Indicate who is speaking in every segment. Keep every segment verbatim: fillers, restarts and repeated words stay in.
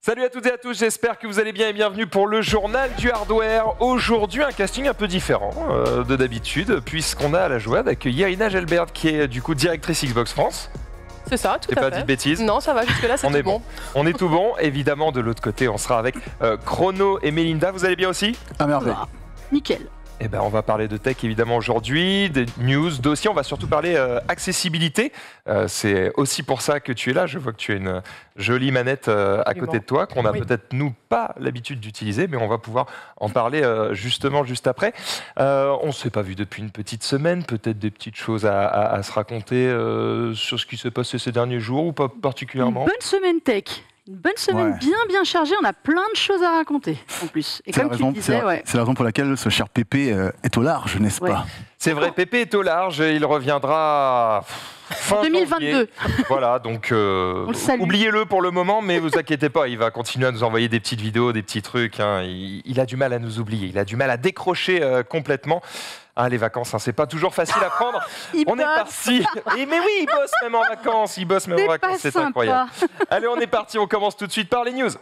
Speaker 1: Salut à toutes et à tous, j'espère que vous allez bien et bienvenue pour le journal du hardware. Aujourd'hui, un casting un peu différent euh, de d'habitude, puisqu'on a à la joie d'accueillir Ina Gelbert, qui est du coup directrice Xbox France.
Speaker 2: C'est ça, tout
Speaker 1: J'ai
Speaker 2: à
Speaker 1: pas
Speaker 2: fait.
Speaker 1: dit de bêtises.
Speaker 2: Non, ça va, jusque-là, c'est
Speaker 1: On
Speaker 2: tout
Speaker 1: est
Speaker 2: bon.
Speaker 1: bon. On est tout bon. Évidemment, de l'autre côté, on sera avec euh, Chrono et Melinda. Vous allez bien aussi?
Speaker 3: À merveille.
Speaker 4: Ah, nickel.
Speaker 1: Eh ben, on va parler de tech évidemment aujourd'hui, des news, dossiers. On va surtout parler euh, accessibilité. Euh, c'est aussi pour ça que tu es là. Je vois que tu as une jolie manette euh, à côté de toi, qu'on n'a
Speaker 2: Oui.
Speaker 1: peut-être nous pas l'habitude d'utiliser, mais on va pouvoir en parler euh, justement juste après. Euh, on ne s'est pas vu depuis une petite semaine. Peut-être des petites choses à, à- à se raconter euh, sur ce qui s'est passé ces derniers jours ou pas
Speaker 4: Une
Speaker 1: particulièrement.
Speaker 4: bonne semaine tech. Une bonne semaine
Speaker 3: Ouais.
Speaker 4: bien bien chargée. On a plein de choses à raconter en plus. Et
Speaker 3: C'est la,
Speaker 4: comme tu
Speaker 3: raison-
Speaker 4: le
Speaker 3: c'est
Speaker 4: disais,
Speaker 3: la-
Speaker 4: ouais.
Speaker 3: c'est la raison pour laquelle ce cher Pépé euh, est au large, n'est-ce
Speaker 4: Ouais.
Speaker 3: pas?
Speaker 1: C'est vrai, Pépé est au large. Il reviendra fin
Speaker 4: deux mille vingt-deux.
Speaker 1: janvier. Voilà, donc euh,
Speaker 4: On le salue.
Speaker 1: oubliez-le pour le moment, mais vous inquiétez pas, il va continuer à nous envoyer des petites vidéos, des petits trucs. hein. Il, il a du mal à nous oublier, il a du mal à décrocher euh, complètement. Ah, les vacances, hein, c'est pas toujours facile à prendre.
Speaker 4: Il
Speaker 1: On est
Speaker 4: bosse.
Speaker 1: parti. Et mais oui, il bosse même en vacances, il bosse même
Speaker 4: C'est
Speaker 1: en
Speaker 4: pas
Speaker 1: vacances, c'est
Speaker 4: sympa.
Speaker 1: incroyable. Allez, on est parti, on commence tout de suite par les news.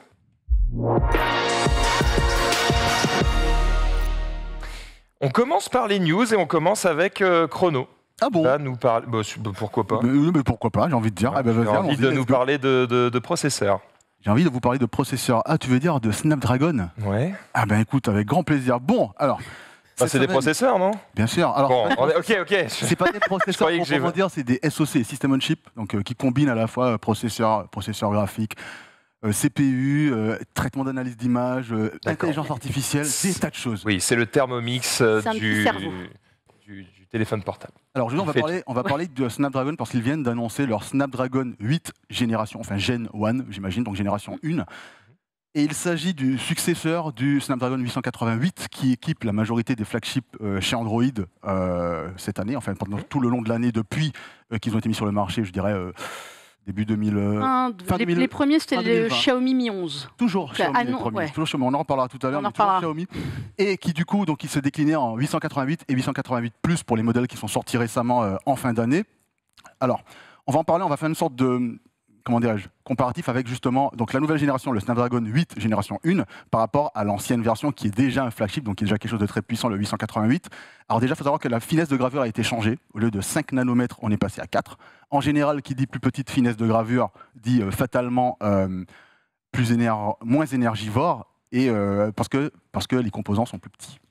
Speaker 1: On commence par les news et on commence avec euh, Chrono.
Speaker 3: Ah bon?
Speaker 1: Là, nous parle. Bah, su- bah, pourquoi pas?
Speaker 3: mais, mais pourquoi pas, j'ai envie de dire. Ah bah,
Speaker 1: J'ai
Speaker 3: vas-y,
Speaker 1: envie
Speaker 3: allons-y,
Speaker 1: de
Speaker 3: let's
Speaker 1: nous
Speaker 3: go.
Speaker 1: parler de, de, de processeurs.
Speaker 3: J'ai envie de vous parler de processeurs. Ah, tu veux dire de Snapdragon?
Speaker 1: Ouais.
Speaker 3: Ah ben écoute, avec grand plaisir. Bon, alors...
Speaker 1: Bah,
Speaker 3: cette
Speaker 1: c'est des
Speaker 3: semaine-
Speaker 1: processeurs, non?
Speaker 3: Bien sûr. Alors,
Speaker 1: Bon, on est- ok, ok.
Speaker 3: c'est pas des processeurs,
Speaker 1: croyais que
Speaker 3: pour
Speaker 1: j'ai-
Speaker 3: dire, c'est des S O C, System on Chip, donc, euh, qui combinent à la fois euh, processeur, processeur graphique, euh, C P U, euh, traitement d'analyse d'image, euh,
Speaker 1: D'accord.
Speaker 3: intelligence artificielle, des tas de choses.
Speaker 1: Oui, c'est le Thermomix euh,
Speaker 4: C'est un petit
Speaker 1: du,
Speaker 4: cerveau.
Speaker 1: du, du téléphone portable.
Speaker 3: Alors aujourd'hui, on va
Speaker 1: Fait-
Speaker 3: parler, on va parler de Snapdragon parce qu'ils viennent d'annoncer leur Snapdragon huit génération, enfin Gen un, j'imagine, donc génération un. Et il s'agit du successeur du Snapdragon huit cent quatre-vingt-huit qui équipe la majorité des flagships euh, chez Android euh, cette année, enfin pendant tout le long de l'année depuis euh, qu'ils ont été mis sur le marché, je dirais euh, début deux mille. euh,
Speaker 4: Un,
Speaker 3: fin
Speaker 4: les,
Speaker 3: deux mille
Speaker 4: les premiers, c'était
Speaker 3: fin
Speaker 4: le
Speaker 3: deux mille vingt.
Speaker 4: Xiaomi Mi onze.
Speaker 3: Toujours
Speaker 4: Ah,
Speaker 3: Xiaomi,
Speaker 4: ah
Speaker 3: les
Speaker 4: non,
Speaker 3: premiers.
Speaker 4: ouais.
Speaker 3: Toujours Xiaomi, on en reparlera tout à l'heure,
Speaker 4: On en
Speaker 3: mais toujours
Speaker 4: reparlera.
Speaker 3: Xiaomi. Et qui du coup, donc, il se déclinait en huit cent quatre-vingt-huit et huit cent quatre-vingt-huit plus pour les modèles qui sont sortis récemment euh, en fin d'année. Alors, on va en parler, on va faire une sorte de, comment dirais-je, comparatif avec justement donc la nouvelle génération, le Snapdragon huit génération un, par rapport à l'ancienne version qui est déjà un flagship, donc qui est déjà quelque chose de très puissant, le huit cent quatre-vingt-huit. Alors déjà, il faut savoir que la finesse de gravure a été changée. Au lieu de cinq nanomètres, on est passé à quatre. En général, qui dit plus petite finesse de gravure, dit euh, fatalement euh, plus éner- moins énergivore, et, euh, parce, que, parce que les composants sont plus petits.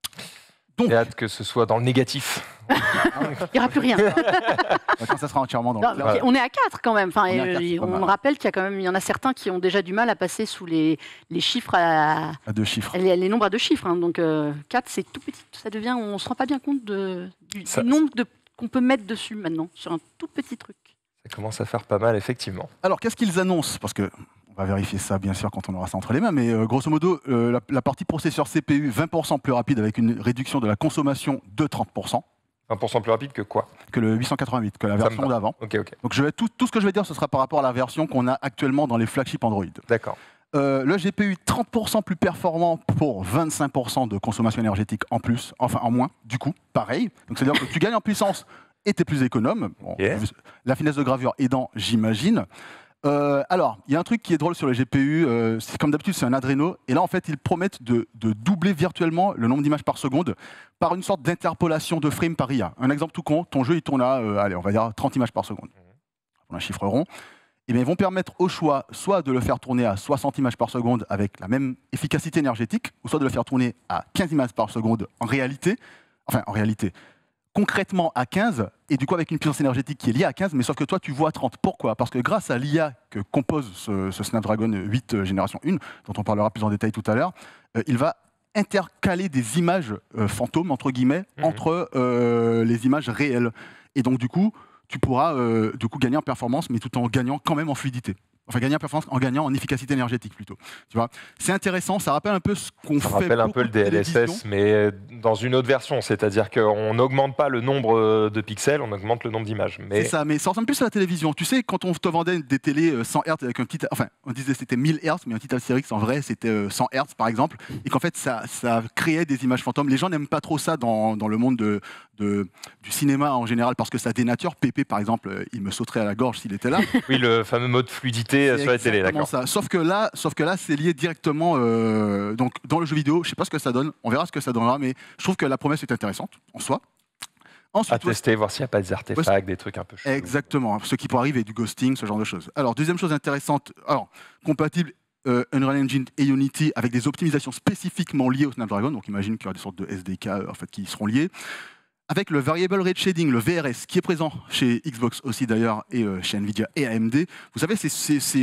Speaker 3: Donc,
Speaker 1: J'ai hâte que ce soit dans le négatif.
Speaker 4: Il n'y aura plus rien.
Speaker 3: quand ça sera entièrement dans
Speaker 4: Non,
Speaker 3: le
Speaker 4: mais
Speaker 3: clair.
Speaker 1: Voilà.
Speaker 4: On est à quatre quand même. Enfin,
Speaker 3: On est à
Speaker 4: euh,
Speaker 3: quatre, c'est pas
Speaker 4: on
Speaker 3: mal.
Speaker 4: rappelle qu'il y a quand même, il y en a certains qui ont déjà du mal à passer sous les, les chiffres, à,
Speaker 3: À deux chiffres.
Speaker 4: les, les nombres à deux chiffres. hein. Donc euh, quatre, c'est tout petit. Ça devient, on se rend pas bien compte de, du,
Speaker 1: Ça-
Speaker 4: du nombre de, qu'on peut mettre dessus maintenant sur un tout petit truc.
Speaker 1: Ça commence à faire pas mal, effectivement.
Speaker 3: Alors, qu'est-ce qu'ils annoncent? Parce que on va vérifier ça, bien sûr, quand on aura ça entre les mains. Mais euh, grosso modo, euh, la, la partie processeur C P U, vingt pour cent plus rapide avec une réduction de la consommation de trente pour cent
Speaker 1: un pour cent plus rapide que quoi?
Speaker 3: que le huit cent quatre-vingt-huit, que la
Speaker 1: Ça me
Speaker 3: version
Speaker 1: va.
Speaker 3: d'avant.
Speaker 1: Ok, ok.
Speaker 3: Donc, je vais, tout, tout ce que je vais dire, ce sera par rapport à la version qu'on a actuellement dans les flagships Android.
Speaker 1: D'accord.
Speaker 3: Euh, le G P U, trente pour cent plus performant pour vingt-cinq pour cent de consommation énergétique en plus, enfin en moins, du coup, pareil. Donc, c'est-à-dire que tu gagnes en puissance et tu es plus économe. Bon,
Speaker 1: Yeah.
Speaker 3: La finesse de gravure aidant, j'imagine. Euh, alors, il y a un truc qui est drôle sur le G P U, euh, c'est comme d'habitude, c'est un Adreno, et là, en fait, ils promettent de, de doubler virtuellement le nombre d'images par seconde par une sorte d'interpolation de frames par I A. Un exemple tout con, ton jeu, il tourne à, euh, allez, on va dire trente images par seconde. On a un chiffre rond. Et bien, ils vont permettre au choix soit de le faire tourner à soixante images par seconde avec la même efficacité énergétique, ou soit de le faire tourner à quinze images par seconde en réalité, enfin en réalité, concrètement à quinze, et du coup avec une puissance énergétique qui est liée à quinze, mais sauf que toi tu vois à trente. Pourquoi? Parce que grâce à l'I A que compose ce, ce Snapdragon huit euh, génération un, dont on parlera plus en détail tout à l'heure, euh, il va intercaler des images euh, fantômes, entre guillemets,
Speaker 1: Mhm.
Speaker 3: entre euh, les images réelles. Et donc du coup, tu pourras euh, du coup gagner en performance, mais tout en gagnant quand même en fluidité. Enfin, gagner en performance en gagnant en efficacité énergétique plutôt. Tu vois, c'est intéressant. Ça rappelle un peu ce qu'on fait.
Speaker 1: Ça rappelle un peu
Speaker 3: beaucoup
Speaker 1: le
Speaker 3: de
Speaker 1: D L S S,
Speaker 3: télévision.
Speaker 1: mais dans une autre version, c'est-à-dire qu'on n'augmente pas le nombre de pixels, on augmente le nombre d'images. Mais...
Speaker 3: C'est ça, mais ça ressemble plus à la télévision. Tu sais, quand on te vendait des télés cent hertz avec un petit... Enfin, on disait que c'était mille hertz, mais un petit Astérix, en vrai, c'était cent hertz, par exemple, et qu'en fait, ça, ça créait des images fantômes. Les gens n'aiment pas trop ça dans, dans le monde de, de, du cinéma en général, parce que ça dénature. Pépé, par exemple, il me sauterait à la gorge s'il était là.
Speaker 1: Oui, le fameux mode fluidité sur la télé, d'accord.
Speaker 3: Ça. Sauf que là, sauf que là, c'est lié directement euh, donc, dans le jeu vidéo. Je ne sais pas ce que ça donne, on verra ce que ça donnera, mais je trouve que la promesse est intéressante, en soi.
Speaker 1: Ensuite, à tester, ouais, voir s'il n'y a pas des artefacts, ouais, des trucs un peu chelous.
Speaker 3: Exactement, ce qui pourrait arriver, du ghosting, ce genre de choses. Alors, deuxième chose intéressante, alors, compatible euh, Unreal Engine et Unity avec des optimisations spécifiquement liées au Snapdragon, donc imagine qu'il y aura des sortes de S D K en fait, qui seront liées, avec le Variable Rate Shading, le V R S, qui est présent chez Xbox aussi d'ailleurs, et euh, chez Nvidia et A M D. Vous savez, c'est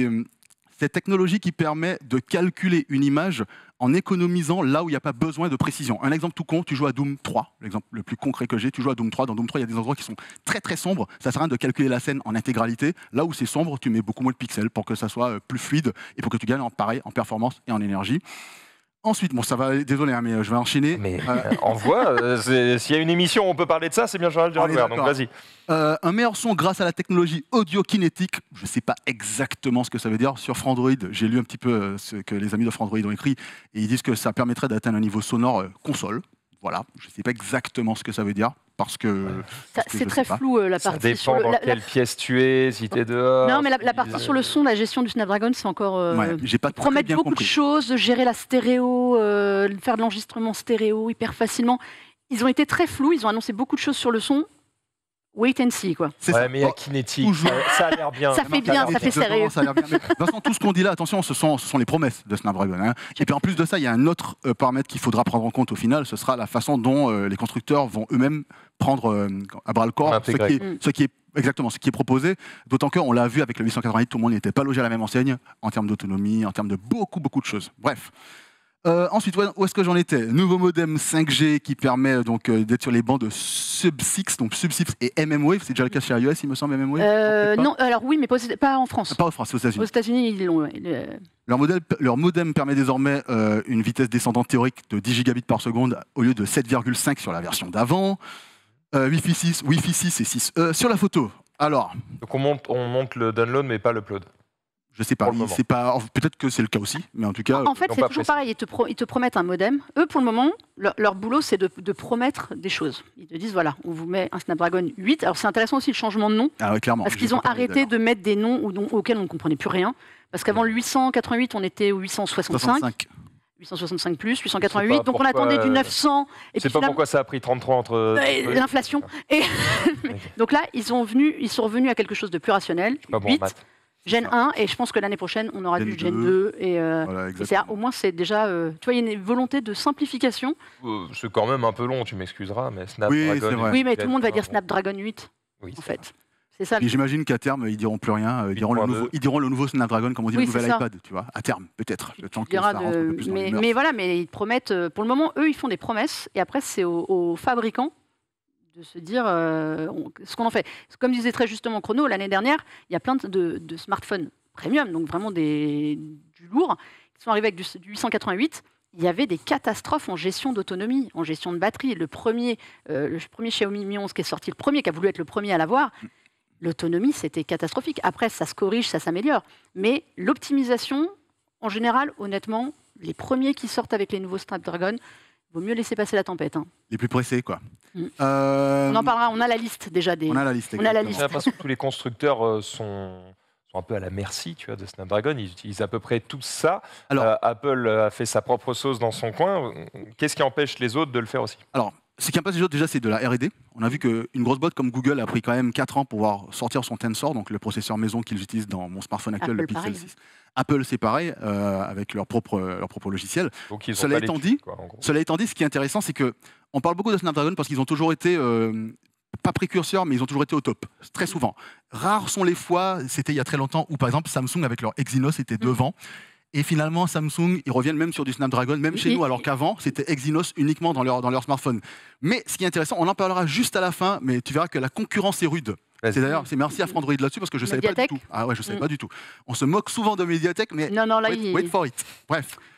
Speaker 3: cette technologie qui permet de calculer une image en économisant là où il n'y a pas besoin de précision. Un exemple tout con, tu joues à Doom trois, l'exemple le plus concret que j'ai, tu joues à Doom trois, dans Doom trois il y a des endroits qui sont très très sombres, ça sert à rien de calculer la scène en intégralité, là où c'est sombre, tu mets beaucoup moins de pixels pour que ça soit plus fluide et pour que tu gagnes en pareil, en performance et en énergie. Ensuite, bon ça va, désolé, hein, mais je vais enchaîner.
Speaker 1: Mais euh, en voix, euh, s'il y a une émission où on peut parler de ça, c'est bien Journal du Hardware, donc vas-y.
Speaker 3: Euh, un meilleur son grâce à la technologie audio-kinétique, je ne sais pas exactement ce que ça veut dire. Sur Frandroid, j'ai lu un petit peu ce que les amis de Frandroid ont écrit, et ils disent que ça permettrait d'atteindre un niveau sonore console. Voilà, je ne sais pas exactement ce que ça veut dire, parce que...
Speaker 4: C'est très flou, euh, la partie...
Speaker 1: Ça dépend
Speaker 4: sur le,
Speaker 1: dans
Speaker 4: la,
Speaker 1: quelle
Speaker 4: la...
Speaker 1: pièce tu es, si tu es dehors...
Speaker 4: Non, mais la, la partie sur le son, la gestion du Snapdragon, c'est encore... Euh,
Speaker 3: ouais, j'ai pas très
Speaker 4: promettre
Speaker 3: bien
Speaker 4: beaucoup
Speaker 3: compris.
Speaker 4: de choses, de gérer la stéréo, euh, faire de l'enregistrement stéréo hyper facilement. Ils ont été très flous, ils ont annoncé beaucoup de choses sur le son. Wait and see, quoi.
Speaker 1: Ouais, ça. Mais il y a kinétique, ça, ça a l'air bien.
Speaker 4: Ça fait bien, ça fait sérieux.
Speaker 3: Ça a l'air bien. Mais, de toute façon, tout ce qu'on dit là, attention, ce sont, ce sont les promesses de Snapdragon. Hein. Et puis en plus de ça, il y a un autre euh, paramètre qu'il faudra prendre en compte au final, ce sera la façon dont euh, les constructeurs vont eux-mêmes prendre euh, à bras le corps ce qui, est, mm. ce qui est exactement ce qui est proposé. D'autant qu'on l'a vu avec le huit cent quatre-vingt-huit, tout le monde n'était pas logé à la même enseigne en termes d'autonomie, en termes de beaucoup, beaucoup de choses. Bref. Euh, ensuite, où est-ce que j'en étais? Nouveau modem cinq G qui permet donc euh, d'être sur les bancs de Sub six, donc Sub six et M M Wave. C'est déjà le cas chez iOS, il me semble, M M Wave
Speaker 4: euh, Non, alors oui, mais pas, pas en France.
Speaker 3: Pas en France, aux États-Unis.
Speaker 4: Aux États-Unis, ils l'ont. Le...
Speaker 3: Leur, modèle, leur modem permet désormais euh, une vitesse descendante théorique de dix gigabits par seconde au lieu de sept virgule cinq sur la version d'avant. Euh, Wi-Fi six, Wi-Fi six et six E. Sur la photo, alors.
Speaker 1: Donc on monte, on monte le download, mais pas l'upload.
Speaker 3: Je sais pas, c'est pas. Peut-être que c'est le cas aussi, mais en tout cas.
Speaker 4: En fait, c'est toujours précis. Pareil. Ils te, pro, ils te promettent un modem. Eux, pour le moment, leur, leur boulot, c'est de, de promettre des choses. Ils te disent voilà, on vous met un Snapdragon huit. Alors c'est intéressant aussi le changement de nom,
Speaker 3: ah ouais, clairement.
Speaker 4: Parce qu'ils ont arrêté de mettre des noms auxquels on ne comprenait plus rien. Parce qu'avant le huit cent quatre-vingt-huit, on était au huit cent soixante-cinq. huit cent soixante-cinq plus, huit cent quatre-vingt-huit. Donc on attendait du neuf cents.
Speaker 1: Je sais pas finalement... pourquoi ça a pris trente-trois entre.
Speaker 4: Euh, L'inflation. Et donc là, ils sont venus, ils sont revenus à quelque chose de plus rationnel. huit. Gen un, et je pense que l'année prochaine, on aura Gen du Gen deux. Et, euh, voilà, et au moins, c'est déjà... Euh, tu vois, il y a une volonté de simplification.
Speaker 1: Euh, c'est quand même un peu long, tu m'excuseras, mais Snapdragon...
Speaker 3: Oui,
Speaker 4: oui, mais tout le monde va dire Snapdragon huit, oui, en fait. C'est ça.
Speaker 3: J'imagine qu'à terme, ils diront plus rien. Ils diront, le nouveau, ils diront le nouveau Snapdragon, comme on dit, oui, le nouvel iPad, tu vois. À terme, peut-être. Le temps que ça rentre un peu plus
Speaker 4: mais,
Speaker 3: dans
Speaker 4: mais voilà, mais ils promettent... Pour le moment, eux, ils font des promesses, et après, c'est aux, aux fabricants de se dire euh, on, ce qu'on en fait. Comme disait très justement Chrono, l'année dernière, il y a plein de, de, de smartphones premium, donc vraiment des, du lourd, qui sont arrivés avec du, du huit cent quatre-vingt-huit. Il y avait des catastrophes en gestion d'autonomie, en gestion de batterie. Le premier, euh, le premier Xiaomi Mi onze qui est sorti, le premier qui a voulu être le premier à l'avoir, l'autonomie, c'était catastrophique. Après, ça se corrige, ça s'améliore. Mais l'optimisation, en général, honnêtement, les premiers qui sortent avec les nouveaux Snapdragon, il vaut mieux laisser passer la tempête. Hein.
Speaker 3: Les plus pressés, quoi.
Speaker 4: Mm. Euh... On en parlera, on a la liste déjà. Des...
Speaker 3: On a la liste,
Speaker 4: on a la liste.
Speaker 1: J'ai l'impression que tous les constructeurs euh, sont... sont un peu à la merci, tu vois, de Snapdragon. Ils utilisent à peu près tout ça. Alors, euh, Apple a fait sa propre sauce dans son coin. Qu'est-ce qui empêche les autres de le faire aussi?
Speaker 3: Alors, ce qui empêche les autres, déjà, c'est de la R et D. On a vu qu'une grosse boîte comme Google a pris quand même quatre ans pour pouvoir sortir son Tensor, donc le processeur maison qu'ils utilisent dans mon smartphone actuel, Apple, le Pixel pareil. six. Apple, c'est pareil, euh, avec leur propre, leur propre logiciel.
Speaker 1: Donc, ils
Speaker 3: cela, étant dit, quoi, cela étant dit, ce qui est intéressant, c'est qu'on parle beaucoup de Snapdragon parce qu'ils ont toujours été... Euh, pas précurseurs, mais ils ont toujours été au top, très souvent. Rares sont les fois, c'était il y a très longtemps, où par exemple Samsung avec leur Exynos était devant. Et finalement, Samsung, ils reviennent même sur du Snapdragon, même chez nous, alors qu'avant, c'était Exynos uniquement dans leur, dans leur smartphone. Mais ce qui est intéressant, on en parlera juste à la fin, mais tu verras que la concurrence est rude. C'est d'ailleurs, c'est merci à Frandroid là-dessus parce que je ne savais pas du tout. Ah ouais, je savais mm. pas du tout. On se moque souvent de Mediatek, mais
Speaker 4: non, non, là,
Speaker 3: wait,
Speaker 4: il...
Speaker 3: wait for it. Bref,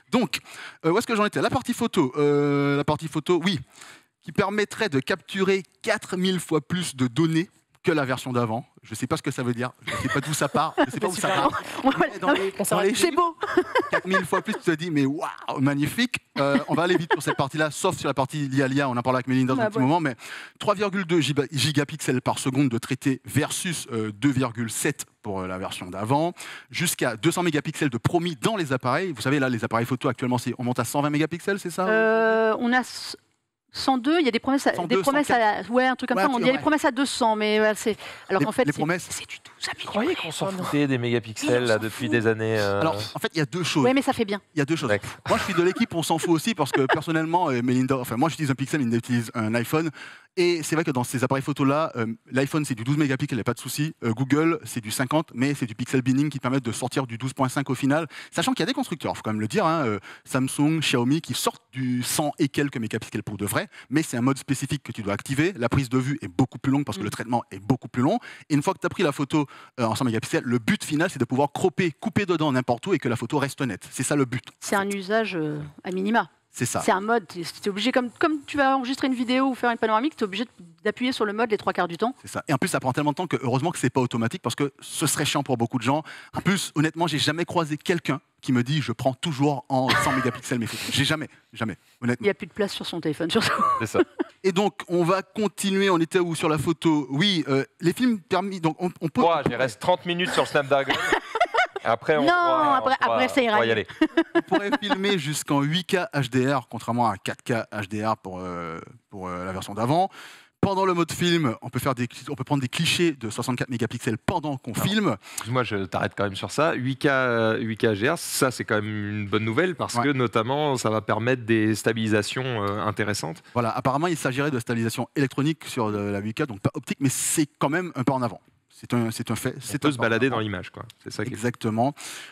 Speaker 3: Donc, euh, où est-ce que j'en étais? La partie photo. Euh, la partie photo, oui, qui permettrait de capturer quatre mille fois plus de données que la version d'avant. Je ne sais pas ce que ça veut dire, je ne sais pas d'où ça part, je ne sais pas où ça va.
Speaker 4: Ouais,
Speaker 3: Dans les, dans les
Speaker 4: c'est beau.
Speaker 3: quatre mille fois plus, tu te dis, mais waouh, magnifique. Euh, on va aller vite sur cette partie-là, sauf sur la partie l'I A, l'I A, on en parlera avec Mélinda dans
Speaker 4: Bah,
Speaker 3: un petit
Speaker 4: ouais.
Speaker 3: moment, mais trois virgule deux giga- gigapixels par seconde de traité versus euh, deux virgule sept pour euh, la version d'avant, jusqu'à deux cents mégapixels de promis dans les appareils. Vous savez, là, les appareils photo, actuellement, c'est- on monte à cent vingt mégapixels, c'est ça?
Speaker 4: Euh, on a s- cent deux, il y a des promesses, à,
Speaker 3: cent deux,
Speaker 4: des promesses à, ouais, un truc comme
Speaker 3: Ouais,
Speaker 4: ça.
Speaker 3: un
Speaker 4: On
Speaker 3: truc,
Speaker 4: dit il y a des
Speaker 3: ouais.
Speaker 4: promesses à deux cents, mais ouais, c'est alors
Speaker 3: Les-
Speaker 4: qu'en fait
Speaker 3: les
Speaker 4: c'est-
Speaker 3: promesses-
Speaker 4: c'est du douze
Speaker 1: Je
Speaker 4: amélioré.
Speaker 1: croyais qu'on s'en
Speaker 2: Oh non.
Speaker 1: foutait des mégapixels là, depuis des années. euh,
Speaker 3: Alors, en fait, il y a deux choses.
Speaker 4: Ouais, mais ça fait bien.
Speaker 3: Il y a deux choses.
Speaker 1: Ouais.
Speaker 3: Moi, je suis de l'équipe, on s'en fout aussi parce que personnellement, euh, Mélinda, enfin, moi, j'utilise un Pixel, Mélinda utilise un iPhone. Et c'est vrai que dans ces appareils photo-là, euh, l'iPhone, c'est du douze mégapixels, il n'y a pas de souci. Euh, Google, c'est du cinquante, mais c'est du pixel binning qui permet de sortir du douze virgule cinq au final. Sachant qu'il y a des constructeurs, il faut quand même le dire, hein, euh, Samsung, Xiaomi, qui sortent du cent et quelques mégapixels pour de vrai. Mais c'est un mode spécifique que tu dois activer. La prise de vue est beaucoup plus longue parce que
Speaker 4: Mm.
Speaker 3: le traitement est beaucoup plus long. Et une fois que tu as pris la photo euh, en cent mégapixels, le but final, c'est de pouvoir cropper, couper dedans n'importe où et que la photo reste nette. C'est ça le but.
Speaker 4: C'est un usage euh, à minima.
Speaker 3: C'est ça.
Speaker 4: C'est un mode. Tu es obligé, comme, comme tu vas enregistrer une vidéo ou faire une panoramique, tu es obligé d'appuyer sur le mode les trois quarts du temps.
Speaker 3: C'est ça. Et en plus, ça prend tellement de temps que heureusement que c'est pas automatique parce que ce serait chiant pour beaucoup de gens. En plus, honnêtement, j'ai jamais croisé quelqu'un qui me dit je prends toujours en cent mégapixels mes photos. J'ai jamais, jamais,
Speaker 4: Il
Speaker 3: honnêtement.
Speaker 4: n'y a plus de place sur son téléphone, surtout.
Speaker 1: C'est ça.
Speaker 3: Et donc, on va continuer. On était où sur la photo? Oui, euh, les films permis. Donc, on, on peut.
Speaker 1: Moi, il reste trente minutes sur le Snapdragon. Après, on
Speaker 4: Non,
Speaker 1: pourra- on
Speaker 4: après-
Speaker 1: pourra-
Speaker 4: après, ça ira
Speaker 1: on pourra y
Speaker 4: mieux.
Speaker 1: aller.
Speaker 3: On pourrait filmer jusqu'en huit K H D R, contrairement à quatre K H D R pour, euh, pour euh, la version d'avant. Pendant le mode film, on peut, faire des, on peut prendre des clichés de soixante-quatre mégapixels pendant qu'on filme.
Speaker 1: Moi, je t'arrête quand même sur ça. huit K, euh, huit K H D R, ça, c'est quand même une bonne nouvelle parce
Speaker 3: Ouais.
Speaker 1: que, notamment, ça va permettre des stabilisations euh, intéressantes.
Speaker 3: Voilà, apparemment, il s'agirait de stabilisation électronique sur euh, la huit K, donc pas optique, mais c'est quand même un pas en avant. C'est un, c'est un fait.
Speaker 1: On
Speaker 3: C'est
Speaker 1: peut
Speaker 3: un
Speaker 1: se
Speaker 3: pas en
Speaker 1: balader
Speaker 3: avant.
Speaker 1: dans l'image, quoi. C'est ça qui est...
Speaker 3: Exactement.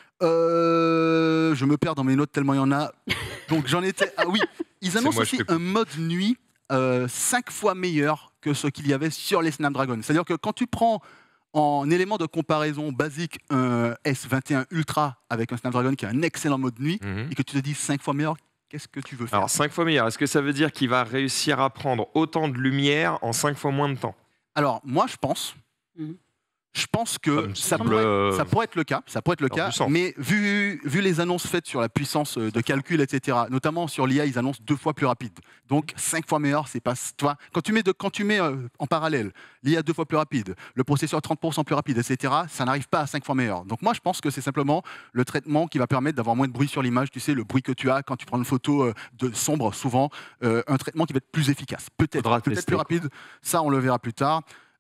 Speaker 3: Euh, je me perds dans mes notes tellement il y en a. Donc j'en étais. Ah oui, ils annoncent
Speaker 1: moi, je
Speaker 3: aussi
Speaker 1: te coupe.
Speaker 3: un mode nuit euh, cinq fois meilleur que ce qu'il y avait sur les Snapdragon. C'est-à-dire que quand tu prends en élément de comparaison basique un S vingt et un Ultra avec un Snapdragon qui a un excellent mode nuit
Speaker 1: Mhm.
Speaker 3: et que tu te dis cinq fois meilleur, qu'est-ce que tu veux faire?
Speaker 1: Alors, cinq fois meilleur. Est-ce que ça veut dire qu'il va réussir à prendre autant de lumière en cinq fois moins de temps?
Speaker 3: Alors moi je pense.
Speaker 4: Mhm.
Speaker 3: Je pense que
Speaker 1: Ça me
Speaker 3: ça
Speaker 1: semble,
Speaker 3: pourrait,
Speaker 1: euh,
Speaker 3: ça pourrait être le cas, ça pourrait être le
Speaker 1: avoir
Speaker 3: cas,
Speaker 1: du sens.
Speaker 3: mais vu, vu les annonces faites sur la puissance euh, de calcul, et cetera, notamment sur l'I A, ils annoncent deux fois plus rapide. Donc cinq fois meilleur, c'est pas. Toi, quand tu mets, de, quand tu mets euh, en parallèle l'I A deux fois plus rapide, le processeur trente pour cent plus rapide, et cetera, ça n'arrive pas à cinq fois meilleur. Donc moi, je pense que c'est simplement le traitement qui va permettre d'avoir moins de bruit sur l'image. Tu sais, le bruit que tu as quand tu prends une photo euh, de sombre, souvent, euh, un traitement qui va être plus efficace. Peut-être,
Speaker 1: Faudra
Speaker 3: peut-être
Speaker 1: tester,
Speaker 3: plus
Speaker 1: quoi.
Speaker 3: rapide. Ça, on le verra plus tard.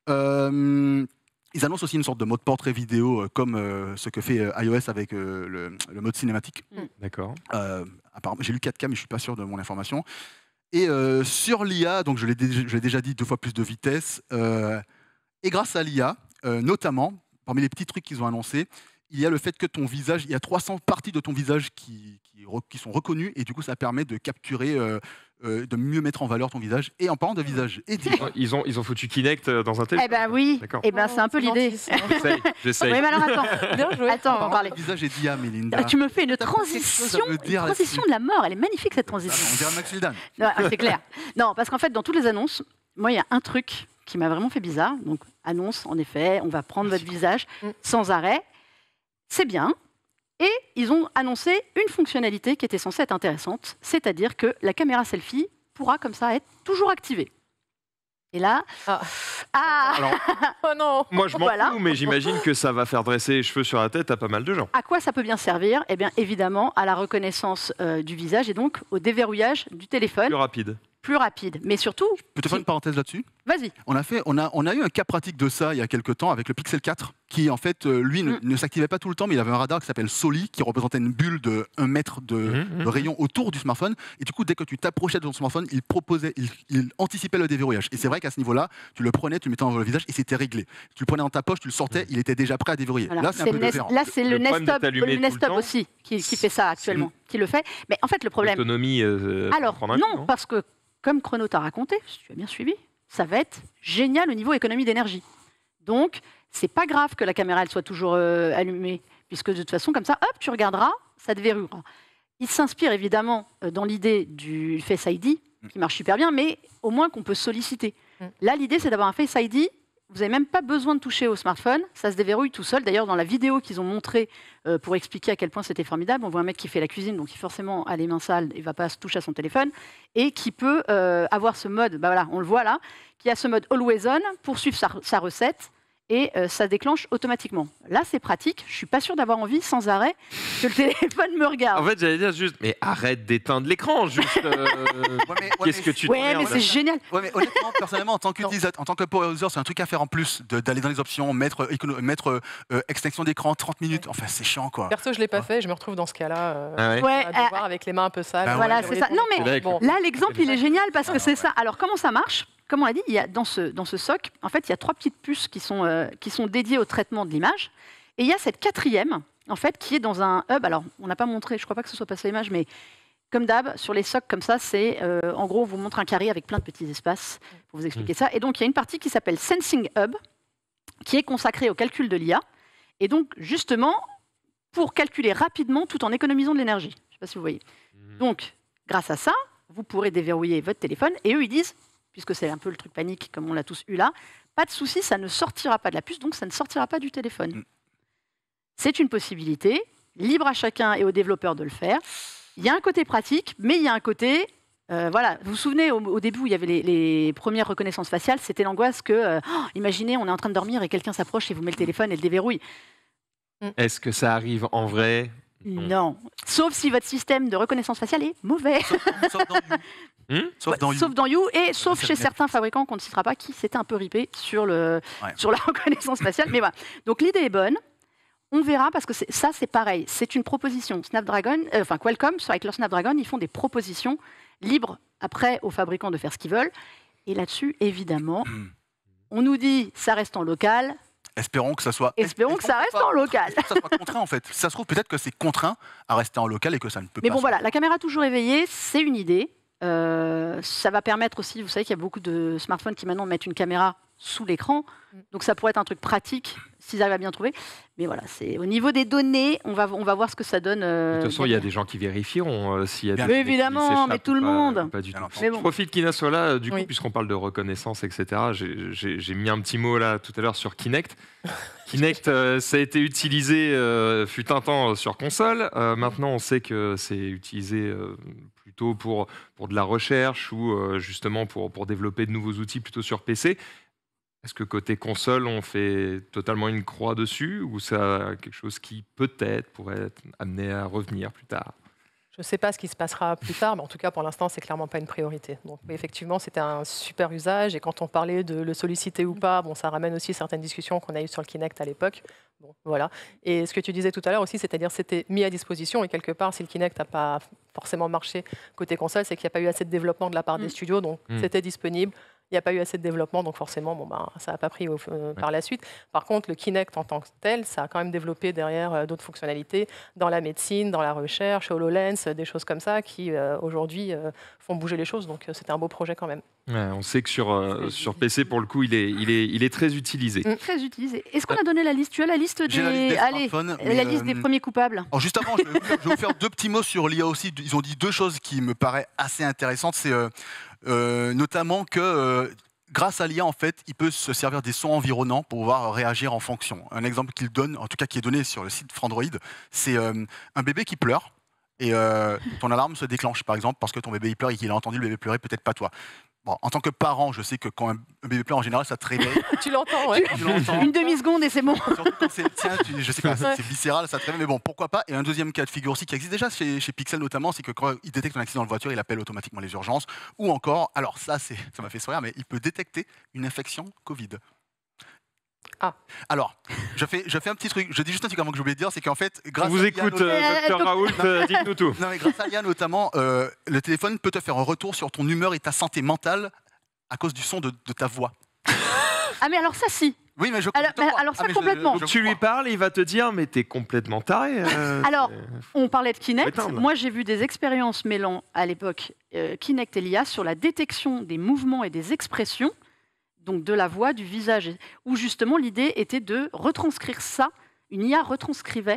Speaker 3: Euh, Ils annoncent aussi une sorte de mode portrait vidéo, euh, comme euh, ce que fait euh, iOS avec euh, le, le mode cinématique.
Speaker 1: D'accord.
Speaker 3: Euh, apparemment, j'ai lu quatre K, mais je suis pas sûr de mon information. Et euh, sur l'I A, donc je l'ai, dé- je l'ai déjà dit, deux fois plus de vitesse. euh, et grâce à l'I A, euh, notamment, parmi les petits trucs qu'ils ont annoncés, il y a le fait que ton visage, il y a trois cents parties de ton visage qui, qui, re- qui sont reconnues, et du coup, ça permet de capturer, euh, euh, de mieux mettre en valeur ton visage. Et en parlant de visage et d'I A,
Speaker 1: Ils ont, ils ont foutu Kinect euh, dans un
Speaker 4: Eh
Speaker 1: téléphone.
Speaker 4: ben oui,
Speaker 1: D'accord.
Speaker 4: eh ben, c'est un peu l'idée.
Speaker 1: J'essaye, j'essaye.
Speaker 4: Oui, mais alors attends,
Speaker 2: Bien joué.
Speaker 4: attends, on va en
Speaker 3: parlant
Speaker 4: parler.
Speaker 3: de visage et d'I A, Mélinda.
Speaker 4: Ah, tu me fais une
Speaker 3: T'as pas quelque chose à
Speaker 4: transition,
Speaker 3: me dire
Speaker 4: une transition de la mort. Elle est magnifique cette
Speaker 3: Ah,
Speaker 4: transition.
Speaker 3: on dirait Max Hildan.
Speaker 4: Non, ah, c'est clair. Non, parce qu'en fait, dans toutes les annonces, moi, il y a un truc qui m'a vraiment fait bizarre. Donc, annonce, en effet, on va prendre votre visage
Speaker 2: Mm.
Speaker 4: sans arrêt. C'est bien. Et ils ont annoncé une fonctionnalité qui était censée être intéressante, c'est-à-dire que la caméra selfie pourra comme ça être toujours activée. Et là,
Speaker 2: Ah.
Speaker 4: ah,
Speaker 1: Alors,
Speaker 2: Oh non.
Speaker 1: moi, je m'en
Speaker 4: Voilà.
Speaker 1: fous, mais j'imagine que ça va faire dresser les cheveux sur la tête à pas mal de gens.
Speaker 4: à quoi ça peut bien servir? Eh bien, évidemment, à la reconnaissance euh, du visage et donc au déverrouillage du téléphone
Speaker 1: Plus rapide.
Speaker 4: plus rapide. Mais surtout,
Speaker 3: Je peux te faire une parenthèse là-dessus?
Speaker 4: vas-y.
Speaker 3: On a, fait, on, a, on a eu un cas pratique de ça il y a quelques temps avec le Pixel quatre, qui en fait, euh, lui, ne,
Speaker 4: Mm.
Speaker 3: ne s'activait pas tout le temps, mais il avait un radar qui s'appelle Soli, qui représentait une bulle de un mètre de,
Speaker 1: Mhm,
Speaker 3: de rayon autour du smartphone. Et du coup, dès que tu t'approchais de ton smartphone, il proposait, il, il anticipait le déverrouillage. Et c'est vrai qu'à ce niveau-là, tu le prenais, tu le mettais dans le visage et c'était réglé. Tu le prenais dans ta poche, tu le sortais, il était déjà prêt à déverrouiller.
Speaker 4: Voilà.
Speaker 3: Là, c'est un
Speaker 4: C'est
Speaker 3: peu
Speaker 4: le Nest-
Speaker 3: différent.
Speaker 4: là, c'est le,
Speaker 1: Le problème
Speaker 4: Nest
Speaker 1: de
Speaker 4: Hub,
Speaker 1: t'allumer
Speaker 4: le
Speaker 1: tout
Speaker 4: Nest
Speaker 1: le
Speaker 4: Hub
Speaker 1: temps,
Speaker 4: aussi, qui, qui fait ça actuellement, qui le fait. Mais en fait, le problème,
Speaker 1: L'autonomie. euh,
Speaker 4: alors
Speaker 1: prendre un
Speaker 4: non,
Speaker 1: coup,
Speaker 4: parce que comme Chrono t'a raconté, si tu as bien suivi, ça va être génial au niveau économie d'énergie. Donc, c'est pas grave que la caméra elle soit toujours euh, allumée, puisque de toute façon, comme ça, hop, tu regarderas, ça te verrouillera. il s'inspire évidemment euh, dans l'idée du Face I D, qui marche super bien, mais au moins qu'on peut solliciter. Mm. Là, l'idée, c'est d'avoir un Face I D. Vous n'avez même pas besoin de toucher au smartphone, ça se déverrouille tout seul. D'ailleurs, dans la vidéo qu'ils ont montrée euh, pour expliquer à quel point c'était formidable, on voit un mec qui fait la cuisine, donc qui forcément a les mains sales et ne va pas se toucher à son téléphone, et qui peut euh, avoir ce mode, bah voilà, on le voit là, qui a ce mode Always On pour suivre sa, sa recette, et euh, ça déclenche automatiquement. Là, c'est pratique. Je suis pas sûre d'avoir envie sans arrêt que le téléphone me regarde.
Speaker 1: En fait, j'allais dire juste, mais arrête d'éteindre l'écran, juste. Euh,
Speaker 3: ouais, mais, ouais,
Speaker 1: Qu'est-ce
Speaker 3: mais
Speaker 1: que tu
Speaker 4: Ouais, mais c'est génial.
Speaker 3: Ouais, mais honnêtement, personnellement, en tant qu'utilisateur, en tant que power user, c'est un truc à faire en plus d'aller dans les options, mettre, mettre euh, extinction d'écran trente minutes. Enfin, c'est chiant, quoi.
Speaker 2: Perso, je l'ai pas ouais. fait. Je me retrouve dans ce cas-là, euh,
Speaker 1: ah ouais.
Speaker 4: Ouais,
Speaker 2: à devoir euh, avec les mains un peu sales.
Speaker 3: Bah
Speaker 4: voilà,
Speaker 3: ouais.
Speaker 4: c'est ça. Non, mais
Speaker 2: bon.
Speaker 4: là, l'exemple, il est génial parce que c'est ça. Alors, comment ça marche ? Comme on l'a dit, il y a dans ce, dans ce soc, en fait, il y a trois petites puces qui sont, euh, qui sont dédiées au traitement de l'image. Et il y a cette quatrième, en fait, qui est dans un hub. Alors, on n'a pas montré, je ne crois pas que ce soit passé à l'image, mais comme d'hab, sur les socs comme ça, c'est, euh, en gros, on vous montre un carré avec plein de petits espaces pour vous expliquer mmh. ça. Et donc, il y a une partie qui s'appelle Sensing Hub, qui est consacrée au calcul de l'I A. Et donc, justement, pour calculer rapidement tout en économisant de l'énergie. Je ne sais pas si vous voyez. Mmh. Donc, grâce à ça, vous pourrez déverrouiller votre téléphone. Et eux, ils disent, puisque c'est un peu le truc panique, comme on l'a tous eu là, pas de souci, ça ne sortira pas de la puce, donc ça ne sortira pas du téléphone. Mmh. C'est une possibilité, libre à chacun et aux développeurs de le faire. Il y a un côté pratique, mais il y a un côté... Euh, voilà. Vous vous souvenez, au, au début, où il y avait les, les premières reconnaissances faciales, c'était l'angoisse que, euh, oh, imaginez, on est en train de dormir et quelqu'un s'approche et vous met le téléphone et le déverrouille.
Speaker 1: Est-ce que ça arrive en vrai ?
Speaker 4: Non. non. Sauf si votre système de reconnaissance faciale est mauvais.
Speaker 3: Sauf, sauf dans You.
Speaker 1: Hum
Speaker 3: sauf, dans
Speaker 4: sauf dans You et sauf
Speaker 3: ça,
Speaker 4: chez certains fabricants qu'on ne citera pas qui s'étaient un peu ripés sur, le, ouais. sur la reconnaissance faciale. Mais voilà. Donc l'idée est bonne. On verra parce que ça, c'est pareil. C'est une proposition Snapdragon, euh, enfin Qualcomm, avec leur Snapdragon, ils font des propositions libres après aux fabricants de faire ce qu'ils veulent. Et là-dessus, évidemment, on nous dit ça reste en local.
Speaker 3: Espérons que ça soit.
Speaker 4: Espérons que ça reste
Speaker 3: pas,
Speaker 4: en local.
Speaker 3: Que ça soit contraint en fait. Si ça se trouve, peut-être que c'est contraint à rester en local et que ça ne peut
Speaker 4: Mais
Speaker 3: pas.
Speaker 4: Mais bon, voilà, la caméra toujours éveillée, c'est une idée. Euh, ça va permettre aussi, vous savez qu'il y a beaucoup de smartphones qui maintenant mettent une caméra sous l'écran, donc ça pourrait être un truc pratique s'ils arrivent à bien trouver. Mais voilà, c'est au niveau des données, on va on va voir ce que ça donne. Euh,
Speaker 1: de toute façon, il y a des gens qui vérifieront euh, s'il y a des
Speaker 4: mais évidemment, mais tout le
Speaker 1: pas,
Speaker 4: monde.
Speaker 1: Pas du tout.
Speaker 4: Mais bon.
Speaker 1: Je profite qu'Ina soit là, du coup,
Speaker 2: oui.
Speaker 1: puisqu'on parle de reconnaissance, et cetera. J'ai mis un petit mot là tout à l'heure sur Kinect. Kinect, euh, ça a été utilisé euh, fut un temps sur console. Euh, maintenant, on sait que c'est utilisé euh, plutôt pour pour de la recherche ou euh, justement pour pour développer de nouveaux outils plutôt sur P C. Est-ce que côté console, on fait totalement une croix dessus ou ça quelque chose qui peut-être pourrait être amené à revenir plus tard ?
Speaker 2: Je ne sais pas ce qui se passera plus tard, mais en tout cas, pour l'instant, c'est clairement pas une priorité. Donc, oui, effectivement, c'était un super usage. Et quand on parlait de le solliciter ou pas, bon, ça ramène aussi certaines discussions qu'on a eues sur le Kinect à l'époque. Bon, voilà. Et ce que tu disais tout à l'heure aussi, c'est-à-dire c'était mis à disposition. Et quelque part, si le Kinect n'a pas forcément marché côté console, c'est qu'il n'y a pas eu assez de développement de la part mmh. des studios. Donc, mmh. c'était disponible. Il n'y a pas eu assez de développement, donc forcément, bon, ben, ça n'a pas pris euh, ouais. par la suite. Par contre, le Kinect en tant que tel, ça a quand même développé derrière euh, d'autres fonctionnalités dans la médecine, dans la recherche, HoloLens, des choses comme ça qui, euh, aujourd'hui, euh, font bouger les choses. Donc, euh, c'était un beau projet quand même.
Speaker 1: Ouais, on sait que sur, euh, sur P C, pour le coup, il est, il est, il est très utilisé.
Speaker 4: Mmh. Très utilisé. Est-ce qu'on a donné la liste ? Tu as la liste des,
Speaker 3: la liste des,
Speaker 4: Allez, la liste euh... des premiers coupables.
Speaker 3: Alors juste avant, je vais, vous faire, je vais vous faire deux petits mots sur l'I A aussi. Ils ont dit deux choses qui me paraissent assez intéressantes. C'est euh, euh, notamment que... Euh, grâce à l'I A, en fait, il peut se servir des sons environnants pour pouvoir réagir en fonction. Un exemple qu'il donne, en tout cas qui est donné sur le site Frandroid, c'est euh, un bébé qui pleure et euh, ton alarme se déclenche, par exemple, parce que ton bébé il pleure et qu'il a entendu le bébé pleurer, peut-être pas toi. Bon, en tant que parent, je sais que quand un bébé pleure, en général, ça te réveille.
Speaker 2: Tu l'entends, ouais.
Speaker 3: Tu l'entends.
Speaker 4: Une demi-seconde et c'est bon.
Speaker 3: Surtout quand c'est le tien, tu, je sais pas, c'est, c'est viscéral, ça te réveille, mais bon, pourquoi pas. Et un deuxième cas de figure aussi qui existe déjà chez, chez Pixel notamment, c'est que quand il détecte un accident de voiture, il appelle automatiquement les urgences. Ou encore, alors ça, c'est, ça m'a fait sourire, mais il peut détecter une infection Covid.
Speaker 2: Ah.
Speaker 3: Alors, je fais, je fais un petit truc. Je dis juste un truc avant que j'oublie de dire, c'est qu'en fait, grâce
Speaker 1: On vous
Speaker 3: à
Speaker 1: écoute,
Speaker 3: l'I A,
Speaker 1: euh, docteur Raoult, euh, dites-nous tout.
Speaker 3: Non, mais grâce à l'I A notamment, euh, le téléphone peut te faire un retour sur ton humeur et ta santé mentale à cause du son de, de ta voix.
Speaker 4: Ah mais alors ça si.
Speaker 3: Oui, mais je
Speaker 4: alors, mais alors ça
Speaker 3: ah,
Speaker 4: complètement.
Speaker 3: Je, je,
Speaker 1: je tu lui parles, il va te dire mais t'es complètement taré. Euh,
Speaker 4: alors, on parlait de Kinect.
Speaker 1: Éteindre.
Speaker 4: Moi, j'ai vu des expériences mêlant à l'époque euh, Kinect et l'I A sur la détection des mouvements et des expressions, donc de la voix, du visage, où justement l'idée était de retranscrire ça. Une I A retranscrivait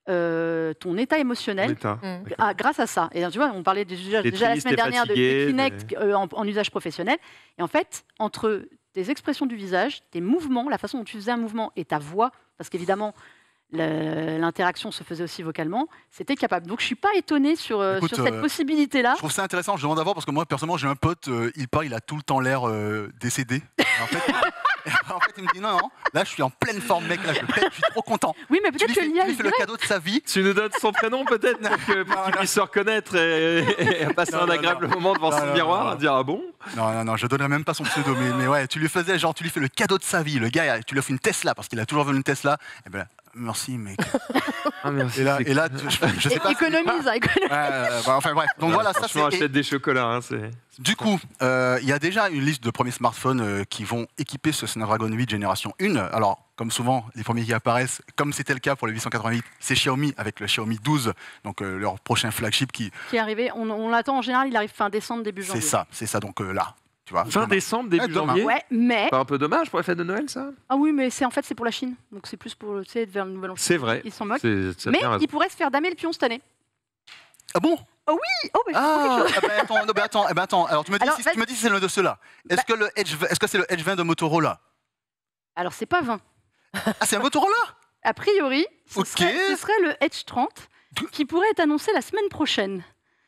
Speaker 4: euh, ton état émotionnel
Speaker 1: État.
Speaker 2: Mm.
Speaker 4: ah, grâce à ça. Et tu vois, on parlait déjà,
Speaker 1: T'es
Speaker 4: déjà la
Speaker 1: triste,
Speaker 4: semaine
Speaker 1: t'es
Speaker 4: dernière
Speaker 1: fatigué,
Speaker 4: de Kinect euh, en, en usage professionnel. Et en fait, entre tes expressions du visage, tes mouvements, la façon dont tu faisais un mouvement et ta voix, parce qu'évidemment, le- l'interaction se faisait aussi vocalement, c'était capable. Donc je suis pas étonnée sur, euh,
Speaker 3: Écoute,
Speaker 4: sur cette
Speaker 3: euh,
Speaker 4: possibilité-là.
Speaker 3: Je trouve ça intéressant, je demande d'abord parce que moi personnellement j'ai un pote, euh, il part, il a tout le temps l'air euh, décédé. Et en, fait, et en fait il me dit non, non, là je suis en pleine forme mec, là je pète, je suis trop content.
Speaker 4: Oui, mais
Speaker 3: Tu
Speaker 4: peut-être
Speaker 3: lui
Speaker 4: que
Speaker 3: fais,
Speaker 4: l'I A,
Speaker 3: tu lui
Speaker 4: il
Speaker 3: fais le
Speaker 4: dirait-
Speaker 3: cadeau de sa vie.
Speaker 1: Tu nous donnes son prénom peut-être pour que- pour qu'il puisse se reconnaître et, et passer
Speaker 3: Non,
Speaker 1: un
Speaker 3: non,
Speaker 1: agréable
Speaker 3: non.
Speaker 1: moment devant
Speaker 3: Non,
Speaker 1: son
Speaker 3: non,
Speaker 1: miroir,
Speaker 3: non, non.
Speaker 1: dire ah bon.
Speaker 3: Non, non, non, je donnerais même pas son pseudo, mais, mais ouais, tu lui faisais genre, tu lui fais le cadeau de sa vie. Le gars, tu lui offres une Tesla parce qu'il a toujours voulu une Tesla. Et ben merci mec.
Speaker 1: Ah merci.
Speaker 3: Et là,
Speaker 1: c'est
Speaker 3: et là,
Speaker 1: cool.
Speaker 3: tu- je, je sais
Speaker 4: É-
Speaker 3: pas.
Speaker 4: économise, hein, économise.
Speaker 3: Ouais, euh, bah, enfin bref, donc voilà, ça c'est.
Speaker 1: Franchement, achète des chocolats, hein, c'est.
Speaker 3: Du coup, euh, il y a déjà une liste de premiers smartphones euh, qui vont équiper ce Snapdragon huit génération un. Alors, comme souvent, les premiers qui apparaissent, comme c'était le cas pour le huit cent quatre-vingt-huit, c'est Xiaomi avec le Xiaomi douze, donc euh, leur prochain flagship qui.
Speaker 4: Qui est arrivé, on, on l'attend en général, il arrive fin décembre, début janvier.
Speaker 3: C'est ça, c'est ça, donc euh, là, tu vois.
Speaker 1: Fin
Speaker 3: demain.
Speaker 1: décembre, début
Speaker 3: Ouais, demain.
Speaker 1: janvier.
Speaker 4: Ouais, mais
Speaker 1: Pas un peu dommage pour la fête de Noël, ça.
Speaker 4: ah oui, mais c'est en fait c'est pour la Chine, donc c'est plus pour tu sais vers le nouvel an.
Speaker 1: C'est vrai.
Speaker 4: Ils s'en moquent.
Speaker 1: C'est- t'as
Speaker 4: Mais
Speaker 1: bien raison.
Speaker 4: il pourrait se faire damer le pion cette année.
Speaker 3: Ah bon?
Speaker 4: Oh, mais
Speaker 3: Ah, eh ben, attends, non, ben, attends, eh ben, attends. Alors tu me dis,
Speaker 4: Alors,
Speaker 3: si,
Speaker 4: vas-y.
Speaker 3: tu me dis si c'est l'un de ceux-là. Est-ce
Speaker 4: Bah-
Speaker 3: que le Edge, est-ce que c'est le Edge vingt de Motorola?
Speaker 4: alors c'est pas vingt.
Speaker 3: Ah, c'est un Motorola?
Speaker 4: A priori, ce,
Speaker 3: Ok.
Speaker 4: serait, ce serait le Edge trente qui pourrait être annoncé la semaine prochaine.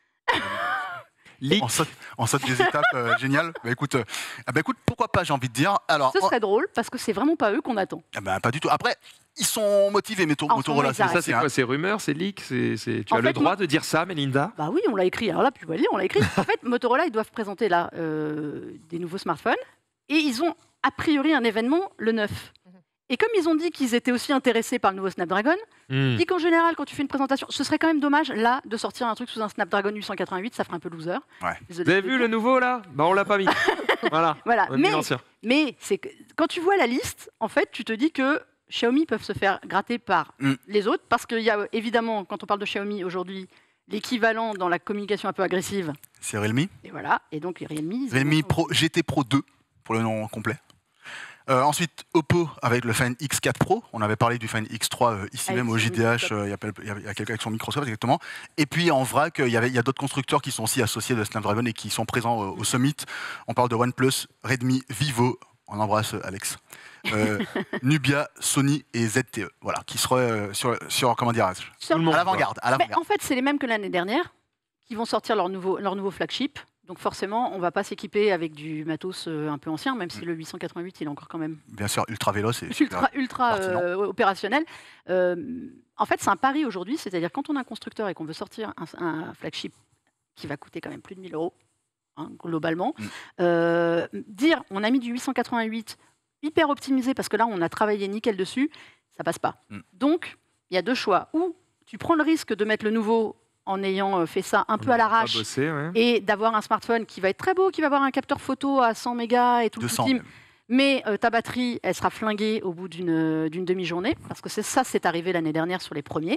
Speaker 1: Leak.
Speaker 3: On saute, on saute des étapes, euh, génial. Bah écoute, euh, ah, bah, écoute, pourquoi pas, j'ai envie de dire. Alors,
Speaker 4: Ce
Speaker 3: en-
Speaker 4: serait drôle parce que c'est vraiment pas eux qu'on attend.
Speaker 3: ah, bah, pas du tout. Après, ils sont motivés, Moto-
Speaker 4: En ce
Speaker 3: Motorola.
Speaker 4: moment, ils
Speaker 1: Ça, c'est
Speaker 3: hein.
Speaker 1: quoi? C'est rumeur, c'est leak, c'est, c'est- Tu
Speaker 4: En
Speaker 1: as
Speaker 4: fait,
Speaker 1: le droit
Speaker 4: moi-
Speaker 1: de dire ça, Mélinda?
Speaker 4: Bah oui, on l'a écrit. Alors là, tu vois lire, on l'a écrit. En fait, Motorola, ils doivent présenter là euh, des nouveaux smartphones et ils ont a priori un événement le neuf. Et comme ils ont dit qu'ils étaient aussi intéressés par le nouveau Snapdragon,
Speaker 1: Hmm.
Speaker 4: je dis qu'en général, quand tu fais une présentation, ce serait quand même dommage là de sortir un truc sous un Snapdragon huit cent quatre-vingt-huit, ça ferait un peu loser.
Speaker 3: Ouais.
Speaker 4: Désolé.
Speaker 1: Vous avez vu le nouveau là? Bah on l'a pas mis. Voilà.
Speaker 4: Voilà.
Speaker 1: On a mis
Speaker 4: Mais,
Speaker 1: l'ancien.
Speaker 4: mais c'est que quand tu vois la liste, en fait, tu te dis que Xiaomi peuvent se faire gratter par
Speaker 3: Mm.
Speaker 4: les autres, parce qu'il y a évidemment, quand on parle de Xiaomi aujourd'hui, l'équivalent dans la communication un peu agressive.
Speaker 3: C'est Realme.
Speaker 4: Et voilà. Et donc Realme. ils
Speaker 3: Realme
Speaker 4: ont-
Speaker 3: Pro, G T Pro deux, pour le nom complet. Euh, ensuite, Oppo avec le Find X quatre Pro. On avait parlé du Find X trois euh, ici
Speaker 4: Ah,
Speaker 3: même au
Speaker 4: ici,
Speaker 3: J D H.
Speaker 4: Microsoft.
Speaker 3: euh, Il y a, pas- il y a- il y a quelqu'un avec son Microsoft exactement. Et puis en vrac, il y, avait, il y a d'autres constructeurs qui sont aussi associés de Snapdragon et qui sont présents euh, au Summit. On parle de OnePlus, Redmi, Vivo. On embrasse euh, Alex. Euh, Nubia, Sony et Z T E. Voilà, qui seraient euh, sur, sur comment dire,
Speaker 4: Sur-
Speaker 1: Tout le
Speaker 3: à
Speaker 1: monde.
Speaker 3: l'avant-garde. À
Speaker 4: Mais
Speaker 3: l'avant-garde.
Speaker 4: en fait, c'est les mêmes que l'année dernière qui vont sortir leur nouveau, leur nouveau flagship. Donc forcément, on ne va pas s'équiper avec du matos euh, un peu ancien, même si le huit cent quatre-vingt-huit, il est encore quand même
Speaker 3: Bien sûr, ultra véloce et super.
Speaker 4: ultra, ultra
Speaker 3: pertinent.
Speaker 4: euh, opérationnel. Euh, en fait, c'est un pari aujourd'hui, c'est-à-dire quand on a un constructeur et qu'on veut sortir un, un flagship qui va coûter quand même plus de mille euros, hein, globalement,
Speaker 3: Mm.
Speaker 4: euh, dire on a mis du huit cent quatre-vingt-huit hyper optimisé parce que là, on a travaillé nickel dessus, ça passe pas.
Speaker 3: Mm.
Speaker 4: Donc, il y a deux choix. Ou tu prends le risque de mettre le nouveau en ayant euh, fait ça un peu à l'arrache
Speaker 1: Pas bossé, ouais.
Speaker 4: et d'avoir un smartphone qui va être très beau, qui va avoir un capteur photo à cent mégas et tout
Speaker 3: deux
Speaker 4: le
Speaker 3: cents
Speaker 4: team.
Speaker 3: même.
Speaker 4: Mais euh, ta batterie, elle sera flinguée au bout d'une euh, d'une demi-journée, parce que c'est ça, c'est arrivé l'année dernière sur les premiers.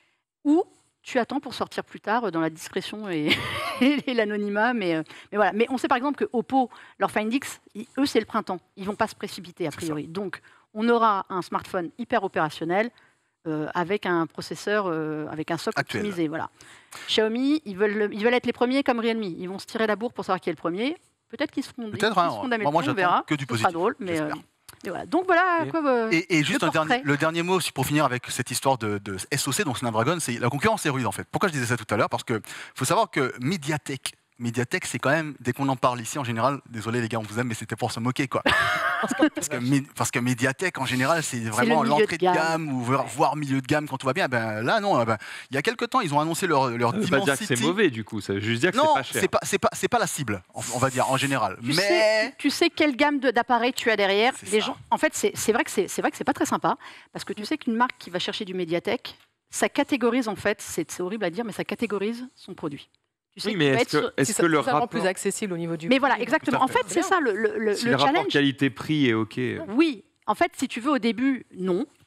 Speaker 4: Ou tu attends pour sortir plus tard euh, dans la discrétion et, et l'anonymat. Mais, euh, mais voilà. Mais on sait par exemple que Oppo, leur Find X, ils- eux, c'est le printemps. Ils vont pas se précipiter a
Speaker 3: C'est
Speaker 4: priori. Donc, on aura un smartphone hyper opérationnel euh, avec un processeur, euh, avec un socle
Speaker 3: Actuel.
Speaker 4: optimisé. Voilà. Xiaomi, ils veulent, le- ils veulent être les premiers comme Realme. Ils vont se tirer la bourre pour savoir qui est le premier. Peut-être qu'ils se feront,
Speaker 3: Peut-être,
Speaker 4: ils
Speaker 3: hein.
Speaker 4: se feront damer
Speaker 3: Moi,
Speaker 4: le
Speaker 3: moi,
Speaker 4: pion, on
Speaker 3: j'attends
Speaker 4: verra.
Speaker 3: que du
Speaker 4: Ce sera
Speaker 3: positif,
Speaker 4: drôle, mais, euh,
Speaker 3: j'espère.
Speaker 4: mais voilà. Donc voilà à
Speaker 1: Et-
Speaker 4: quoi. euh,
Speaker 3: Et, et juste
Speaker 4: le
Speaker 3: un dernier,
Speaker 4: portrait.
Speaker 3: le dernier mot aussi pour finir avec cette histoire de, de S O C, donc Snapdragon, c'est la concurrence est rude en fait. Pourquoi je disais ça tout à l'heure? Parce que faut savoir que Mediatek, Mediatek, c'est quand même, dès qu'on en parle ici en général, désolé les gars, on vous aime, mais c'était pour se moquer quoi. Parce que, parce que, Mé- parce que Mediatek en général, c'est vraiment
Speaker 4: le milieu
Speaker 3: l'entrée
Speaker 4: de
Speaker 3: de
Speaker 4: gamme.
Speaker 3: gamme, ou voire, voire milieu de gamme quand tout va bien. Ben, là non, ben, il y a quelques temps, ils ont annoncé leur, leur
Speaker 1: Ça veut pas dire que
Speaker 3: Dimensity.
Speaker 1: c'est mauvais du coup, ça veut juste dire que
Speaker 3: Non,
Speaker 1: c'est pas cher.
Speaker 3: c'est pas, c'est pas, c'est pas la cible, on on va dire en général.
Speaker 4: Tu,
Speaker 3: mais
Speaker 4: sais, tu sais quelle gamme de- d'appareils tu as derrière.
Speaker 3: C'est
Speaker 4: Les
Speaker 3: ça.
Speaker 4: gens, en fait, c'est c'est vrai que c'est c'est vrai que c'est pas très sympa parce que tu sais qu'une marque qui va chercher du Mediatek, ça catégorise en fait, c'est c'est horrible à dire, mais ça catégorise son produit. Tu sais
Speaker 1: Oui,
Speaker 4: qu'il
Speaker 1: mais
Speaker 4: va
Speaker 1: est-ce
Speaker 4: être sur-
Speaker 1: que, est-ce
Speaker 2: Si
Speaker 1: que
Speaker 2: ça-
Speaker 1: le
Speaker 2: si ça rend
Speaker 1: rapport,
Speaker 2: plus accessible au niveau du.
Speaker 4: Mais voilà,
Speaker 2: prix,
Speaker 4: exactement.
Speaker 3: Tout à
Speaker 4: En
Speaker 3: fait.
Speaker 4: fait, c'est ça le, le- le-
Speaker 1: si
Speaker 4: le
Speaker 1: le rapport
Speaker 4: challenge.
Speaker 1: qualité-prix est ok,
Speaker 4: Oui, en fait, si tu veux, au début, non.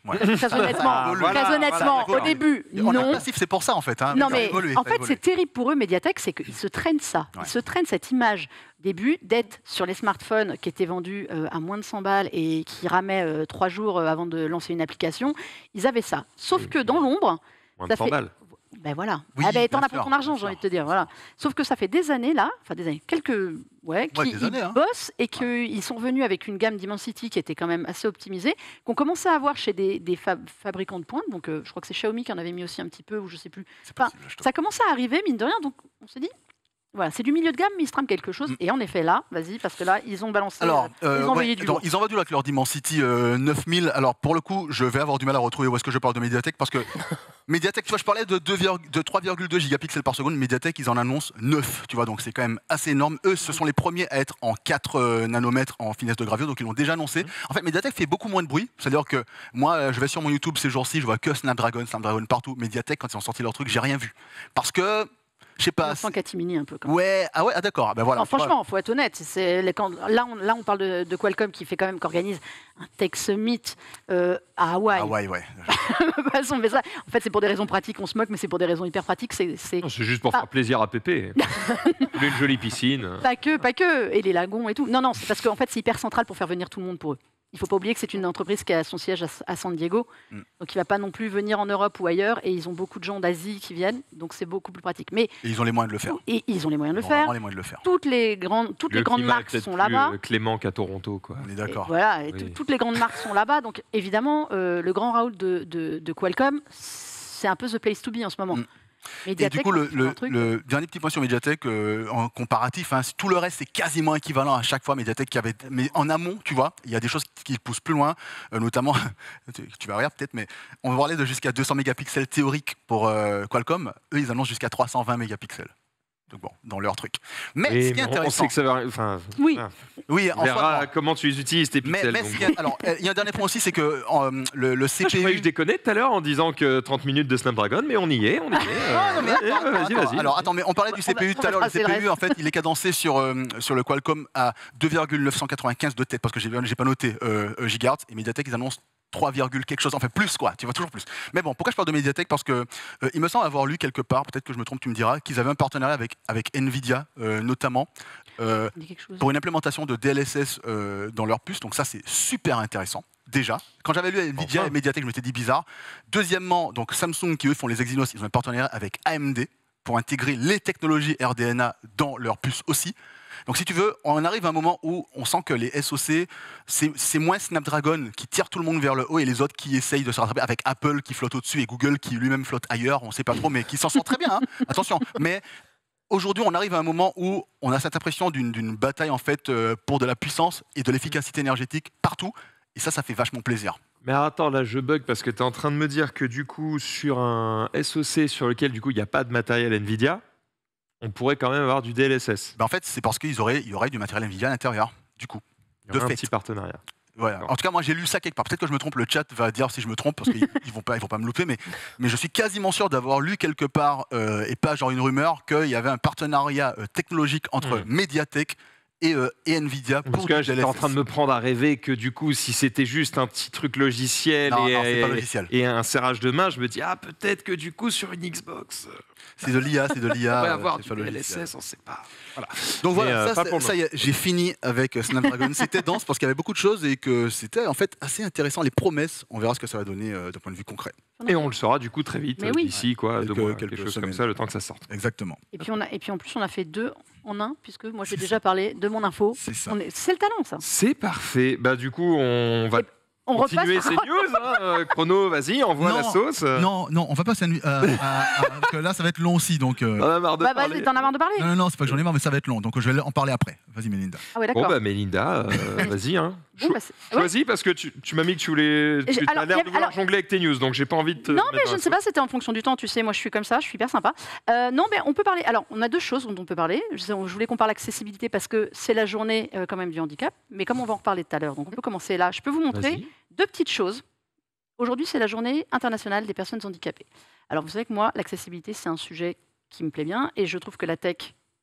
Speaker 3: Ouais.
Speaker 4: Très honnêtement,
Speaker 1: Ah, voilà,
Speaker 4: très honnêtement
Speaker 3: voilà,
Speaker 4: au début,
Speaker 3: On a
Speaker 4: non.
Speaker 3: le passif, c'est pour ça en fait. Hein.
Speaker 4: Non,
Speaker 3: Ça a
Speaker 4: mais
Speaker 3: évolué,
Speaker 4: en
Speaker 3: ça a
Speaker 4: fait,
Speaker 3: évolué.
Speaker 4: c'est terrible pour eux, Mediatek, c'est qu'ils se traînent ça.
Speaker 3: Ouais.
Speaker 4: Ils se traînent cette image début d'être sur les smartphones qui étaient vendus euh, à moins de cent balles et qui ramaient euh, trois jours euh, avant de lancer une application. Ils avaient ça. Sauf
Speaker 1: Oui.
Speaker 4: que dans l'ombre,
Speaker 1: Moins
Speaker 4: ça
Speaker 1: de cent
Speaker 4: fait-
Speaker 1: balles.
Speaker 4: ben voilà.
Speaker 3: Oui,
Speaker 4: ah ben, t'en
Speaker 3: bien
Speaker 4: as pour
Speaker 3: sûr,
Speaker 4: ton argent,
Speaker 3: bien
Speaker 4: j'ai envie
Speaker 3: sûr.
Speaker 4: de te dire. Voilà. Sauf que ça fait des années là, enfin des années, quelques, ouais,
Speaker 3: Ouais,
Speaker 4: qu'ils
Speaker 3: des années, hein.
Speaker 4: bossent et qu'ils sont venus avec une gamme d'Immensity qui était quand même assez optimisée, qu'on commençait à avoir chez des, des fab- fabricants de pointe. Donc euh, je crois que c'est Xiaomi qui en avait mis aussi un petit peu, ou je sais plus.
Speaker 3: C'est
Speaker 4: Enfin,
Speaker 3: possible, je te-
Speaker 4: Ça commençait à arriver, mine de rien, donc on s'est dit, voilà, c'est du milieu de gamme, mais ils se trament quelque chose.
Speaker 3: Mm.
Speaker 4: Et en effet, là, vas-y, parce que là, ils ont balancé,
Speaker 3: Alors,
Speaker 4: euh,
Speaker 3: euh,
Speaker 4: ils ont
Speaker 3: ouais,
Speaker 4: envoyé du
Speaker 3: donc,
Speaker 4: lourd.
Speaker 3: ils ont vendu avec leur Dimensity euh, neuf mille. Alors, pour le coup, je vais avoir du mal à retrouver où est-ce que je parle de Mediatek parce que Mediatek, tu vois, je parlais de, deux virgule- de trois virgule deux gigapixels par seconde. Mediatek, ils en annoncent neuf, tu vois, donc c'est quand même assez énorme. Eux, ce sont les premiers à être en quatre euh, nanomètres en finesse de gravure, donc ils l'ont déjà annoncé. En fait, Mediatek fait beaucoup moins de bruit. C'est-à-dire que moi, euh, je vais sur mon YouTube ces jours-ci, je vois que Snapdragon, Snapdragon partout. Mediatek, quand ils ont sorti leur truc, j'ai rien vu. Parce que, je sais pas.
Speaker 4: On sent catimini un peu. Quand même.
Speaker 3: Ouais, ah ouais, ah d'accord. Ben voilà.
Speaker 4: Non,
Speaker 3: tu vois.
Speaker 4: franchement, il faut être honnête. C'est les- quand- là, on, là, on parle de, de Qualcomm qui fait quand même qu'organise un Tech Summit euh, à Hawaï.
Speaker 3: Ah ouais, ouais.
Speaker 4: Parce qu'on fait ça. En fait, c'est pour des raisons pratiques, on se moque, mais c'est pour des raisons hyper pratiques. C'est c'est
Speaker 1: Non, C'est juste pour
Speaker 4: Ah.
Speaker 1: faire plaisir à Pépé. Il a une jolie piscine.
Speaker 4: pas que, pas que, et les lagons et tout. Non, non, c'est parce qu'en fait, c'est hyper central pour faire venir tout le monde pour eux. Il ne faut pas oublier que c'est une entreprise qui a son siège à, à San Diego,
Speaker 3: Mm.
Speaker 4: donc il ne va pas non plus venir en Europe ou ailleurs, et ils ont beaucoup de gens d'Asie qui viennent, donc c'est beaucoup plus pratique. Mais
Speaker 3: Et ils ont les moyens de le faire.
Speaker 4: et ils ont les moyens de
Speaker 3: Ils
Speaker 4: le
Speaker 3: ont
Speaker 4: faire.
Speaker 3: vraiment les moyens de le faire.
Speaker 4: Toutes les grandes, toutes
Speaker 1: Le
Speaker 4: les grandes
Speaker 1: climat est
Speaker 4: marques
Speaker 1: peut-être
Speaker 4: sont
Speaker 1: plus,
Speaker 4: là-bas.
Speaker 1: euh, clément qu'à Toronto, quoi.
Speaker 3: On est
Speaker 4: Et
Speaker 3: d'accord.
Speaker 4: voilà, et
Speaker 1: Oui.
Speaker 4: tout- toutes les grandes marques sont là-bas. Donc évidemment, euh, le grand Raoul de, de- de Qualcomm, c'est un peu the place to be en ce moment.
Speaker 3: Mm. Et
Speaker 4: Mediatek,
Speaker 3: du coup, le,
Speaker 4: quand ils font
Speaker 3: le-
Speaker 4: un truc,
Speaker 3: le dernier petit point sur Mediatek, euh, en comparatif, hein, tout le reste c'est quasiment équivalent à chaque fois. Mediatek qui avait, mais en amont, tu vois, il y a des choses qui poussent plus loin, euh, notamment, tu, tu vas rire peut-être, mais on va parler de jusqu'à deux cents mégapixels théoriques pour euh, Qualcomm. Eux, ils annoncent jusqu'à trois cent vingt mégapixels. Donc bon, dans leur truc. Mais
Speaker 1: Oui,
Speaker 3: ce qui est
Speaker 1: mais on- on
Speaker 3: intéressant,
Speaker 1: sait que ça va. Enfin,
Speaker 4: Oui.
Speaker 1: voilà.
Speaker 3: oui,
Speaker 1: On
Speaker 3: en
Speaker 1: verra
Speaker 3: soi,
Speaker 1: comment tu les utilises tes
Speaker 3: mais,
Speaker 1: pixels.
Speaker 3: mais
Speaker 1: donc.
Speaker 3: ce qui est- alors, euh, il y a un dernier point aussi, c'est que en, euh, le, le
Speaker 1: Ah, je croyais que je
Speaker 3: C P U.
Speaker 1: déconnais tout à l'heure en disant que trente minutes de Snapdragon, mais on y est, on y est. euh,
Speaker 3: Non, mais
Speaker 1: ouais,
Speaker 3: attends,
Speaker 1: ouais, vas-y,
Speaker 3: attends,
Speaker 1: vas-y.
Speaker 3: Alors attends, mais on parlait du
Speaker 4: On
Speaker 3: C P U
Speaker 4: va-
Speaker 3: tout
Speaker 4: on va
Speaker 3: à l'heure. Le
Speaker 4: tracer le
Speaker 3: C P U,
Speaker 4: reste.
Speaker 3: en fait, il est cadencé sur, euh, sur le Qualcomm à deux virgule neuf cent quatre-vingt-quinze de tête, parce que j'ai j'ai pas noté euh, euh, gigahertz, et Mediatek, ils annoncent trois, quelque chose, enfin plus quoi, tu vois, toujours plus. Mais bon, pourquoi je parle de Mediatek? Parce que euh, il me semble avoir lu quelque part, peut-être que je me trompe, tu me diras, qu'ils avaient un partenariat avec, avec Nvidia, euh, notamment, euh,
Speaker 4: ça dit quelque chose.
Speaker 3: pour une implémentation de D L S S euh, dans leur puce. Donc ça, c'est super intéressant. Déjà, quand j'avais lu Nvidia
Speaker 1: Enfin.
Speaker 3: et Mediatek, je m'étais dit bizarre. Deuxièmement, donc Samsung qui eux font les Exynos, ils ont un partenariat avec A M D pour intégrer les technologies R D N A dans leur puce aussi. Donc si tu veux, on arrive à un moment où on sent que les S O C, c'est c'est moins Snapdragon qui tire tout le monde vers le haut et les autres qui essayent de se rattraper, avec Apple qui flotte au-dessus et Google qui lui-même flotte ailleurs, on ne sait pas trop, mais qui s'en sort très bien, hein. Attention. Mais aujourd'hui, on arrive à un moment où on a cette impression d'une d'une bataille en fait euh, pour de la puissance et de l'efficacité énergétique partout. Et ça, ça fait vachement plaisir.
Speaker 1: Mais attends, là je bug parce que tu es en train de me dire que du coup, sur un S O C sur lequel du coup il n'y a pas de matériel Nvidia, on pourrait quand même avoir du D L S S.
Speaker 3: Ben, en fait, c'est parce qu'il y aurait, il y aurait du matériel Nvidia à l'intérieur, du coup.
Speaker 1: Il y aurait
Speaker 3: De
Speaker 1: un
Speaker 3: fait.
Speaker 1: petit partenariat.
Speaker 3: Voilà.
Speaker 1: D'accord.
Speaker 3: En tout cas, moi, j'ai lu ça quelque part. Peut-être que je me trompe. Le chat va dire si je me trompe parce qu'ils ils vont pas, ils vont pas me louper. Mais, mais je suis quasiment sûr d'avoir lu quelque part euh, et pas genre une rumeur qu'il y avait un partenariat euh, technologique entre
Speaker 1: Mm.
Speaker 3: Mediatek et, euh, et Nvidia pour
Speaker 1: Parce que là,
Speaker 3: du
Speaker 1: j'étais
Speaker 3: D L S S.
Speaker 1: en train de me prendre à rêver que du coup, si c'était juste un petit truc logiciel
Speaker 3: Non,
Speaker 1: et,
Speaker 3: non, c'est pas logiciel.
Speaker 1: et un serrage de main, je me dis, ah, peut-être que du coup, sur une Xbox,
Speaker 3: C'est de l'I A, c'est de l'I
Speaker 1: on
Speaker 3: A.
Speaker 1: va
Speaker 3: euh,
Speaker 1: avoir
Speaker 3: c'est
Speaker 1: du
Speaker 3: pas
Speaker 1: D L
Speaker 3: logiciel.
Speaker 1: S S, on sait pas. Voilà.
Speaker 3: Donc voilà,
Speaker 1: Mais, euh,
Speaker 3: ça,
Speaker 1: pas
Speaker 3: c'est-
Speaker 1: pour le
Speaker 3: ça y est, j'ai fini avec euh, Snapdragon. C'était dense parce qu'il y avait beaucoup de choses et que c'était en fait assez intéressant. Les promesses, on verra ce que ça va donner euh, d'un point de vue concret.
Speaker 1: Et on le saura du coup très vite,
Speaker 4: Mais
Speaker 1: euh,
Speaker 4: oui.
Speaker 1: d'ici quoi,
Speaker 3: Quelques-
Speaker 1: deux mois,
Speaker 3: quelques
Speaker 1: quelque chose
Speaker 3: semaines.
Speaker 1: comme ça, le temps que ça sorte.
Speaker 3: Exactement.
Speaker 4: Et puis, on a, et puis en plus, on a fait deux en un, puisque moi j'ai
Speaker 3: C'est
Speaker 4: déjà parlé de mon info.
Speaker 3: C'est ça.
Speaker 4: On est- C'est le talent, ça.
Speaker 1: C'est parfait. Bah du coup, on va
Speaker 4: Et On
Speaker 1: continuer
Speaker 4: repasse.
Speaker 1: ces news. Hein. Euh, Chrono, vas-y, envoie
Speaker 3: Non,
Speaker 1: la sauce. Euh,
Speaker 3: Non, non, on va pas s'ennuyer. euh, à- à- parce que là, ça va être long aussi. Donc, euh,
Speaker 1: On en a marre de
Speaker 4: Bah,
Speaker 1: parler.
Speaker 4: vas-y, t'en as marre de parler.
Speaker 3: non, non, non, c'est pas que j'en ai marre, mais ça va être long. Donc, je vais en parler après. Vas-y, Mélinda.
Speaker 4: Ah ouais,
Speaker 1: Bon
Speaker 4: d'accord.
Speaker 1: bah Mélinda, euh, vas-y. Hein.
Speaker 4: Bon,
Speaker 1: Cho-
Speaker 4: bah, c'est- ouais.
Speaker 1: Choisis parce que tu, tu m'as mis que tu voulais.
Speaker 4: J'ai-
Speaker 1: Tu
Speaker 4: alors,
Speaker 1: as l'air
Speaker 4: il y
Speaker 1: de
Speaker 4: a-
Speaker 1: vouloir
Speaker 4: alors-
Speaker 1: jongler avec tes news, donc j'ai pas envie de te.
Speaker 4: Non,
Speaker 1: mettre
Speaker 4: mais
Speaker 1: dans
Speaker 4: je
Speaker 1: la
Speaker 4: ne sais pas, c'était en fonction du temps. Tu sais, moi, je suis comme ça, je suis hyper sympa. Euh, non, mais on peut parler. Alors, on a deux choses dont on peut parler. Je, sais- je voulais qu'on parle accessibilité parce que c'est la journée euh, quand même du handicap. Mais comme on va en reparler tout à l'heure, donc on peut commencer là. Je peux vous
Speaker 1: sauce.
Speaker 4: montrer
Speaker 1: Vas-y.
Speaker 4: deux petites choses. Aujourd'hui, c'est la journée internationale des personnes handicapées. Alors, vous savez que moi, l'accessibilité, c'est un sujet qui me plaît bien et je trouve que la tech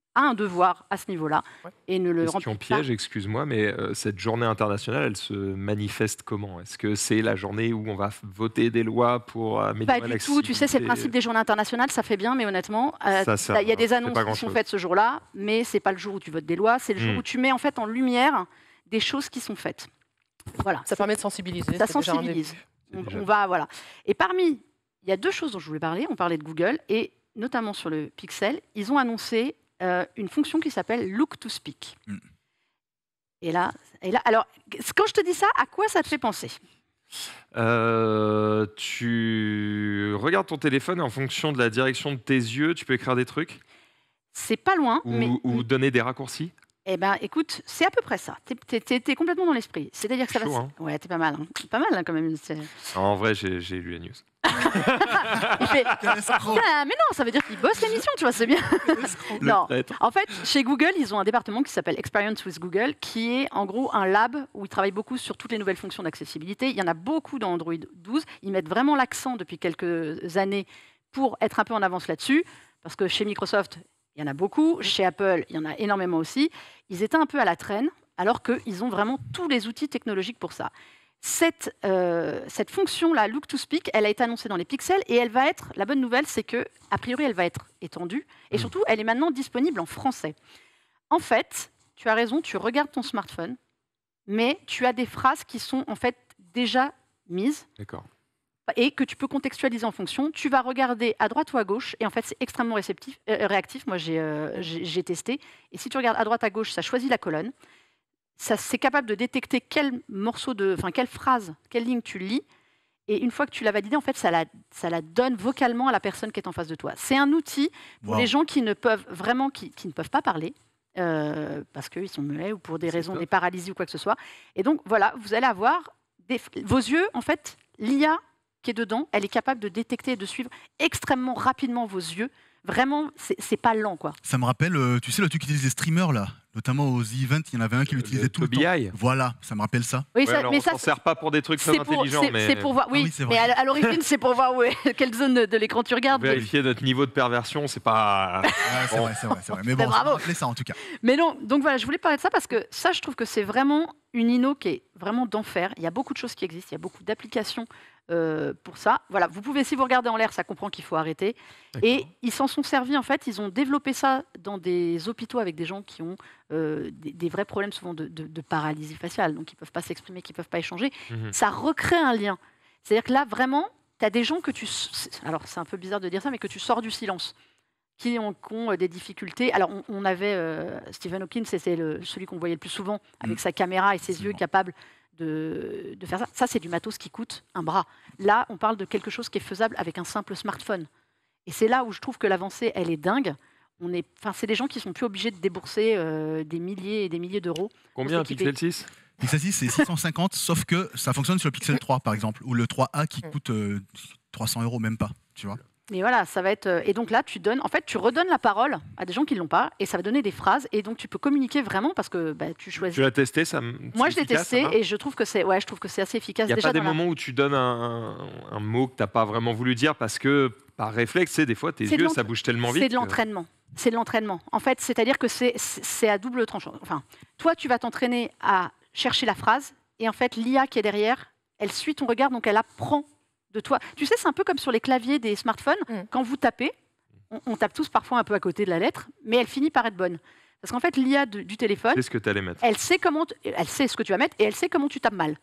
Speaker 4: a un devoir à ce niveau-là
Speaker 2: Ouais.
Speaker 4: et ne le
Speaker 1: Question
Speaker 4: remplit pas.
Speaker 1: piège, excuse-moi, mais euh, cette journée internationale, elle se manifeste comment? Est-ce que c'est la journée où on va f- voter des lois pour améliorer
Speaker 4: Pas du tout, tu sais, c'est le principe des journées internationales, ça fait bien, mais honnêtement, euh,
Speaker 1: Ça sert
Speaker 4: il y a
Speaker 1: à-
Speaker 4: des
Speaker 1: c'est
Speaker 4: annonces
Speaker 1: pas
Speaker 4: qui sont
Speaker 1: grand-chose.
Speaker 4: faites ce jour-là, mais c'est pas le jour où tu votes des lois, c'est le jour
Speaker 1: Mm.
Speaker 4: où tu mets en fait en lumière des choses qui sont faites. Voilà,
Speaker 2: Ça permet de sensibiliser.
Speaker 4: ça
Speaker 2: c'est déjà un
Speaker 4: sensibilise.
Speaker 2: début.
Speaker 1: C'est
Speaker 4: On,
Speaker 1: déjà-
Speaker 4: on va, voilà. Et parmi, il y a deux choses dont je voulais parler. On parlait de Google et notamment sur le Pixel, ils ont annoncé euh, une fonction qui s'appelle Look to Speak.
Speaker 3: Mm.
Speaker 4: Et là, et là, alors, quand je te dis ça, à quoi ça te fait penser?
Speaker 1: Euh, tu regardes ton téléphone et en fonction de la direction de tes yeux, tu peux écrire des trucs
Speaker 4: C'est pas loin,
Speaker 1: ou,
Speaker 4: mais
Speaker 1: ou donner des raccourcis.
Speaker 4: eh ben, écoute, c'est à peu près ça. T'es, t'es- t'es- t'es complètement dans l'esprit. C'est-à-dire que ça
Speaker 1: Chaud,
Speaker 4: va.
Speaker 1: hein.
Speaker 4: Ouais, t'es pas mal. hein. Pas mal hein, quand même. c'est-
Speaker 1: En vrai, j'ai j'ai lu la news.
Speaker 4: Il fait, Ah, mais non, ça veut dire qu'ils bossent l'émission, tu vois, c'est bien. Non.
Speaker 1: Peut-être.
Speaker 4: En fait, chez Google, ils ont un département qui s'appelle Experience with Google, qui est en gros un lab où ils travaillent beaucoup sur toutes les nouvelles fonctions d'accessibilité. Il y en a beaucoup dans Android douze. Ils mettent vraiment l'accent depuis quelques années pour être un peu en avance là-dessus, parce que chez Microsoft, il y en a beaucoup. Chez Apple, il y en a énormément aussi. Ils étaient un peu à la traîne, alors qu'ils ont vraiment tous les outils technologiques pour ça. Cette, euh, cette fonction-là, Look to Speak, elle a été annoncée dans les pixels et elle va être, la bonne nouvelle, c'est que a priori, elle va être étendue et
Speaker 1: Mm.
Speaker 4: surtout, elle est maintenant disponible en français. En fait, tu as raison, tu regardes ton smartphone, mais tu as des phrases qui sont en fait déjà mises
Speaker 1: D'accord.
Speaker 4: et que tu peux contextualiser en fonction. Tu vas regarder à droite ou à gauche, et en fait, c'est extrêmement réceptif, euh, réactif. Moi, j'ai euh, j'ai- j'ai testé. Et si tu regardes à droite à gauche, ça choisit la colonne. Ça, c'est capable de détecter quel morceau de, enfin, quelle phrase, quelle ligne tu lis. Et une fois que tu l'as validée, en fait, ça la, ça la donne vocalement à la personne qui est en face de toi. C'est un outil pour
Speaker 3: Wow.
Speaker 4: les gens qui ne peuvent vraiment, qui, qui ne peuvent pas parler. euh, parce qu'ils sont muets ou pour des
Speaker 1: C'est
Speaker 4: raisons,
Speaker 1: top.
Speaker 4: des paralysies ou quoi que ce soit. Et donc, voilà, vous allez avoir des, vos yeux, en fait, l'I A qui est dedans, elle est capable de détecter et de suivre extrêmement rapidement vos yeux. Vraiment, c'est c'est pas lent, quoi.
Speaker 3: Ça me rappelle, euh, tu sais, le truc qu'utilisent les streamers, là. Notamment aux events, il y en avait un qui l'utilisait tout le temps.
Speaker 1: B I.
Speaker 3: Voilà, ça me rappelle ça.
Speaker 4: Oui,
Speaker 1: Ouais,
Speaker 4: ça-
Speaker 1: alors
Speaker 4: mais
Speaker 1: on
Speaker 4: ça,
Speaker 1: s'en sert pas pour des trucs très
Speaker 4: c'est pour,
Speaker 1: intelligents,
Speaker 4: c'est-
Speaker 1: mais
Speaker 4: c'est pour voir. Oui,
Speaker 3: Ah oui, c'est
Speaker 4: mais
Speaker 3: vrai.
Speaker 4: à, à l'origine, c'est pour voir où est- quelle zone de, de l'écran tu regardes.
Speaker 1: vérifier notre niveau de perversion, c'est pas.
Speaker 3: Ouais, c'est
Speaker 1: Bon.
Speaker 3: vrai, c'est vrai, c'est vrai. Mais
Speaker 4: Ben,
Speaker 3: bon, ça me
Speaker 4: bravo.
Speaker 3: rappelait ça en tout cas.
Speaker 4: Mais non, donc voilà, je voulais parler de ça parce que ça, je trouve que c'est vraiment une inno qui est vraiment d'enfer. Il y a beaucoup de choses qui existent, il y a beaucoup d'applications euh, pour ça. Voilà, vous pouvez, si vous regardez en l'air, ça comprend qu'il faut arrêter. Et ils s'en sont servis, en fait, ils ont développé ça dans des hôpitaux avec des gens qui ont euh, des, des vrais problèmes souvent de, de- de paralysie faciale, donc qui ne peuvent pas s'exprimer, qui ne peuvent pas échanger.
Speaker 1: Mhm.
Speaker 4: Ça recrée un lien. C'est-à-dire que là, vraiment, tu as des gens que tu... s- Alors, c'est un peu bizarre de dire ça, mais que tu sors du silence, qui ont, qui ont, euh, des difficultés. Alors, on, on avait euh, Stephen Hawking, c'était le- celui qu'on voyait le plus souvent, avec
Speaker 3: Mm.
Speaker 4: sa caméra et ses
Speaker 3: C'est
Speaker 4: yeux
Speaker 3: bon.
Speaker 4: capables de, de faire ça. Ça, c'est du matos qui coûte un bras. Là, on parle de quelque chose qui est faisable avec un simple smartphone. Et c'est là où je trouve que l'avancée, elle est dingue. On est, enfin, c'est des gens qui sont plus obligés de débourser euh, des milliers et des milliers d'euros.
Speaker 1: Combien un
Speaker 4: s'équiper.
Speaker 1: Pixel six?
Speaker 3: Pixel six, c'est six cent cinquante, sauf que ça fonctionne sur le Pixel trois, par exemple, ou le trois A qui
Speaker 2: Mm.
Speaker 3: coûte euh, trois cents euros, même pas, tu vois.
Speaker 4: Mais voilà, ça va être. euh, Et donc là, tu donnes. En fait, tu redonnes la parole à des gens qui ne l'ont pas, et ça va donner des phrases. Et donc, tu peux communiquer vraiment parce que bah, tu choisis.
Speaker 1: Tu l'as testé, ça m-
Speaker 4: Moi,
Speaker 1: c'est
Speaker 4: je l'ai
Speaker 1: efficace, ça
Speaker 4: testé
Speaker 1: va
Speaker 4: et je trouve que c'est. Ouais, je trouve que c'est assez efficace.
Speaker 1: Il n'y a
Speaker 4: déjà
Speaker 1: pas des
Speaker 4: dans la-
Speaker 1: moments où tu donnes un, un- un mot que tu n'as pas vraiment voulu dire parce que par réflexe, tu sais, des fois, tes
Speaker 4: C'est de
Speaker 1: yeux,
Speaker 4: l'entra-
Speaker 1: ça bouge tellement vite.
Speaker 4: C'est de
Speaker 1: que-
Speaker 4: l'entraînement. C'est de l'entraînement. En fait, c'est-à-dire que c'est- c'est c'est à double tranchant. Enfin, toi, tu vas t'entraîner à chercher la phrase, et en fait, l'I A qui est derrière, elle suit ton regard, donc elle apprend de toi. Tu sais, c'est un peu comme sur les claviers des smartphones.
Speaker 2: Mm.
Speaker 4: Quand vous tapez, on, on tape tous parfois un peu à côté de la lettre, mais elle finit par être bonne. Parce qu'en fait, l'I A de- du téléphone,
Speaker 1: C'est ce que tu allais mettre.
Speaker 4: elle sait comment, t- elle sait ce que tu vas mettre et elle sait comment tu tapes mal.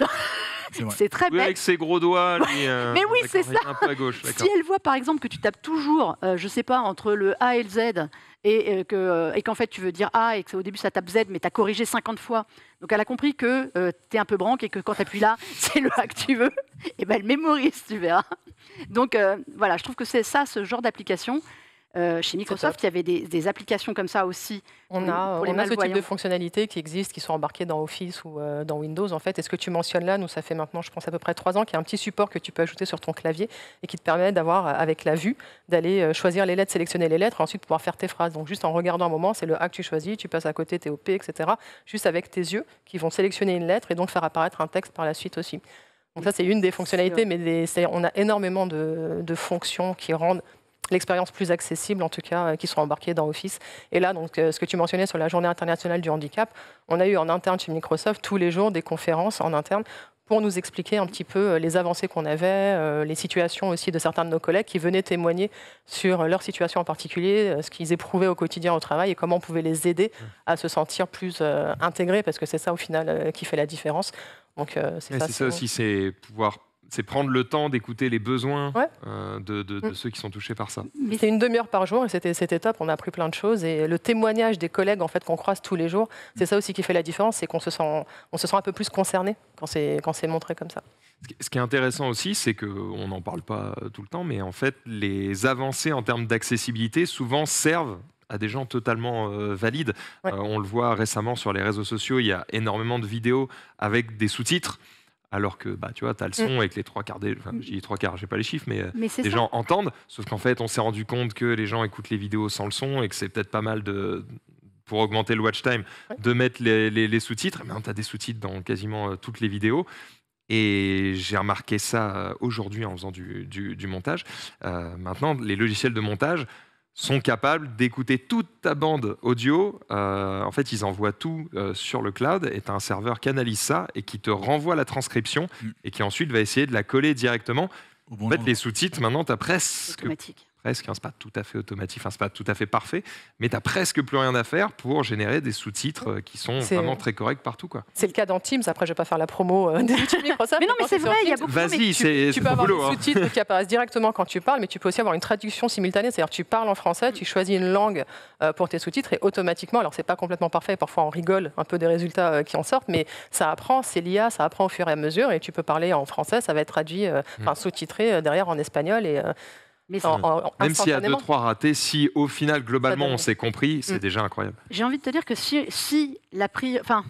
Speaker 3: C'est vrai.
Speaker 4: C'est très
Speaker 1: Oui,
Speaker 4: bête.
Speaker 1: avec ses gros doigts, lui. euh,
Speaker 4: Mais oui,
Speaker 1: d'accord,
Speaker 4: c'est
Speaker 1: Un peu à gauche, d'accord.
Speaker 4: Si elle voit par exemple que tu tapes toujours, euh, je sais pas, entre le A et le Z, et, euh, que, euh, et qu'en fait tu veux dire A et qu'au début ça tape Z, mais tu as corrigé cinquante fois, donc elle a compris que tu es un peu branque et que quand tu appuies là, c'est le A que tu veux, et ben elle mémorise, tu verras. Donc euh, voilà, je trouve que c'est ça, ce genre d'application. Euh, chez Microsoft, il y avait des, des applications comme ça aussi.
Speaker 2: On
Speaker 4: Oui,
Speaker 2: a,
Speaker 4: pour les
Speaker 2: on a ce type de
Speaker 4: malvoyants.
Speaker 2: fonctionnalités qui existent, qui sont embarquées dans Office ou euh, dans Windows. En fait, et ce que tu mentionnes là, nous, ça fait maintenant, je pense, à peu près trois ans qu'il y a un petit support que tu peux ajouter sur ton clavier et qui te permet d'avoir, euh, avec la vue, d'aller euh, choisir les lettres, sélectionner les lettres, et ensuite pouvoir faire tes phrases. Donc, juste en regardant un moment, c'est le A que tu choisis, tu passes à côté, t'es au P, et cetera. Juste avec tes yeux qui vont sélectionner une lettre et donc faire apparaître un texte par la suite aussi. Donc ça, c'est une des fonctionnalités, mais des- c'est- on a énormément de, de fonctions qui rendent l'expérience plus accessible, en tout cas, euh, qui sont embarqués dans Office. Et là, donc, euh, ce que tu mentionnais sur la Journée internationale du handicap, on a eu en interne chez Microsoft tous les jours des conférences en interne pour nous expliquer un petit peu les avancées qu'on avait, euh, les situations aussi de certains de nos collègues qui venaient témoigner sur leur situation en particulier, ce qu'ils éprouvaient au quotidien au travail et comment on pouvait les aider à se sentir plus euh, intégrés, parce que c'est ça au final euh, qui fait la différence. Donc euh, c'est
Speaker 1: Ouais,
Speaker 2: ça,
Speaker 1: c'est ça aussi, c'est pouvoir, c'est prendre le temps d'écouter les besoins
Speaker 2: Ouais.
Speaker 1: euh, de, de- de
Speaker 2: Mm.
Speaker 1: ceux qui sont touchés par ça.
Speaker 2: Mais c'est une demi-heure par jour et c'était, c'était top, on a appris plein de choses. Et le témoignage des collègues en fait, qu'on croise tous les jours, c'est ça aussi qui fait la différence, c'est qu'on se sent, on se sent un peu plus concerné quand c'est, quand c'est montré comme ça.
Speaker 1: Ce qui- Ce qui est intéressant aussi, c'est qu'on n'en parle pas tout le temps, mais en fait, les avancées en termes d'accessibilité souvent servent à des gens totalement euh, valides.
Speaker 2: Ouais.
Speaker 1: Euh, on le voit récemment sur les réseaux sociaux, il y a énormément de vidéos avec des sous-titres, alors que bah, tu vois, tu as le son avec les trois quarts des... Enfin, j'ai dit trois quarts, j'ai pas les chiffres, mais, euh,
Speaker 4: Mais c'est
Speaker 1: les
Speaker 4: ça.
Speaker 1: gens entendent, sauf qu'en fait, on s'est rendu compte que les gens écoutent les vidéos sans le son et que c'est peut-être pas mal de... pour augmenter le watch time,
Speaker 2: Ouais.
Speaker 1: de mettre les, les- les sous-titres. Tu as des sous-titres dans quasiment euh, toutes les vidéos. Et j'ai remarqué ça euh, aujourd'hui en faisant du, du- du montage. Euh, maintenant, les logiciels de montage sont capables d'écouter toute ta bande audio. Euh, en fait, ils envoient tout euh, sur le cloud et tu as un serveur qui analyse ça et qui te renvoie la transcription
Speaker 3: Mm.
Speaker 1: et qui ensuite va essayer de la coller directement.
Speaker 3: Au bon
Speaker 1: En fait,
Speaker 3: endroit.
Speaker 1: les sous-titres, maintenant, tu as presque
Speaker 4: Automatique.
Speaker 1: presque, hein, c'est pas tout à fait automatique, enfin, c'est pas tout à fait parfait, mais tu n'as presque plus rien à faire pour générer des sous-titres euh, qui sont
Speaker 2: C'est-
Speaker 1: vraiment très corrects partout, quoi.
Speaker 2: C'est le cas dans Teams, après je ne vais pas faire la promo euh, des outils de Microsoft.
Speaker 4: Mais non, mais
Speaker 2: quand
Speaker 4: c'est
Speaker 2: tu es sur
Speaker 4: vrai, il y a
Speaker 2: Teams,
Speaker 4: beaucoup de gens, mais
Speaker 1: Vas-y,
Speaker 2: tu,
Speaker 1: c'est
Speaker 2: tu
Speaker 1: c'est
Speaker 2: peux
Speaker 1: ton
Speaker 2: avoir
Speaker 1: boulot.
Speaker 2: des
Speaker 1: hein.
Speaker 2: sous-titres qui apparaissent directement quand tu parles, mais tu peux aussi avoir une traduction simultanée, c'est-à-dire tu parles en français, tu choisis une langue euh, pour tes sous-titres et automatiquement, alors c'est pas complètement parfait, parfois on rigole un peu des résultats euh, qui en sortent, mais ça apprend, c'est l'I A, ça apprend au fur et à mesure et tu peux parler en français, ça va être traduit, euh, enfin sous-titré euh, derrière en espagnol et euh,
Speaker 4: Mais c'est-
Speaker 2: en, en-
Speaker 1: Même s'il y a deux,
Speaker 2: instantanément.
Speaker 1: trois ratés, si au final, globalement,
Speaker 2: donne-
Speaker 1: on s'est compris, c'est
Speaker 2: Mm.
Speaker 1: déjà incroyable.
Speaker 4: j'ai envie de te dire que si, si la pri... enfin,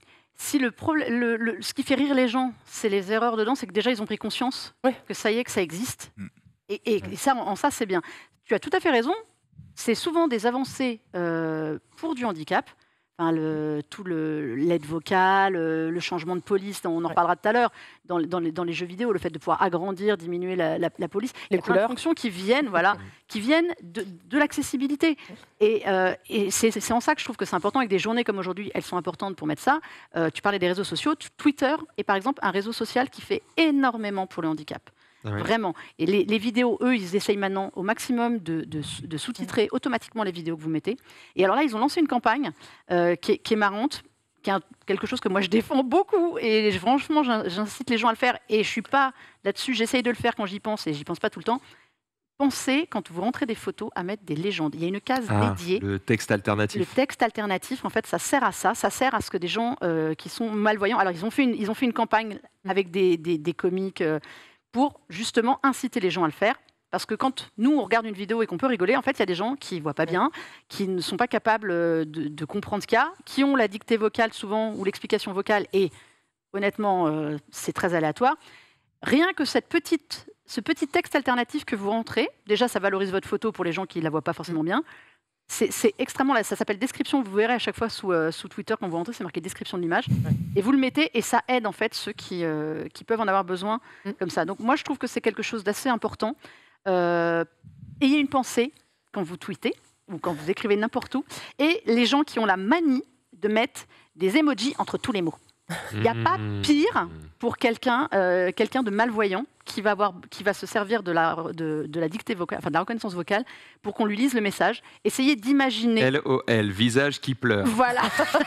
Speaker 4: si le problème, le, le- ce qui fait rire les gens, c'est les erreurs dedans, c'est que déjà ils ont pris conscience
Speaker 2: Oui.
Speaker 4: que ça y est, que ça existe.
Speaker 3: Mm.
Speaker 4: Et, et- et ça, en, en ça, c'est bien. Tu as tout à fait raison. C'est souvent des avancées euh, pour du handicap. Enfin, le, tout le l'aide vocale, euh, le changement de police, on en
Speaker 2: Ouais.
Speaker 4: reparlera tout à l'heure. Dans, les- dans les, dans les jeux vidéo, le fait de pouvoir agrandir, diminuer la, la- la police, il
Speaker 2: Les
Speaker 4: y a plein de
Speaker 2: couleurs.
Speaker 4: fonctions qui viennent, voilà, qui viennent de, de l'accessibilité. Et, euh, et c'est c'est en ça que je trouve que c'est important. Avec des journées comme aujourd'hui, elles sont importantes pour mettre ça. Euh, tu parlais des réseaux sociaux. T- Twitter est par exemple un réseau social qui fait énormément pour le handicap.
Speaker 1: Ah ouais.
Speaker 4: Vraiment. Et les, les vidéos, eux, ils essayent maintenant au maximum de, de- de sous-titrer automatiquement les vidéos que vous mettez. Et alors là, ils ont lancé une campagne euh, qui, est, qui est marrante, qui est un- quelque chose que moi je défends beaucoup. Et je- franchement, j'in- j'incite les gens à le faire. Et je suis pas là-dessus, j'essaye de le faire quand j'y pense, et j'y pense pas tout le temps. Pensez, quand vous rentrez des photos, à mettre des légendes. Il y a une case
Speaker 1: Ah,
Speaker 4: dédiée.
Speaker 1: le texte
Speaker 4: Le
Speaker 1: alternatif.
Speaker 4: texte alternatif, en fait, ça sert à ça. Ça sert à ce que des gens euh, qui sont malvoyants. Alors, ils ont fait une, ils ont fait une campagne avec des, des, des comiques euh, pour justement inciter les gens à le faire. Parce que quand nous, on regarde une vidéo et qu'on peut rigoler, en fait, il y a des gens qui ne voient pas bien, qui ne sont pas capables euh, de, de comprendre ce qu'il y a, qui ont la dictée vocale souvent ou l'explication vocale. Et honnêtement, euh, c'est très aléatoire. Rien que cette petite, ce petit texte alternatif que vous rentrez, déjà, ça valorise votre photo pour les gens qui ne la voient pas forcément bien. C'est c'est extrêmement, ça s'appelle description. Vous verrez à chaque fois sous, euh, sous Twitter quand vous rentrez, c'est marqué description de l'image. Et vous le mettez et ça aide en fait ceux qui, euh, qui peuvent en avoir besoin
Speaker 2: Mm.
Speaker 4: comme ça. Donc moi je trouve que c'est quelque chose d'assez important. Euh, ayez une pensée quand vous tweetez ou quand vous écrivez n'importe où. Et les gens qui ont la manie de mettre des emojis entre tous les mots. Il n'y a pas
Speaker 1: Mmh.
Speaker 4: pire pour quelqu'un euh, quelqu'un de malvoyant qui va, avoir, qui va se servir de la, de, de la dictée vocale, enfin de la reconnaissance vocale, pour qu'on lui lise le message. Essayez d'imaginer.
Speaker 1: L O L, visage qui pleure.
Speaker 4: Voilà,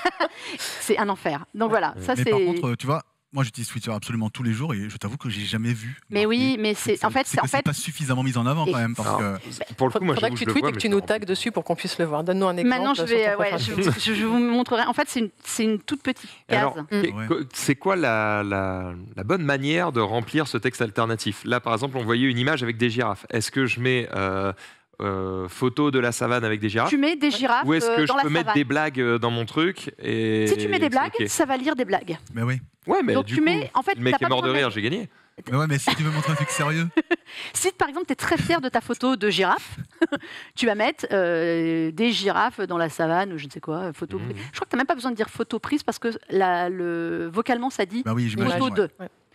Speaker 4: c'est un enfer. Donc voilà, ça
Speaker 3: Mais
Speaker 4: c'est.
Speaker 3: par contre, tu vois, moi j'utilise Twitter absolument tous les jours et je t'avoue que j'ai jamais vu.
Speaker 4: Mais oui, mais c'est en fait,
Speaker 3: c'est
Speaker 4: c'est en
Speaker 3: que c'est
Speaker 4: fait.
Speaker 3: pas suffisamment mis en avant
Speaker 4: Et-
Speaker 3: quand même parce
Speaker 1: Alors,
Speaker 3: que
Speaker 1: Pour le coup, moi,
Speaker 2: Faudrait
Speaker 1: j'avoue
Speaker 2: que tu
Speaker 1: je le
Speaker 2: tweets
Speaker 1: vois,
Speaker 2: et que
Speaker 1: mais
Speaker 2: tu
Speaker 1: je
Speaker 2: nous
Speaker 1: me rends
Speaker 2: tags dessus pour qu'on puisse le voir. Donne-nous un exemple.
Speaker 4: Maintenant, je
Speaker 2: sur
Speaker 4: vais,
Speaker 2: ton
Speaker 4: euh, ouais,
Speaker 2: prochain
Speaker 4: je, je- je vous montrerai. En fait, c'est une, c'est une toute petite
Speaker 1: Et alors,
Speaker 4: case.
Speaker 1: qu'est-
Speaker 3: Ouais.
Speaker 1: co- c'est quoi la, la- la bonne manière de remplir ce texte alternatif? Là, par exemple, on voyait une image avec des girafes. Est-ce que je mets euh, euh, photo de la savane avec des girafes?
Speaker 4: Tu mets des girafes
Speaker 1: Ou est-ce
Speaker 4: euh,
Speaker 1: que je
Speaker 4: dans la
Speaker 1: peux mettre
Speaker 4: savane.
Speaker 1: des blagues euh, dans mon truc et...
Speaker 4: Si tu mets des
Speaker 1: c'est
Speaker 4: blagues,
Speaker 1: ok.
Speaker 4: ça va lire des blagues.
Speaker 3: mais oui.
Speaker 1: Ouais, mais
Speaker 4: Donc
Speaker 1: du
Speaker 4: tu
Speaker 1: coup,
Speaker 4: mets, en fait,
Speaker 1: le mec
Speaker 4: t'as
Speaker 1: est
Speaker 4: pas
Speaker 1: mort de
Speaker 4: besoin
Speaker 1: rire,
Speaker 4: mettre-
Speaker 1: j'ai gagné.
Speaker 3: Mais ouais, mais si tu veux montrer un truc sérieux,
Speaker 4: Si par exemple tu es très fier de ta photo de girafe, tu vas mettre euh, des girafes dans la savane ou je ne sais quoi, photo
Speaker 1: Mhm.
Speaker 4: prise. Je crois que tu n'as même pas besoin de dire photo prise parce que la, le, vocalement ça dit
Speaker 3: bah oui, j'imagine.
Speaker 4: photo
Speaker 3: ouais.
Speaker 4: de.
Speaker 2: Ouais.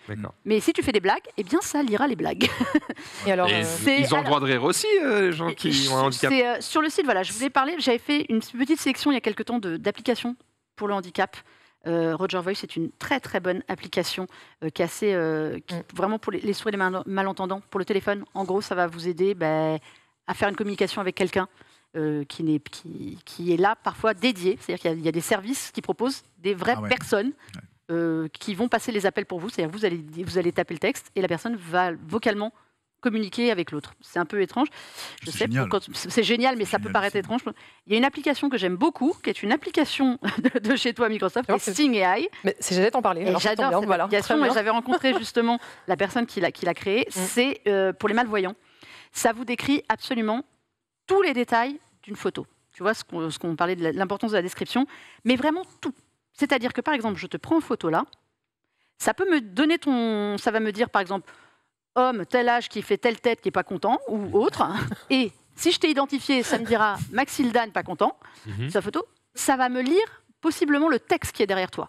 Speaker 1: D'accord.
Speaker 4: Mais si tu fais des blagues, eh bien, ça lira les blagues.
Speaker 2: Et alors,
Speaker 1: Et
Speaker 2: euh,
Speaker 4: c'est-
Speaker 1: ils ont le
Speaker 4: alors-
Speaker 1: droit de rire aussi, euh, les gens qui ont un handicap.
Speaker 4: C'est, euh, sur le site, voilà, je voulais parler, j'avais fait une petite sélection il y a quelques temps de- d'applications pour le handicap. Euh, Roger Voice est une très très bonne application euh, qui est assez, euh, qui-
Speaker 2: Mm.
Speaker 4: vraiment pour les, les sourds et les mal- malentendants, pour le téléphone. En gros, ça va vous aider ben, à faire une communication avec quelqu'un euh, qui, n'est- qui, qui est là parfois dédié. C'est-à-dire qu'il y a- il y, a des services qui proposent des vraies
Speaker 3: Ah ouais.
Speaker 4: personnes euh, qui vont passer les appels pour vous. C'est-à-dire que vous allez, vous allez taper le texte et la personne va vocalement communiquer avec l'autre. C'est un peu étrange. Je
Speaker 3: C'est
Speaker 4: sais,
Speaker 3: génial.
Speaker 4: pour- quand- c'est génial, mais ça peut paraître
Speaker 3: Génialissime.
Speaker 4: étrange. Il y a une application que j'aime beaucoup, qui est une application de, de chez toi, Microsoft,
Speaker 2: Non,
Speaker 4: qui est
Speaker 2: c'est-
Speaker 4: Sting A I.
Speaker 2: mais c'est- j'allais t'en parler.
Speaker 4: Et
Speaker 2: alors ça tombe
Speaker 4: j'adore
Speaker 2: bien,
Speaker 4: cette
Speaker 2: voilà,
Speaker 4: application.
Speaker 2: très
Speaker 4: Et
Speaker 2: bien.
Speaker 4: j'avais rencontré justement la personne qui l'a qui l'a créée. C'est euh, pour les malvoyants. Ça vous décrit absolument tous les détails d'une photo. Tu vois, ce qu'on ce qu'on parlait de la- l'importance de la description, mais vraiment tout. C'est-à-dire que par exemple, je te prends en photo là, ça peut me donner ton. Ça va me dire par exemple, homme, tel âge, qui fait telle tête, qui n'est pas content, ou autre. Et si je t'ai identifié, ça me dira Maxildan, pas content,
Speaker 1: Mhm.
Speaker 4: sa photo. Ça va me lire possiblement le texte qui est derrière toi.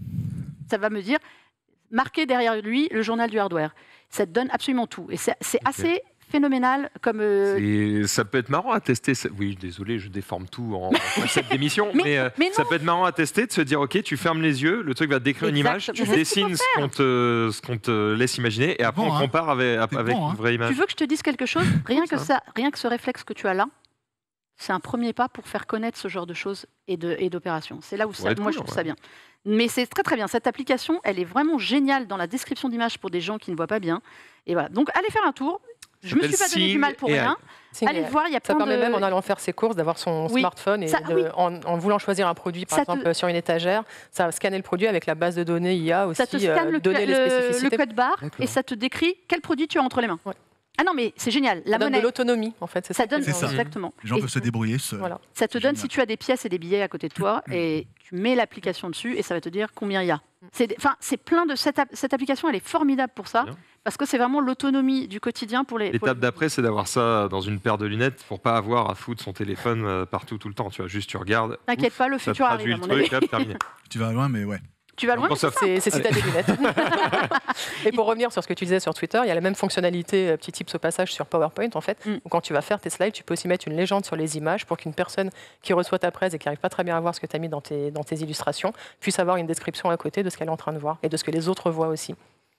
Speaker 4: Ça va me dire, marqué derrière lui, le journal du hardware. Ça te donne absolument tout. Et c'est c'est
Speaker 1: Ok.
Speaker 4: assez phénoménal comme. euh,
Speaker 1: Et ça peut être marrant à tester. ça- Oui, désolé, je déforme tout en en cette démission,
Speaker 4: Mais-
Speaker 1: mais, euh,
Speaker 4: mais
Speaker 1: ça
Speaker 4: non.
Speaker 1: peut être marrant à tester, de se dire, ok, tu fermes les yeux, le truc va te décrire une image,
Speaker 4: Exactement.
Speaker 1: tu
Speaker 4: Mais c'est ce qu'il
Speaker 1: dessines ce qu'on te, ce qu'on te laisse imaginer, et après
Speaker 3: bon,
Speaker 1: on
Speaker 3: hein.
Speaker 1: compare avec,
Speaker 3: C'est
Speaker 1: avec
Speaker 3: bon, hein.
Speaker 1: une vraie image.
Speaker 4: Tu veux que je te dise quelque chose rien que,
Speaker 1: ça.
Speaker 4: ça, rien que ce réflexe que tu as là, c'est un premier pas pour faire connaître ce genre de choses et de- et d'opérations. C'est là où ça-
Speaker 1: Ouais,
Speaker 4: moi
Speaker 1: cool,
Speaker 4: je trouve
Speaker 1: ouais.
Speaker 4: ça bien. Mais c'est très très bien. Cette application, elle est vraiment géniale dans la description d'image pour des gens qui ne voient pas bien. Et voilà. Donc allez faire un tour. Je me suis pas donné du mal pour
Speaker 1: Sting
Speaker 4: rien.
Speaker 2: Sting
Speaker 4: Allez
Speaker 2: A I.
Speaker 4: voir, il y a
Speaker 2: Ça
Speaker 4: plein
Speaker 2: permet
Speaker 4: de.
Speaker 2: même en allant faire ses courses d'avoir son
Speaker 4: Oui.
Speaker 2: smartphone et
Speaker 4: Ça-
Speaker 2: de-
Speaker 4: oui.
Speaker 2: en, en voulant choisir un produit, par
Speaker 4: Ça te-
Speaker 2: exemple sur une étagère, ça va scanner le produit avec la base de données I A aussi,
Speaker 4: Ça te scanne
Speaker 2: euh,
Speaker 4: le,
Speaker 2: donner les
Speaker 4: le- le
Speaker 2: spécificités.
Speaker 4: code barre
Speaker 1: D'accord.
Speaker 4: et ça te décrit quel produit tu as entre les mains.
Speaker 2: Ouais.
Speaker 4: Ah non, mais c'est génial. La
Speaker 2: Ça donne de
Speaker 4: monnaie,
Speaker 2: l'autonomie en fait.
Speaker 4: ça donne
Speaker 3: C'est ça.
Speaker 4: exactement.
Speaker 3: Les gens
Speaker 4: Et
Speaker 3: peuvent se débrouiller seuls.
Speaker 2: Voilà.
Speaker 4: ça te
Speaker 3: C'est
Speaker 4: donne
Speaker 3: génial.
Speaker 4: si tu as des pièces et des billets à côté de toi et tu mets l'application dessus et ça va te dire combien il y a. C'est, des- enfin, c'est plein de cette, app- cette application, elle est formidable pour ça
Speaker 1: Bien.
Speaker 4: parce que c'est vraiment l'autonomie du quotidien pour les. pour
Speaker 1: L'étape
Speaker 4: les-
Speaker 1: d'après, c'est d'avoir ça dans une paire de lunettes pour pas avoir à foutre son téléphone euh, partout tout le temps. Tu vois, juste tu regardes.
Speaker 4: T'inquiète
Speaker 1: ouf,
Speaker 4: pas, le
Speaker 1: ça te
Speaker 4: futur
Speaker 1: traduit
Speaker 4: arrive à
Speaker 1: le
Speaker 4: mon
Speaker 1: truc,
Speaker 4: avis.
Speaker 1: hop, terminé.
Speaker 3: Tu vas loin, mais ouais.
Speaker 4: Tu vas loin.
Speaker 1: Bon, ça-
Speaker 2: C'est c'est si t'as des lunettes. Et pour revenir sur ce que tu disais sur Twitter, il y a la même fonctionnalité, euh, petit tips au passage sur PowerPoint en fait,
Speaker 4: Mm.
Speaker 2: où quand tu vas faire tes slides, tu peux aussi mettre une légende sur les images pour qu'une personne qui reçoit ta presse et qui n'arrive pas très bien à voir ce que tu as mis dans tes, dans tes illustrations puisse avoir une description à côté de ce qu'elle est en train de voir et de ce que les autres voient aussi.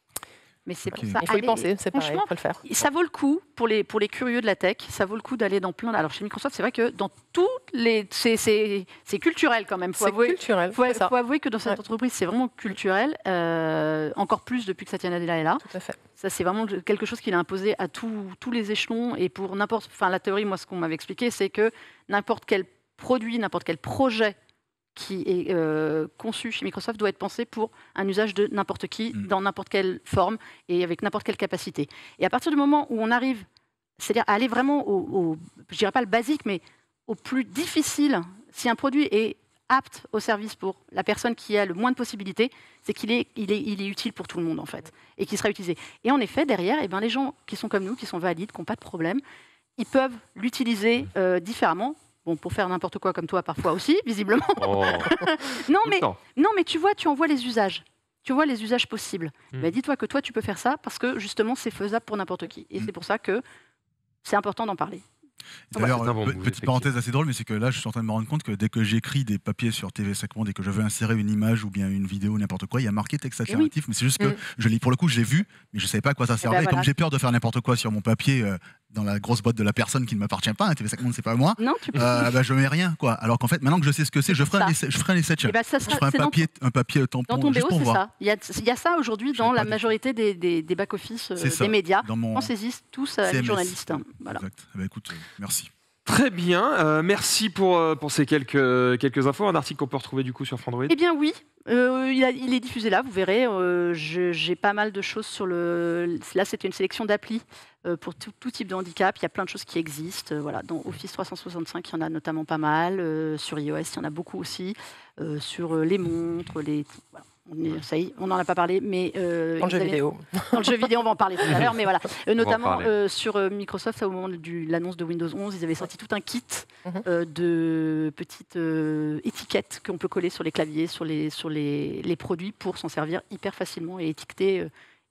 Speaker 4: Mais c'est
Speaker 3: Ok.
Speaker 4: pour ça.
Speaker 2: Il faut y
Speaker 4: allez-
Speaker 2: penser, c'est pareil, il
Speaker 4: franchement,
Speaker 2: faut le faire.
Speaker 4: ça vaut le coup pour les, pour les curieux de la tech, ça vaut le coup d'aller dans plein. Alors chez Microsoft, c'est vrai que dans tous les. C'est, c'est, c'est culturel quand même. Faut
Speaker 2: C'est
Speaker 4: avouer,
Speaker 2: culturel,
Speaker 4: faut,
Speaker 2: c'est ça.
Speaker 4: faut avouer que dans cette
Speaker 2: Ouais.
Speaker 4: entreprise, c'est vraiment culturel. euh, encore plus depuis que Satya Nadella est là.
Speaker 2: Tout à fait.
Speaker 4: Ça, c'est vraiment quelque chose qu'il a imposé à tous- tous les échelons. Et pour n'importe. Enfin, la théorie, moi, ce qu'on m'avait expliqué, c'est que n'importe quel produit, n'importe quel projet qui est euh, conçu chez Microsoft doit être pensé pour un usage de n'importe qui,
Speaker 3: Mm.
Speaker 4: dans n'importe quelle forme et avec n'importe quelle capacité. Et à partir du moment où on arrive, c'est-à-dire à aller vraiment au, au- je dirais pas le basique, mais au plus difficile, si un produit est apte au service pour la personne qui a le moins de possibilités, c'est qu'il est, il est, il est utile pour tout le monde en fait, et qu'il sera utilisé. Et en effet, derrière, eh ben, les gens qui sont comme nous, qui sont valides, qui n'ont pas de problème, ils peuvent l'utiliser euh, différemment. Bon, pour faire n'importe quoi comme toi parfois aussi, visiblement.
Speaker 1: Oh,
Speaker 4: Non,
Speaker 1: tout le
Speaker 4: mais,
Speaker 1: temps.
Speaker 4: non, mais tu vois, tu en vois les usages. Tu vois les usages possibles.
Speaker 1: Mm.
Speaker 4: Bah, dis-toi que toi, tu peux faire ça parce que justement, c'est faisable pour n'importe qui. Et
Speaker 3: Mm.
Speaker 4: c'est pour ça que c'est important d'en parler.
Speaker 3: D'ailleurs,
Speaker 1: c'est un bon
Speaker 3: pe-
Speaker 1: move,
Speaker 3: petite
Speaker 1: effectivement.
Speaker 3: parenthèse assez drôle, mais c'est que là, je suis en train de me rendre compte que dès que j'écris des papiers sur T V cinq Monde et que je veux insérer une image ou bien une vidéo, n'importe quoi, il y a marqué texte
Speaker 4: oui.
Speaker 3: alternatif, mais c'est juste que
Speaker 2: Mm.
Speaker 3: je l'ai, pour le coup, je l'ai vu, mais je savais pas à quoi ça servait.
Speaker 4: ben
Speaker 3: Et
Speaker 4: voilà.
Speaker 3: comme j'ai peur de faire n'importe quoi sur mon papier euh, dans la grosse boîte de la personne qui ne m'appartient pas, hein, T V cinq Monde, c'est pas moi.
Speaker 4: Non, tu peux.
Speaker 3: Euh, bah, je mets rien, quoi. Alors qu'en fait, maintenant que je sais ce que c'est, je ferai,
Speaker 4: Ça.
Speaker 3: un essai, je ferai un essai.
Speaker 4: Eh ben, ça
Speaker 3: Je
Speaker 4: sera-
Speaker 3: ferai un
Speaker 4: c'est dans
Speaker 3: papier, un papier tampon
Speaker 4: Dans ton
Speaker 3: juste
Speaker 4: B O,
Speaker 3: pour
Speaker 4: c'est
Speaker 3: voir.
Speaker 4: ça. Il y, a, il y a ça aujourd'hui
Speaker 3: Je
Speaker 4: dans
Speaker 3: savais
Speaker 4: la
Speaker 3: pas du tout.
Speaker 4: majorité des, des, des back-office euh,
Speaker 3: C'est ça.
Speaker 4: des médias.
Speaker 3: Dans mon
Speaker 4: Pensez-y tous à
Speaker 3: C
Speaker 4: les
Speaker 3: M S.
Speaker 4: journalistes. hein. Voilà.
Speaker 3: Exact. Eh ben, écoute, euh, merci.
Speaker 1: Très bien, euh, merci pour, euh, pour ces quelques, quelques infos. Un article qu'on peut retrouver du coup sur Frandroid.
Speaker 4: Eh bien oui, euh, il, a- il est diffusé là, vous verrez. euh, je- J'ai pas mal de choses sur le... Là, c'était une sélection d'applis euh, pour tout, tout type de handicap. Il y a plein de choses qui existent. euh, voilà. Dans Office trois cent soixante-cinq, il y en a notamment pas mal. euh, sur iOS, il y en a beaucoup aussi. euh, sur euh, les montres, les... Voilà. On est- ça y est, on n'en a pas parlé, mais... euh,
Speaker 2: Dans le
Speaker 4: ils
Speaker 2: jeu
Speaker 4: avaient-
Speaker 2: vidéo.
Speaker 4: Dans le jeu vidéo, on va en parler tout à l'heure, mais voilà. Euh,
Speaker 1: en
Speaker 4: notamment
Speaker 1: parler.
Speaker 4: euh, sur euh, Microsoft, au moment de l'annonce de Windows onze, ils avaient sorti tout un kit
Speaker 2: Mhm.
Speaker 4: euh, de petites euh, étiquettes qu'on peut coller sur les claviers, sur les, sur les, les produits pour s'en servir hyper facilement et étiqueter euh,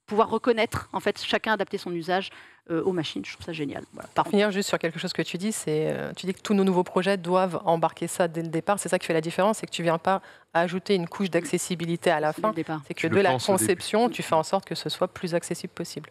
Speaker 4: pouvoir reconnaître, en fait, chacun adapter son usage euh, aux machines. Je trouve ça génial. Voilà.
Speaker 2: Par finir juste sur quelque chose que tu dis, c'est euh, tu dis que tous nos nouveaux projets doivent embarquer ça dès le départ. C'est ça qui fait la différence, c'est que tu viens pas ajouter une couche d'accessibilité à la
Speaker 4: Dès
Speaker 2: fin.
Speaker 4: le départ.
Speaker 2: C'est que
Speaker 1: Tu
Speaker 2: de
Speaker 1: le
Speaker 2: la
Speaker 1: penses au début.
Speaker 2: conception, tu fais en sorte que ce soit plus accessible possible.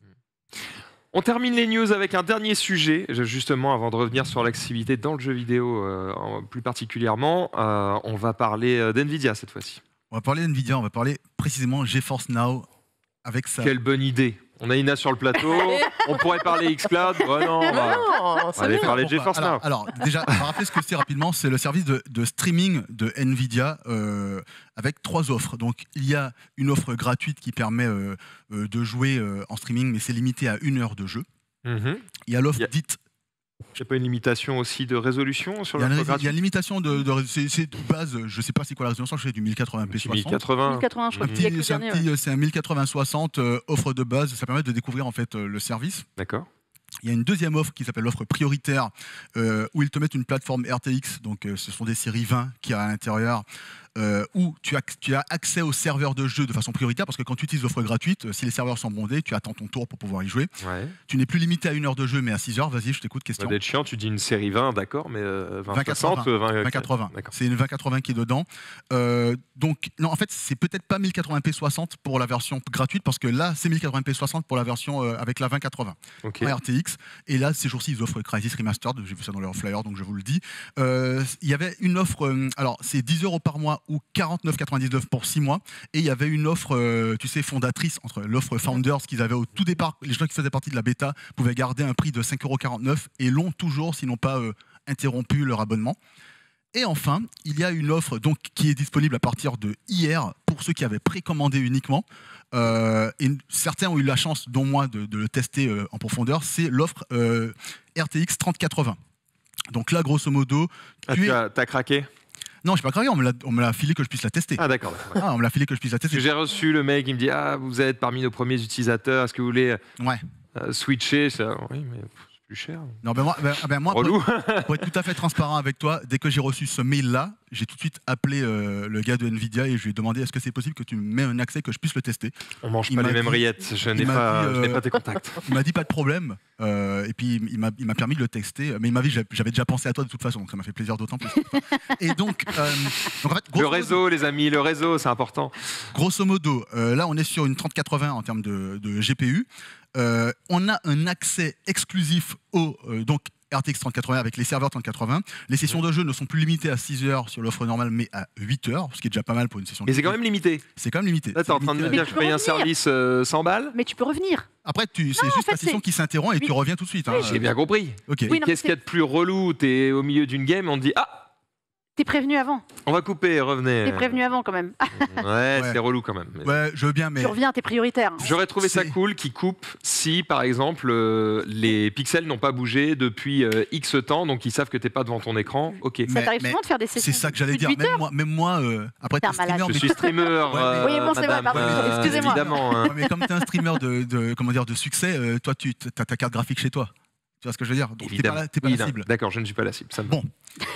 Speaker 1: On termine les news avec un dernier sujet, justement, avant de revenir sur l'accessibilité dans le jeu vidéo euh, en- plus particulièrement. Euh, on va parler euh, d'NVIDIA cette fois-ci.
Speaker 3: On va parler d'NVIDIA, on va parler précisément GeForce Now avec ça.
Speaker 1: Quelle bonne idée. On a Ina sur le plateau, on pourrait parler xCloud. Oh non, on va,
Speaker 2: Non,
Speaker 1: on
Speaker 2: c'est
Speaker 1: va aller
Speaker 2: bien.
Speaker 1: parler de
Speaker 3: Pourquoi
Speaker 1: GeForce Now.
Speaker 3: alors, alors, déjà, on va rappeler ce que c'est rapidement. C'est le service de, de streaming de NVIDIA euh, avec trois offres. Donc, il y a une offre gratuite qui permet euh, euh, de jouer euh, en streaming, mais c'est limité à une heure de jeu.
Speaker 1: Mhm.
Speaker 3: Il y a l'offre
Speaker 1: Il y a-
Speaker 3: dite.
Speaker 1: J'ai pas une limitation aussi de résolution sur
Speaker 3: Il y a,
Speaker 1: l'offre
Speaker 3: une, il y a
Speaker 1: gratuite
Speaker 3: une limitation de, de, c'est, c'est de base. Je sais pas c'est quoi la résolution. Je sais du mille quatre-vingts p
Speaker 1: Petit
Speaker 3: soixante.
Speaker 1: mille quatre-vingts.
Speaker 4: mille quatre-vingts, je crois
Speaker 1: Mhm.
Speaker 4: qu'il y a que le
Speaker 3: C'est un
Speaker 4: dernier,
Speaker 3: petit-
Speaker 4: ouais.
Speaker 3: c'est un mille quatre-vingts soixante euh, offre de base. Ça permet de découvrir en fait euh, le service.
Speaker 1: D'accord.
Speaker 3: Il y a une deuxième offre qui s'appelle l'offre prioritaire euh, où ils te mettent une plateforme R T X. Donc euh, ce sont des séries vingt qui a à l'intérieur. Euh, où tu as, tu as accès aux serveurs de jeu de façon prioritaire parce que quand tu utilises l'offre gratuite, euh, si les serveurs sont bondés, tu attends ton tour pour pouvoir y jouer.
Speaker 1: Ouais.
Speaker 3: Tu n'es plus limité à une heure de jeu mais à six heures. Vas-y, je t'écoute,
Speaker 1: Ça
Speaker 3: question.
Speaker 1: doit être chiant, tu dis une série vingt, d'accord, mais euh, vingt
Speaker 3: vingt
Speaker 1: soixante, vingt
Speaker 3: vingt quatre-vingts.
Speaker 1: D'accord.
Speaker 3: C'est une vingt quatre-vingts qui est dedans. Euh, donc, non, en fait, c'est peut-être pas mille quatre-vingts p soixante pour la version gratuite parce que là, c'est mille quatre-vingts p soixante pour la version euh, avec la vingt quatre-vingts
Speaker 1: Ok.
Speaker 3: en R T X. Et là, ces jours-ci, ils offrent Crysis Remastered. J'ai vu ça dans leur flyer, donc je vous le dis. Euh, Il y avait une offre, euh, alors c'est dix euros par mois ou quarante-neuf quatre-vingt-dix-neuf pour six mois. Et il y avait une offre, euh, tu sais, fondatrice entre l'offre Founders qu'ils avaient au tout départ. Les gens qui faisaient partie de la bêta pouvaient garder un prix de cinq euros quarante-neuf et l'ont toujours, s'ils n'ont pas euh, interrompu leur abonnement. Et enfin, il y a une offre donc, qui est disponible à partir de hier pour ceux qui avaient précommandé uniquement. Euh, et certains ont eu la chance, dont moi, de, de le tester euh, en profondeur. C'est l'offre euh, R T X trente quatre-vingts. Donc là, grosso modo,
Speaker 1: Ah,
Speaker 3: tu
Speaker 1: tu
Speaker 3: es-
Speaker 1: as, t'as craqué
Speaker 3: non, je n'ai pas craqué, on me l'a- on me l'a filé que je puisse la tester.
Speaker 1: Ah d'accord. d'accord.
Speaker 3: Ah, on me l'a filé que je puisse la
Speaker 1: Parce
Speaker 3: tester.
Speaker 1: que j'ai reçu le mec, il me dit ah vous êtes parmi nos premiers utilisateurs, est-ce que vous voulez
Speaker 3: Ouais.
Speaker 1: euh, switcher ça, oui mais c'est plus cher.
Speaker 3: Non, ben moi, ben, ben moi pour,
Speaker 1: Relou.
Speaker 3: pour être tout à fait transparent avec toi, dès que j'ai reçu ce mail-là, j'ai tout de suite appelé euh, le gars de Nvidia et je lui ai demandé est-ce que c'est possible que tu me mets un accès que je puisse le tester.
Speaker 1: On mange
Speaker 3: Il
Speaker 1: pas
Speaker 3: m'a
Speaker 1: les mêmes
Speaker 3: dit-
Speaker 1: rillettes. Je
Speaker 3: il
Speaker 1: n'ai
Speaker 3: m'a
Speaker 1: pas,
Speaker 3: dit,
Speaker 1: je n'ai
Speaker 3: euh,
Speaker 1: pas tes contacts.
Speaker 3: Il m'a dit pas de problème euh, et puis il m'a il m'a permis de le tester. Mais il m'a dit j'avais j'avais déjà pensé à toi de toute façon, donc ça m'a fait plaisir d'autant plus. Et donc, euh, donc en fait,
Speaker 1: Le
Speaker 3: grosso modo-
Speaker 1: réseau, les amis, le réseau, c'est important.
Speaker 3: Grosso modo, euh, là on est sur une trente quatre-vingts en termes de, de G P U. Euh, on a un accès exclusif au euh, donc R T X trente quatre-vingts avec les serveurs trente quatre-vingts. Les sessions de jeu ne sont plus limitées à six heures sur l'offre normale, mais à huit heures, ce qui est déjà pas mal pour une session.
Speaker 1: Mais
Speaker 3: de
Speaker 1: c'est
Speaker 3: jeu.
Speaker 1: quand même limité.
Speaker 3: C'est quand même limité.
Speaker 1: Là, t'es en train de me
Speaker 3: C'est limité
Speaker 1: dire
Speaker 3: à-
Speaker 1: que je
Speaker 4: peux
Speaker 1: paye un
Speaker 4: revenir.
Speaker 1: service euh, cent balles.
Speaker 4: Mais tu peux revenir.
Speaker 3: Après, tu, c'est
Speaker 4: Non,
Speaker 3: juste
Speaker 4: en fait,
Speaker 3: la session
Speaker 4: c'est-
Speaker 3: qui s'interrompt et tu reviens tout de suite. hein.
Speaker 1: J'ai bien compris.
Speaker 3: Ok.
Speaker 4: Oui, non, mais
Speaker 1: Qu'est-ce qu'il y a de plus relou? T'es au milieu d'une game, on te dit ah
Speaker 4: T'es prévenu avant.
Speaker 1: on va couper, revenez.
Speaker 4: T'es prévenu avant quand même. Ah,
Speaker 1: Ouais,
Speaker 3: Ouais.
Speaker 1: c'est relou quand même. Mais-
Speaker 3: Ouais, je veux bien, mais
Speaker 4: tu reviens, t'es prioritaire.
Speaker 1: J'aurais trouvé ça
Speaker 3: C'est-
Speaker 1: cool qu'ils coupent si, par exemple, euh, les pixels n'ont pas bougé depuis euh, X temps, donc ils savent que t'es pas devant ton écran. Ok.
Speaker 3: Mais-
Speaker 4: Ça t'arrive
Speaker 3: mais
Speaker 4: souvent de faire des sessions
Speaker 3: c'est ça que j'allais
Speaker 4: plus de
Speaker 3: dire.
Speaker 4: huit
Speaker 3: Même
Speaker 4: heures
Speaker 3: moi, même moi euh, après
Speaker 4: T'es un
Speaker 3: t'es streamer,
Speaker 4: malade.
Speaker 1: Je
Speaker 3: mais-
Speaker 1: suis streamer,
Speaker 3: mais-
Speaker 1: euh,
Speaker 4: Oui, bon, c'est vrai,
Speaker 1: madame,
Speaker 4: pardon,
Speaker 1: euh,
Speaker 4: excusez-moi.
Speaker 1: évidemment. hein.
Speaker 3: Ouais, mais comme tu es un streamer de, de- comment dire, de succès, euh, toi, tu as ta carte graphique chez toi. Tu vois ce que je veux dire? Donc, t'es pas,
Speaker 1: Évidemment.
Speaker 3: la- t'es pas
Speaker 1: Oui,
Speaker 3: la cible.
Speaker 1: D'accord, je ne suis pas la cible. Ça me...
Speaker 3: Bon.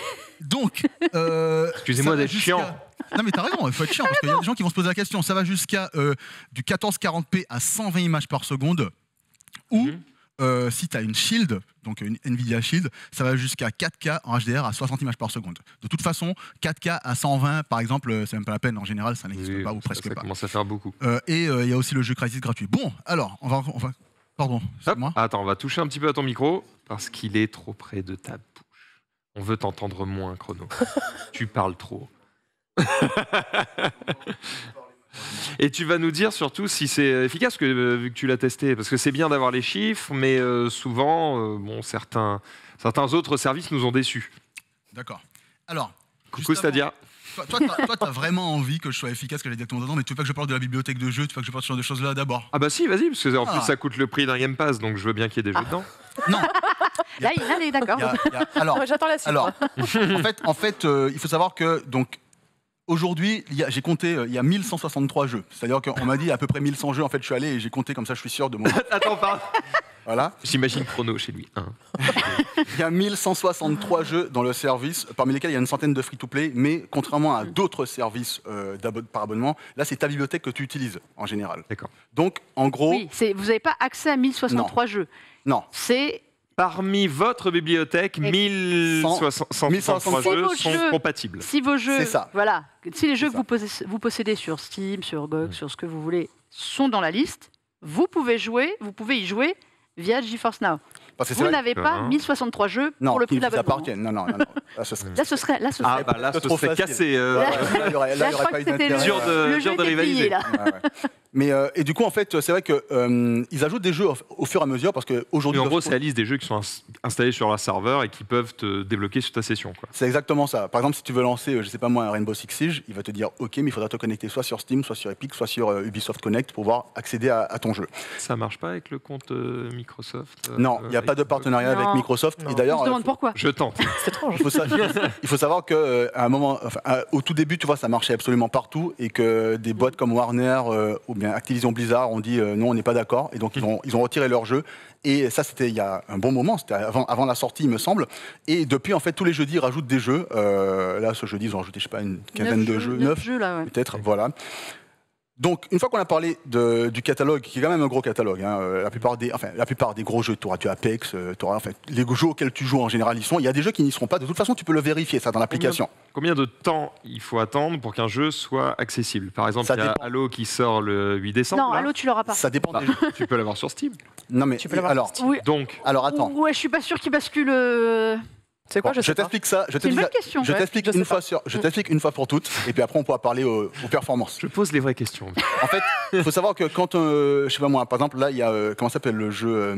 Speaker 3: Donc, euh,
Speaker 1: Excusez-moi
Speaker 3: ça va
Speaker 1: d'être
Speaker 3: jusqu'à-
Speaker 1: chiant.
Speaker 3: Non, mais t'as raison, il faut être chiant, parce qu'il y a des gens qui vont se poser la question. Ça va jusqu'à euh, du quatorze quarante p à cent vingt images par seconde, ou
Speaker 1: Mhm.
Speaker 3: euh, si tu as une Shield, donc une Nvidia Shield, ça va jusqu'à quatre K en H D R à soixante images par seconde. De toute façon, quatre K à cent vingt, par exemple, euh, c'est même pas la peine. En général, ça n'existe
Speaker 1: Oui,
Speaker 3: pas ou
Speaker 1: ça-
Speaker 3: presque
Speaker 1: ça
Speaker 3: pas.
Speaker 1: commence à faire beaucoup.
Speaker 3: Euh, et euh, il y a aussi le jeu Crysis gratuit. Bon, alors, on va... On va pardon, c'est
Speaker 1: Hop.
Speaker 3: moi.
Speaker 1: Attends, on va toucher un petit peu à ton micro parce qu'il est trop près de ta bouche. On veut t'entendre moins, Chrono. Tu parles trop. Et tu vas nous dire surtout si c'est efficace, que, euh, vu que tu l'as testé, parce que c'est bien d'avoir les chiffres, mais euh, souvent, euh, bon, certains, certains autres services nous ont déçus.
Speaker 3: D'accord. Alors,
Speaker 1: Coucou,
Speaker 3: juste
Speaker 1: Stadia.
Speaker 3: avant- Toi, toi, t'as- toi, t'as vraiment envie que je sois efficace, que j'aille directement dedans, mais tu veux pas que je parle de la bibliothèque de jeux, tu veux pas que je parle de ce genre de choses-là d'abord.
Speaker 1: Ah bah si, vas-y, parce que en
Speaker 3: Ah.
Speaker 1: plus ça coûte le prix d'un Game Pass, donc je veux bien qu'il y ait des jeux dedans.
Speaker 3: Non.
Speaker 4: Là, il allez, d'accord.
Speaker 3: Il y a- il y a- alors,
Speaker 2: Ouais, J'attends la suite.
Speaker 3: alors,
Speaker 2: moi.
Speaker 3: en fait, en fait euh, il faut savoir que donc aujourd'hui, il y a- j'ai compté, euh, il y a mille cent soixante-trois jeux. C'est-à-dire qu'on m'a dit à peu près mille cent jeux. En fait, je suis allé et j'ai compté comme ça, je suis sûr de mon.
Speaker 1: Attends, pardon.
Speaker 3: Voilà.
Speaker 1: J'imagine chrono chez lui. Hein.
Speaker 3: Il y a mille cent soixante-trois jeux dans le service, parmi lesquels il y a une centaine de free-to-play, mais contrairement à d'autres services euh, d'abo- par abonnement, là c'est ta bibliothèque que tu utilises en général.
Speaker 1: D'accord.
Speaker 3: Donc en gros,
Speaker 4: Oui, c'est- vous n'avez pas accès à mille soixante-trois jeux.
Speaker 3: non,
Speaker 4: C'est
Speaker 1: Parmi votre bibliothèque,
Speaker 4: Et
Speaker 1: mille soixante-trois
Speaker 3: mille cent soixante-trois
Speaker 1: jeux
Speaker 4: vos
Speaker 1: sont
Speaker 4: jeux.
Speaker 1: compatibles.
Speaker 4: si vos jeux,
Speaker 3: C'est ça.
Speaker 4: voilà, si les jeux
Speaker 3: C'est
Speaker 4: que vous possédez, vous possédez sur Steam, sur G O G, sur ce que vous voulez, sont dans la liste, vous pouvez jouer, vous pouvez y jouer via GeForce Now.
Speaker 3: parce que c'est
Speaker 4: Vous
Speaker 3: vrai.
Speaker 4: n'avez pas
Speaker 1: Hein.
Speaker 4: mille soixante-trois jeux
Speaker 3: Non,
Speaker 4: pour le
Speaker 3: qui
Speaker 4: prix de
Speaker 3: vous
Speaker 4: l'abonnement.
Speaker 3: appartiennent. Non, non, non. non. Là, ce serait...
Speaker 4: Là, ce serait, là, ce
Speaker 1: Ah
Speaker 4: serait.
Speaker 1: bah là,
Speaker 3: C'est
Speaker 1: ce
Speaker 3: trop
Speaker 1: serait
Speaker 3: facile.
Speaker 1: cassé. euh,
Speaker 3: Ouais, ouais, là, il y aurait, là,
Speaker 4: Là,
Speaker 3: il y
Speaker 4: je
Speaker 3: aurait
Speaker 4: crois
Speaker 3: pas
Speaker 4: que
Speaker 3: eu
Speaker 4: c'était
Speaker 3: d'intérêt.
Speaker 1: dur de,
Speaker 4: le
Speaker 1: dur
Speaker 4: jeu
Speaker 1: de
Speaker 4: était
Speaker 1: rivaliser.
Speaker 4: plié, là.
Speaker 3: Ouais, ouais. Mais euh, et du coup, en fait, c'est vrai que euh, ils ajoutent des jeux au, au fur et à mesure parce
Speaker 1: Mais
Speaker 3: qu'aujourd'hui,
Speaker 1: en gros, c'est la liste des jeux qui sont ins- installés sur leur serveur et qui peuvent te débloquer sur ta session. Quoi.
Speaker 3: c'est exactement ça. Par exemple, si tu veux lancer, euh, je sais pas moi, un Rainbow Six Siege, il va te dire OK, mais il faudra te connecter soit sur Steam, soit sur Epic, soit sur euh, Ubisoft Connect pour pouvoir accéder à, à ton jeu.
Speaker 1: Ça marche pas avec le compte euh, Microsoft euh,
Speaker 3: Non, il n'y a
Speaker 1: avec
Speaker 3: pas de partenariat
Speaker 4: Non.
Speaker 3: avec Microsoft.
Speaker 2: Non.
Speaker 3: Et
Speaker 4: On
Speaker 3: d'ailleurs,
Speaker 4: se
Speaker 3: euh,
Speaker 4: demande pourquoi.
Speaker 1: Je tente.
Speaker 2: C'est étrange.
Speaker 3: il faut, sa- il faut savoir qu'à un moment, enfin, à- au tout début, tu vois, ça marchait absolument partout et que des boîtes comme Warner euh, ou bien Activision Blizzard ont dit euh, non, on n'est pas d'accord et donc ils ont, ils ont retiré leur jeu. Et ça, c'était il y a un bon moment, c'était avant, avant la sortie, il me semble. Et depuis, en fait, tous les jeudis, ils rajoutent des jeux. Euh, là, ce jeudi, ils ont rajouté, je sais pas, une quinzaine
Speaker 4: Neuf
Speaker 3: de jeux,
Speaker 4: neuf
Speaker 3: neuf
Speaker 4: jeux là, ouais.
Speaker 3: peut-être, voilà. Donc, une fois qu'on a parlé de- du catalogue, qui est quand même un gros catalogue, hein, euh, la, plupart des, enfin, la plupart des gros jeux, tu auras du Apex, euh, t'auras, enfin, les jeux auxquels tu joues en général, ils sont. Il y a des jeux qui n'y seront pas. De toute façon, tu peux le vérifier, ça, dans l'application.
Speaker 1: Combien de temps il faut attendre pour qu'un jeu soit accessible? Par exemple,
Speaker 3: Ça
Speaker 1: il y a
Speaker 3: dépend.
Speaker 1: Halo qui sort le huit décembre.
Speaker 4: Non,
Speaker 1: là.
Speaker 4: Halo, tu l'auras pas.
Speaker 3: Ça dépend
Speaker 1: Bah,
Speaker 3: des jeux.
Speaker 1: tu peux l'avoir sur Steam.
Speaker 3: Non, mais
Speaker 2: Tu peux l'avoir
Speaker 3: alors,
Speaker 2: sur Steam.
Speaker 4: Oui.
Speaker 1: Donc,
Speaker 3: alors, attends.
Speaker 4: Ouais, je suis pas sûr qu'il bascule. euh,
Speaker 2: C'est quoi,
Speaker 3: Bon,
Speaker 2: je
Speaker 3: je
Speaker 2: sais pas.
Speaker 3: t'explique ça. Je
Speaker 4: C'est une
Speaker 3: t'explique
Speaker 4: bonne
Speaker 3: ça-
Speaker 4: question.
Speaker 3: je
Speaker 2: Ouais,
Speaker 3: t'explique
Speaker 2: je sais
Speaker 3: une,
Speaker 2: pas.
Speaker 3: fois sur- je t'explique une fois pour toutes, et puis après on pourra parler aux, aux performances.
Speaker 1: je pose les vraies questions.
Speaker 3: En fait, il faut savoir que quand, euh, je sais pas moi, par exemple, là, il y a, euh, comment ça s'appelle le jeu euh,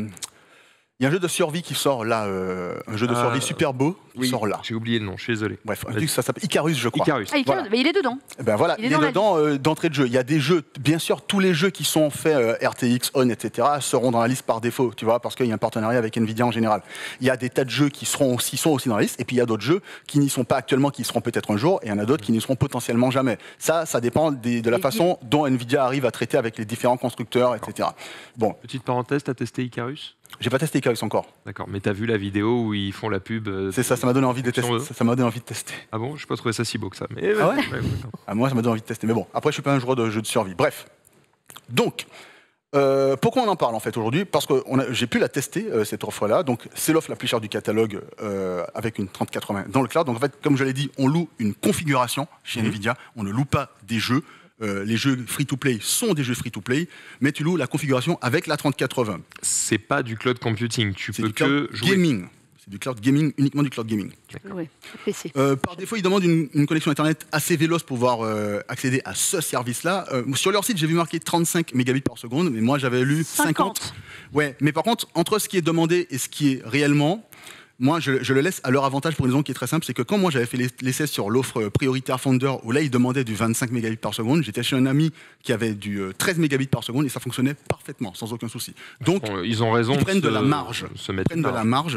Speaker 3: il y a un jeu de survie qui sort là, euh, un jeu de
Speaker 1: Euh,
Speaker 3: survie super beau qui
Speaker 1: Oui,
Speaker 3: sort là.
Speaker 1: j'ai oublié le nom, je suis désolé.
Speaker 3: Bref, un truc, ça s'appelle Icarus, je crois.
Speaker 1: Icarus.
Speaker 4: Ah, il,
Speaker 3: Voilà.
Speaker 4: mais il est dedans.
Speaker 3: Eh ben voilà,
Speaker 4: Il
Speaker 3: il
Speaker 4: est
Speaker 3: est,
Speaker 4: dans la
Speaker 3: dedans euh, d'entrée de jeu. Il y a des jeux, bien sûr, tous les jeux qui sont faits euh, R T X, On, et cetera seront dans la liste par défaut, tu vois, parce qu'il y a un partenariat avec Nvidia en général. Il y a des tas de jeux qui seront aussi, sont aussi dans la liste, et puis il y a d'autres jeux qui n'y sont pas actuellement, qui y seront peut-être un jour, et il y en a d'autres qui n'y seront potentiellement jamais. Ça, ça dépend des- de la
Speaker 4: Et
Speaker 3: façon dont Nvidia arrive à traiter avec les différents constructeurs, et cetera. Bon,
Speaker 1: Petite parenthèse, t'as testé Icarus?
Speaker 3: j'ai pas testé Icarus encore.
Speaker 1: D'accord, mais t'as vu la vidéo où ils font la pub euh,
Speaker 3: C'est ça, ça m'a donné envie de
Speaker 1: Fonction
Speaker 3: tester.
Speaker 1: deux.
Speaker 3: Ça ça m'a donné envie de tester.
Speaker 1: Ah bon, je n'ai pas trouvé ça si beau que ça. Mais,
Speaker 3: Ah ouais
Speaker 1: d'accord.
Speaker 3: Ah, moi, ça m'a donné envie de tester. Mais bon, après, je suis pas un joueur de jeux de survie. Bref. Donc, euh, pourquoi on en parle en fait aujourd'hui? Parce que on a- j'ai pu la tester euh, cette offre-là. Donc, c'est l'offre la plus chère du catalogue euh, avec une trente quatre-vingts dans le cloud. Donc, en fait, comme je l'ai dit, on loue une configuration chez
Speaker 1: Mhm.
Speaker 3: Nvidia. On ne loue pas des jeux. Euh, les jeux free-to-play sont des jeux free-to-play, mais tu loues la configuration avec la trente quatre-vingts.
Speaker 1: C'est pas du cloud computing, tu
Speaker 3: C'est
Speaker 1: peux
Speaker 3: du cloud
Speaker 1: que jouer.
Speaker 3: gaming. C'est du cloud gaming, uniquement du cloud gaming.
Speaker 4: Oui, P C.
Speaker 3: Euh, par défaut, ils demandent une, une connexion Internet assez véloce pour pouvoir euh, accéder à ce service-là. Euh, sur leur site, j'ai vu marqué trente-cinq mégabits par seconde, mais moi j'avais lu cinquante.
Speaker 4: cinquante.
Speaker 3: Ouais, mais par contre, entre ce qui est demandé et ce qui est réellement, moi je, je le laisse à leur avantage pour une raison qui est très simple, c'est que quand moi j'avais fait les- l'essai sur l'offre prioritaire Founder, où là ils demandaient du vingt-cinq mégabits par seconde, j'étais chez un ami qui avait du euh, treize mégabits par seconde et ça fonctionnait parfaitement, sans aucun souci. Donc,
Speaker 1: Bon, ils ont raison
Speaker 3: ils prennent de
Speaker 1: se-
Speaker 3: la marge.
Speaker 1: se mettre
Speaker 3: prennent
Speaker 1: une
Speaker 3: de la
Speaker 1: marge.
Speaker 3: marge.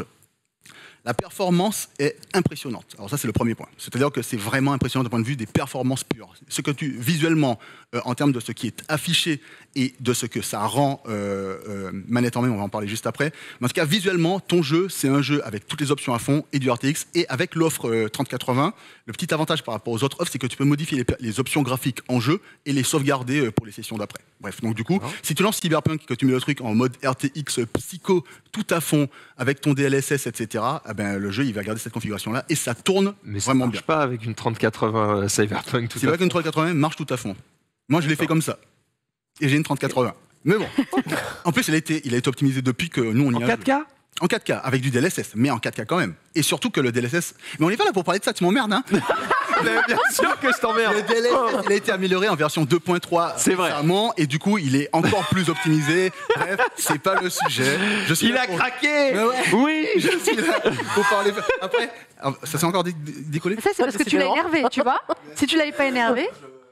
Speaker 3: La performance est impressionnante. Alors ça, c'est le premier point. C'est-à-dire que c'est vraiment impressionnant d'un point de vue des performances pures. Ce que tu, visuellement, euh, en termes de ce qui est affiché et de ce que ça rend euh, euh, manette en main, on va en parler juste après. Mais en tout cas, visuellement, ton jeu, c'est un jeu avec toutes les options à fond et du R T X. Et avec l'offre euh, trente quatre-vingts, le petit avantage par rapport aux autres offres, c'est que tu peux modifier les, les options graphiques en jeu et les sauvegarder euh, pour les sessions d'après. Bref, donc du coup,
Speaker 1: Ah.
Speaker 3: si tu lances Cyberpunk, que tu mets le truc en mode R T X psycho, tout à fond, avec ton D L S S, et cetera, eh ben, le jeu, il va garder cette configuration-là et ça tourne
Speaker 1: Mais ça
Speaker 3: vraiment
Speaker 1: marche
Speaker 3: bien.
Speaker 1: pas avec une trente quatre-vingts euh, Cyberpunk. Tout
Speaker 3: C'est
Speaker 1: à
Speaker 3: vrai
Speaker 1: fait.
Speaker 3: qu'une trente quatre-vingts marche tout à fond. Moi, je l'ai fait comme ça. Et j'ai une trente quatre-vingts. Mais bon. En plus, il a, été, il a été optimisé depuis que nous, on y
Speaker 1: En
Speaker 3: a
Speaker 1: quatre K
Speaker 3: joué. En quatre K, avec du D L S S, mais en quatre K quand même. Et surtout que le D L S S... Mais on n'est pas là pour parler de ça, tu m'emmerdes, hein.
Speaker 1: Mais bien sûr que je t'emmerde.
Speaker 3: Le D L S S, il a été amélioré en version deux point trois
Speaker 1: C'est vrai.
Speaker 3: récemment, et du coup, il est encore plus optimisé. Bref, c'est pas le sujet. Je suis
Speaker 1: Il
Speaker 3: là
Speaker 1: a
Speaker 3: pour-
Speaker 1: craqué.
Speaker 3: Mais ouais.
Speaker 1: Oui.
Speaker 3: Je suis là pour parler... Après, alors, ça s'est encore dé- dé- décollé?
Speaker 4: Ça, c'est parce que
Speaker 2: C'est
Speaker 4: tu l'as
Speaker 2: marrant.
Speaker 4: énervé, tu vois. Si tu l'avais pas énervé,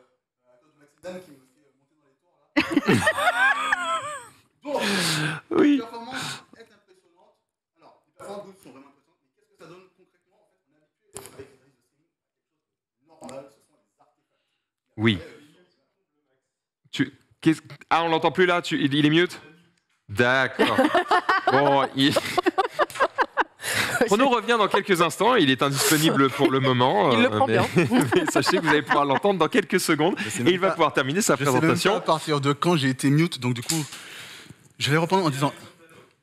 Speaker 1: Oui.
Speaker 3: performance est impressionnante. Alors, les performances sont vraiment impressionnantes, mais qu'est-ce que ça donne concrètement? En fait, on est habitué avec les services de streaming à quelque chose de normal, ce sont les artefacts.
Speaker 1: Oui. Tu, qu'est-ce- ah, on l'entend plus là. Tu, il, il est mute. D'accord. Bon, il... Chrono revient dans quelques instants, il est indisponible pour le moment.
Speaker 2: Il le prend
Speaker 1: mais...
Speaker 2: bien.
Speaker 1: mais sachez que vous allez pouvoir l'entendre dans quelques secondes et il va
Speaker 3: pas...
Speaker 1: pouvoir terminer sa
Speaker 3: je
Speaker 1: présentation.
Speaker 3: Je sais même pas à partir de quand j'ai été mute, donc du coup, je vais reprendre en disant... Pardon ?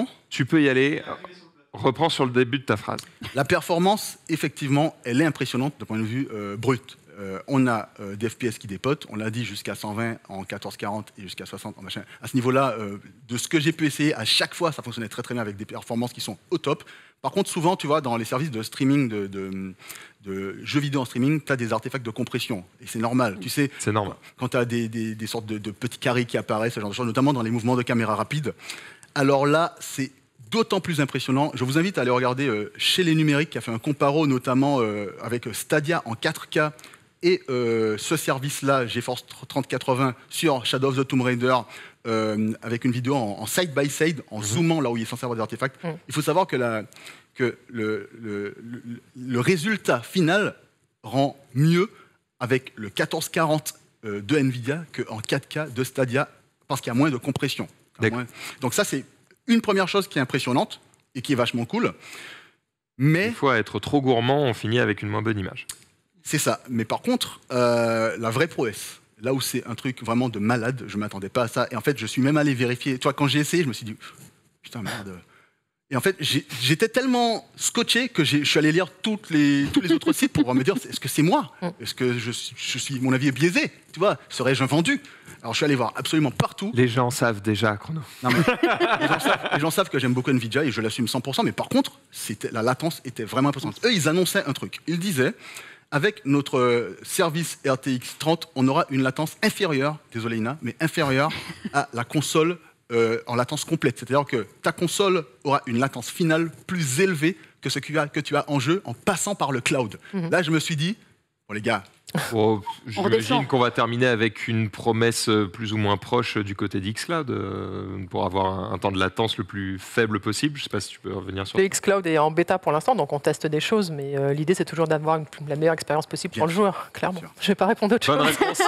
Speaker 1: Tu peux y aller, reprends sur le début de ta phrase.
Speaker 3: La performance, effectivement, elle est impressionnante d'un point de vue euh, brut. Euh, on a euh, des F P S qui dépotent, on l'a dit, jusqu'à cent vingt en quatorze quarante et jusqu'à soixante en machin. À ce niveau-là, euh, de ce que j'ai pu essayer, à chaque fois, ça fonctionnait très très bien avec des performances qui sont au top. Par contre, souvent, tu vois, dans les services de streaming, de, de, de jeux vidéo en streaming, tu as des artefacts de compression. Et c'est normal. Tu sais,
Speaker 1: c'est normal.
Speaker 3: Quand tu as des, des, des sortes de, de petits carrés qui apparaissent, ce genre de choses, notamment dans les mouvements de caméra rapide, alors là, c'est d'autant plus impressionnant. Je vous invite à aller regarder euh, chez les numériques, qui a fait un comparo notamment euh, avec Stadia en quatre K et euh, ce service-là, GeForce trente quatre-vingts, sur Shadow of the Tomb Raider, euh, avec une vidéo en, en side by side, en mmh. zoomant là où il est censé avoir des artefacts. Mmh. Il faut savoir que, la, que le, le, le, le résultat final rend mieux avec le quatorze quarante euh, de NVIDIA qu'en quatre K de Stadia, parce qu'il y a moins de compression. Moins... Donc ça, c'est une première chose qui est impressionnante et qui est vachement cool. Mais...
Speaker 1: Des fois, être trop gourmand, on finit avec une moins bonne image.
Speaker 3: C'est ça. Mais par contre, euh, la vraie prouesse, là où c'est un truc vraiment de malade, je ne m'attendais pas à ça. Et en fait, je suis même allé vérifier. Tu vois, quand j'ai essayé, je me suis dit, putain, merde. Et en fait, j'étais tellement scotché que je suis allé lire toutes les, tous les autres sites pour me dire, est-ce que c'est moi? Est-ce que je, je suis, mon avis est biaisé? Tu vois, serais-je un vendu? Alors, je suis allé voir absolument partout.
Speaker 1: Les gens savent déjà, Chrono.
Speaker 3: Non, mais les, gens savent, les gens savent que j'aime beaucoup NVIDIA et je l'assume cent pour cent. Mais par contre, la latence était vraiment impressionnante. Eux, ils annonçaient un truc. Ils disaient, avec notre service R T X trente, on aura une latence inférieure, désolé Ina, mais inférieure à la console euh, en latence complète. C'est-à-dire que ta console aura une latence finale plus élevée que ce que tu as, que tu as en jeu en passant par le cloud. Mm-hmm. Là, je me suis dit, bon les gars...
Speaker 1: Bon, j'imagine qu'on va terminer avec une promesse plus ou moins proche du côté d'Xcloud euh, pour avoir un, un temps de latence le plus faible possible. Je ne sais pas si tu peux revenir sur ça.
Speaker 2: Xcloud est en bêta pour l'instant, donc on teste des choses, mais euh, l'idée c'est toujours d'avoir une, la meilleure expérience possible Bien pour sûr. le joueur, clairement. Je ne vais pas répondre à autre
Speaker 1: Bonne
Speaker 2: chose.
Speaker 1: réponse.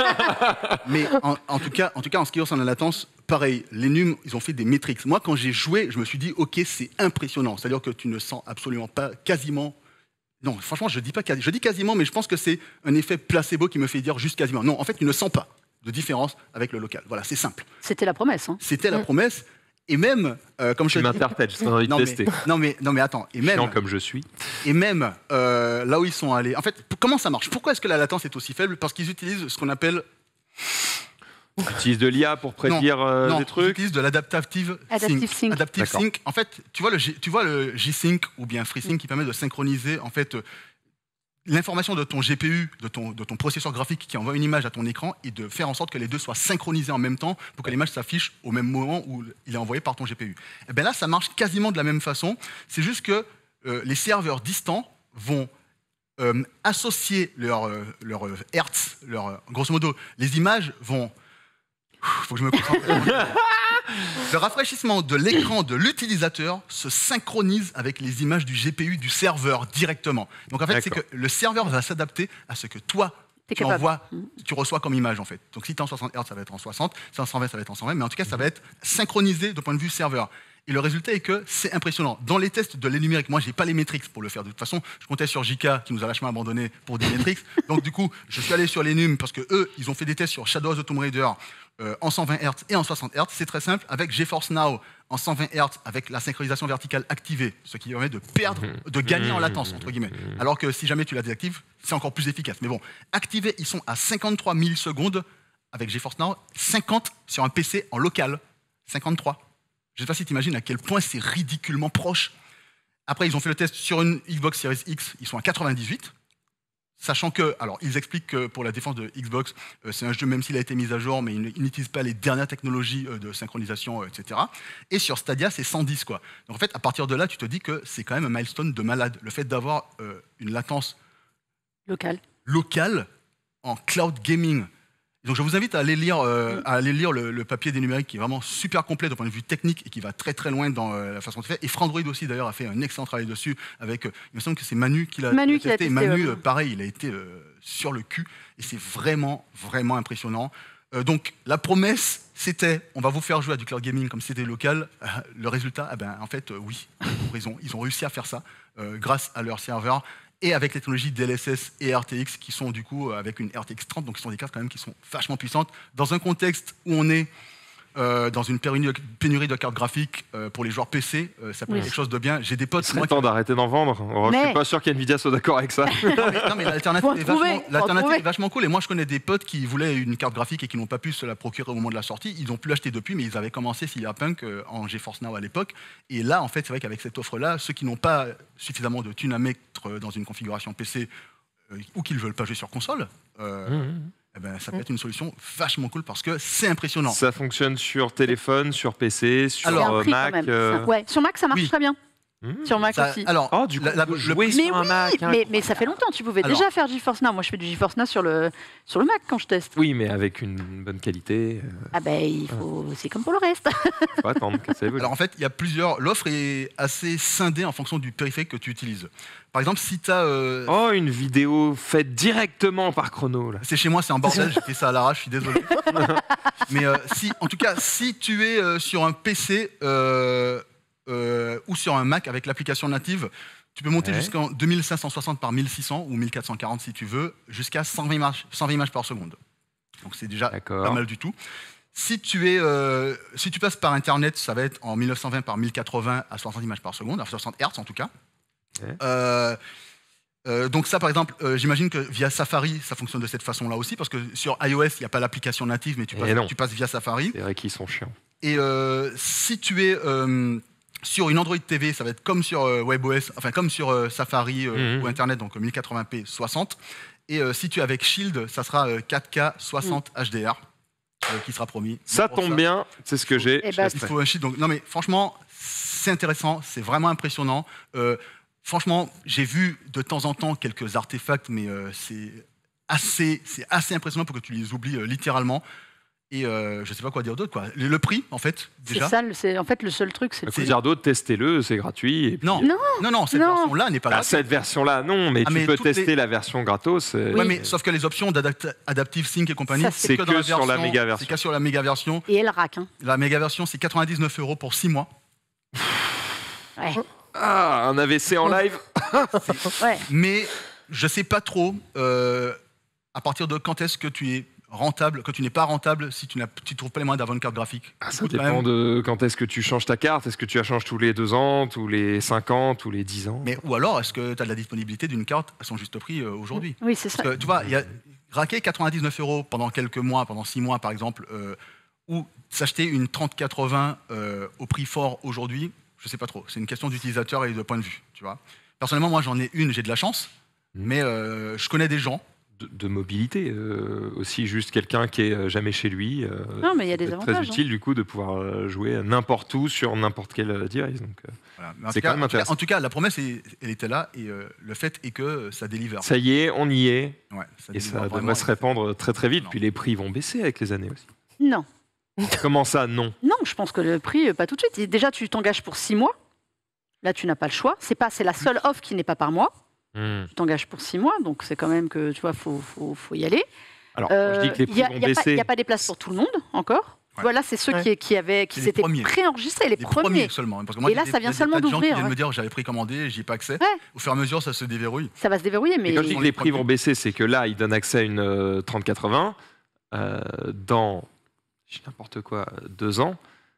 Speaker 3: Mais en, en, tout cas, en tout cas, en ce qui concerne la latence, pareil, les N U M, ils ont fait des métriques. Moi, quand j'ai joué, je me suis dit, ok, c'est impressionnant. C'est-à-dire que tu ne sens absolument pas, quasiment... Non, franchement, je dis pas quasi, je dis quasiment, mais je pense que c'est un effet placebo qui me fait dire juste quasiment. Non, en fait, tu ne sens pas de différence avec le local. Voilà, c'est simple.
Speaker 4: C'était la promesse. Hein.
Speaker 3: C'était la promesse, et même, euh, comme
Speaker 1: tu
Speaker 3: je
Speaker 1: m'interpelles, j'ai envie de
Speaker 3: non,
Speaker 1: tester.
Speaker 3: Mais, non mais, non mais attends, et même,
Speaker 1: chiant comme je suis.
Speaker 3: Et même euh, là où ils sont allés. En fait, comment ça marche? Pourquoi est-ce que la latence est aussi faible? Parce qu'ils utilisent ce qu'on appelle.
Speaker 1: Ils utilisent de l'I A pour prédire
Speaker 3: non,
Speaker 1: euh,
Speaker 3: non,
Speaker 1: des trucs.
Speaker 3: Ils utilisent de l'adaptative sync.
Speaker 4: sync.
Speaker 3: Adaptive sync. En fait, tu vois le, G, tu vois le G-Sync ou bien FreeSync qui permet de synchroniser en fait. L'information de ton G P U, de ton, de ton processeur graphique qui envoie une image à ton écran et de faire en sorte que les deux soient synchronisés en même temps pour que l'image s'affiche au même moment où il est envoyé par ton G P U. Et bien là, ça marche quasiment de la même façon. C'est juste que euh, les serveurs distants vont euh, associer leur, euh, leur euh, hertz, leur, euh, grosso modo, les images vont... Il faut que je me concentre. Le rafraîchissement de l'écran de l'utilisateur se synchronise avec les images du G P U du serveur directement. Donc en fait, c'est que le serveur va s'adapter à ce que toi, tu envoies, tu reçois comme image en fait. Donc si tu es en soixante hertz, ça va être en soixante, si tu es en cent vingt, ça va être en cent vingt, mais en tout cas, ça va être synchronisé de point de vue serveur. Et le résultat est que c'est impressionnant. Dans les tests de les numériques, moi, je n'ai pas les métriques pour le faire. De toute façon, je comptais sur J K, qui nous a vachement abandonné pour des métriques. Donc, du coup, je suis allé sur les N U M parce qu'eux, ils ont fait des tests sur Shadow of the Tomb Raider euh, en cent vingt hertz et en soixante hertz. C'est très simple. Avec GeForce Now en cent vingt hertz, avec la synchronisation verticale activée, ce qui permet de perdre, de gagner en latence, entre guillemets. Alors que si jamais tu la désactives, c'est encore plus efficace. Mais bon, activés, ils sont à cinquante-trois millisecondes avec GeForce Now, cinquante sur un P C en local, cinquante-trois. Je ne sais pas si tu imagines à quel point c'est ridiculement proche. Après, ils ont fait le test sur une Xbox Series X, ils sont à quatre-vingt-dix-huit. Sachant que, alors, ils expliquent que pour la défense de Xbox, euh, c'est un jeu, même s'il a été mis à jour, mais ils n'utilisent pas les dernières technologies euh, de synchronisation, euh, et cetera. Et sur Stadia, c'est cent dix, quoi. Donc, en fait, à partir de là, tu te dis que c'est quand même un milestone de malade. Le fait d'avoir euh, une latence
Speaker 4: locale.
Speaker 3: locale en cloud gaming. Donc je vous invite à aller lire, euh, à aller lire le, le papier des numériques qui est vraiment super complet d'un point de vue technique et qui va très très loin dans euh, la façon de faire. Et Frandroid aussi d'ailleurs a fait un excellent travail dessus. Avec, euh, il me semble que c'est Manu qui l'a
Speaker 4: Manu
Speaker 3: testé.
Speaker 4: Qui l'a testé
Speaker 3: Manu,
Speaker 4: ouais.
Speaker 3: euh, pareil, il a été euh, sur le cul et c'est vraiment vraiment impressionnant. Euh, donc la promesse c'était on va vous faire jouer à du cloud gaming comme c'était local, euh, le résultat, eh ben, en fait, euh, oui, ils ont raison. Ils ont réussi à faire ça euh, grâce à leur serveur et avec les technologies D L S S et R T X qui sont du coup euh, avec une R T X trente, donc qui sont des cartes quand même qui sont vachement puissantes. Dans un contexte où on est euh, dans une pénurie, pénurie de cartes graphiques euh, pour les joueurs P C, euh, ça peut
Speaker 4: Oui.
Speaker 3: être quelque chose de bien. J'ai des potes.
Speaker 1: C'est
Speaker 3: moi,
Speaker 1: le temps d'arrêter d'en vendre. Oh, Je
Speaker 4: Mais-
Speaker 1: suis pas sûr qu'NVIDIA soit d'accord avec ça.
Speaker 3: Non, mais, non, mais l'alternative
Speaker 4: Faut
Speaker 3: est,
Speaker 4: trouver,
Speaker 3: vachement,
Speaker 4: faut
Speaker 3: l'alternative
Speaker 4: trouver.
Speaker 3: est vachement cool. Et moi, je connais des potes qui voulaient une carte graphique et qui n'ont pas pu se la procurer au moment de la sortie. Ils ont pu l'acheter depuis, mais ils avaient commencé Cyberpunk euh, en GeForce Now à l'époque. Et là, en fait, c'est vrai qu'avec cette offre-là, ceux qui n'ont pas suffisamment de thunes à mettre euh, dans une configuration P C euh, ou qui ne veulent pas jouer sur console, euh,
Speaker 1: Mmh.
Speaker 3: eh ben, ça peut être une solution vachement cool parce que c'est impressionnant.
Speaker 1: Ça fonctionne sur téléphone, sur P C, sur
Speaker 3: Alors,
Speaker 4: C'est un
Speaker 1: euh,
Speaker 4: prix quand
Speaker 1: Mac.
Speaker 4: même.
Speaker 1: euh,
Speaker 4: Ça- Ouais, sur Mac, ça marche
Speaker 3: Oui.
Speaker 4: très bien.
Speaker 1: mmh.
Speaker 4: Sur Mac
Speaker 3: Ça-
Speaker 4: aussi.
Speaker 3: alors,
Speaker 1: Oh, du coup,
Speaker 3: la- la-
Speaker 1: vous
Speaker 3: le-
Speaker 1: jouez
Speaker 4: Mais
Speaker 1: sur un
Speaker 4: oui,
Speaker 1: Mac. hein.
Speaker 4: mais, mais ça fait longtemps. Tu pouvais
Speaker 3: Alors-
Speaker 4: déjà faire GeForce Now. Moi, je fais du GeForce Now sur le, sur le Mac quand je teste.
Speaker 1: Oui, mais avec une bonne qualité. euh,
Speaker 4: Ah ben, il faut. C'est comme pour le reste.
Speaker 1: faut attendre que ça évolue.
Speaker 3: Alors en fait, il y a plusieurs. L'offre est assez scindée en fonction du périphérique que tu utilises. Par exemple, si tu as.
Speaker 1: Oh, une vidéo faite directement par Chrono. Là.
Speaker 3: C'est chez moi, c'est un bordel, j'ai fait ça à l'arrache, je suis désolé. Mais euh, si, en tout cas, si tu es euh, sur un P C euh, euh, ou sur un Mac avec l'application native, tu peux monter
Speaker 1: Ouais.
Speaker 3: jusqu'en deux mille cinq cent soixante par mille six cents ou mille quatre cent quarante si tu veux, jusqu'à cent vingt images, cent vingt images par seconde. Donc c'est déjà
Speaker 1: D'accord.
Speaker 3: pas mal du tout. Si tu, es, euh, si tu passes par Internet, ça va être en mille neuf cent vingt par mille quatre-vingts à soixante images par seconde, à soixante hertz en tout cas.
Speaker 1: Ouais.
Speaker 3: Euh, euh, donc ça, par exemple, euh, j'imagine que via Safari, ça fonctionne de cette façon-là aussi, parce que sur iOS, il n'y a pas l'application native, mais tu
Speaker 1: Et
Speaker 3: passes,
Speaker 1: non.
Speaker 3: tu passes via Safari.
Speaker 1: C'est vrai qu'ils sont chiants.
Speaker 3: Et euh, si tu es euh, sur une Android T V, ça va être comme sur euh, WebOS, enfin comme sur euh, Safari euh,
Speaker 1: Mhm.
Speaker 3: ou Internet, donc mille quatre-vingts p soixante. Et euh, si tu es avec Shield, ça sera euh, quatre K soixante H D R, euh, qui sera promis.
Speaker 1: Ça
Speaker 3: Pour
Speaker 1: tombe bien, c'est ce que j'ai.
Speaker 4: Eh
Speaker 1: je
Speaker 4: ben,
Speaker 1: laisse
Speaker 3: Il
Speaker 1: faire.
Speaker 3: faut un Shield. Donc, non mais franchement, c'est intéressant, c'est vraiment impressionnant. Euh, franchement, j'ai vu de temps en temps quelques artefacts, mais euh, c'est assez, c'est assez impressionnant pour que tu les oublies euh, littéralement. Et euh, je sais pas quoi dire d'autre, quoi. Le, le prix, en fait,
Speaker 4: C'est
Speaker 3: déjà.
Speaker 4: ça, le- c'est en fait le seul truc, c'est le
Speaker 1: Faut
Speaker 4: prix.
Speaker 1: dire d'autres, testez-le, c'est gratuit. Et puis,
Speaker 3: Non,
Speaker 4: Non,
Speaker 3: non, non, cette
Speaker 4: non.
Speaker 3: version-là n'est pas
Speaker 1: Bah,
Speaker 3: là.
Speaker 1: cette version-là, non, mais
Speaker 3: Ah,
Speaker 1: tu
Speaker 3: mais
Speaker 1: peux
Speaker 3: toutes
Speaker 1: tester
Speaker 3: les-
Speaker 1: la version gratos. euh,
Speaker 3: Ouais, mais sauf que les options d'adapt- Adaptive Sync et compagnie,
Speaker 4: Ça,
Speaker 1: c'est
Speaker 3: dans
Speaker 1: que sur la méga version.
Speaker 3: C'est que sur la méga version.
Speaker 4: Et elle rack. Hein.
Speaker 3: La méga version, c'est quatre-vingt-dix-neuf euros pour six mois.
Speaker 4: Ouais.
Speaker 1: Ah, un A V C en live.
Speaker 4: Ouais.
Speaker 3: Mais je sais pas trop euh, à partir de quand est-ce que tu es rentable, que tu n'es pas rentable si tu ne trouves pas les moyens d'avoir une carte graphique.
Speaker 1: Ah, ça
Speaker 3: Écoute, quand
Speaker 1: dépend
Speaker 3: même.
Speaker 1: de quand est-ce que tu changes ta carte. Est-ce que tu la changes tous les deux ans, tous les cinq ans, tous les dix ans?
Speaker 3: Mais, ou alors, est-ce que tu as de la disponibilité d'une carte à son juste prix euh, aujourd'hui?
Speaker 4: Oui, c'est ça.
Speaker 3: Parce que tu vois, il y a raquer quatre-vingt-dix-neuf euros pendant quelques mois, pendant six mois par exemple, euh, ou s'acheter une trente quatre-vingts euh, au prix fort aujourd'hui, je sais pas trop. C'est une question d'utilisateur et de point de vue, tu vois. Personnellement, moi j'en ai une, j'ai de la chance,
Speaker 1: Mhm.
Speaker 3: mais euh, je connais des gens.
Speaker 1: De, de mobilité euh, aussi, juste quelqu'un qui est euh, jamais chez lui. euh,
Speaker 4: Non, mais il y a
Speaker 1: ça peut
Speaker 4: des
Speaker 1: être très
Speaker 4: avantages, hein.
Speaker 1: utile du coup de pouvoir euh, jouer n'importe où sur n'importe quel euh, device. Donc, euh,
Speaker 3: Voilà. Mais en
Speaker 1: C'est
Speaker 3: tout cas-
Speaker 1: quand même
Speaker 3: en tout cas-
Speaker 1: intéressant.
Speaker 3: En tout cas, la promesse, est- elle était là, et euh, le fait est que ça délivre.
Speaker 1: ça y est, on y est,
Speaker 3: Ouais, ça
Speaker 1: et
Speaker 3: délivre
Speaker 1: ça
Speaker 3: vraiment.
Speaker 1: devrait se répandre très très vite.
Speaker 3: Non.
Speaker 1: Puis les prix vont baisser avec les années aussi.
Speaker 4: Non.
Speaker 1: Comment ça, non?
Speaker 4: Non, je pense que le prix, euh, pas tout de suite. Déjà, tu t'engages pour six mois. Là, tu n'as pas le choix. C'est pas, c'est la seule offre qui n'est pas par mois.
Speaker 1: Hmm.
Speaker 4: Tu t'engages pour six mois, donc c'est quand même que tu vois, faut, faut, faut y aller.
Speaker 1: Alors, quand je dis que les
Speaker 4: Il
Speaker 1: prix
Speaker 4: n'y a,
Speaker 1: vont
Speaker 4: il y a pas- il
Speaker 1: baisser.
Speaker 4: y a pas des places pour tout le monde encore.
Speaker 3: Ouais.
Speaker 4: Voilà, c'est ceux
Speaker 2: Ouais.
Speaker 4: qui, qui avaient, qui
Speaker 3: C'est les
Speaker 4: s'étaient
Speaker 3: premiers.
Speaker 4: préenregistrés, les,
Speaker 3: Les
Speaker 4: premiers.
Speaker 3: premiers seulement. hein, Parce que moi,
Speaker 4: Et là,
Speaker 3: j'ai des-
Speaker 4: ça vient
Speaker 3: il y a des
Speaker 4: seulement
Speaker 3: tas de gens qui
Speaker 4: d'ouvrir,
Speaker 3: viennent
Speaker 4: ouais.
Speaker 3: me dire j'avais précommandé, j'y ai pas accès.
Speaker 4: Ouais.
Speaker 3: Au fur et à mesure, ça se déverrouille.
Speaker 4: Ça va se déverrouiller, mais
Speaker 1: Et quand je dis que les prix
Speaker 3: produits.
Speaker 1: vont baisser, c'est que là, ils donnent accès à une euh, trente quatre-vingts euh, dans, je dis n'importe quoi, deux ans.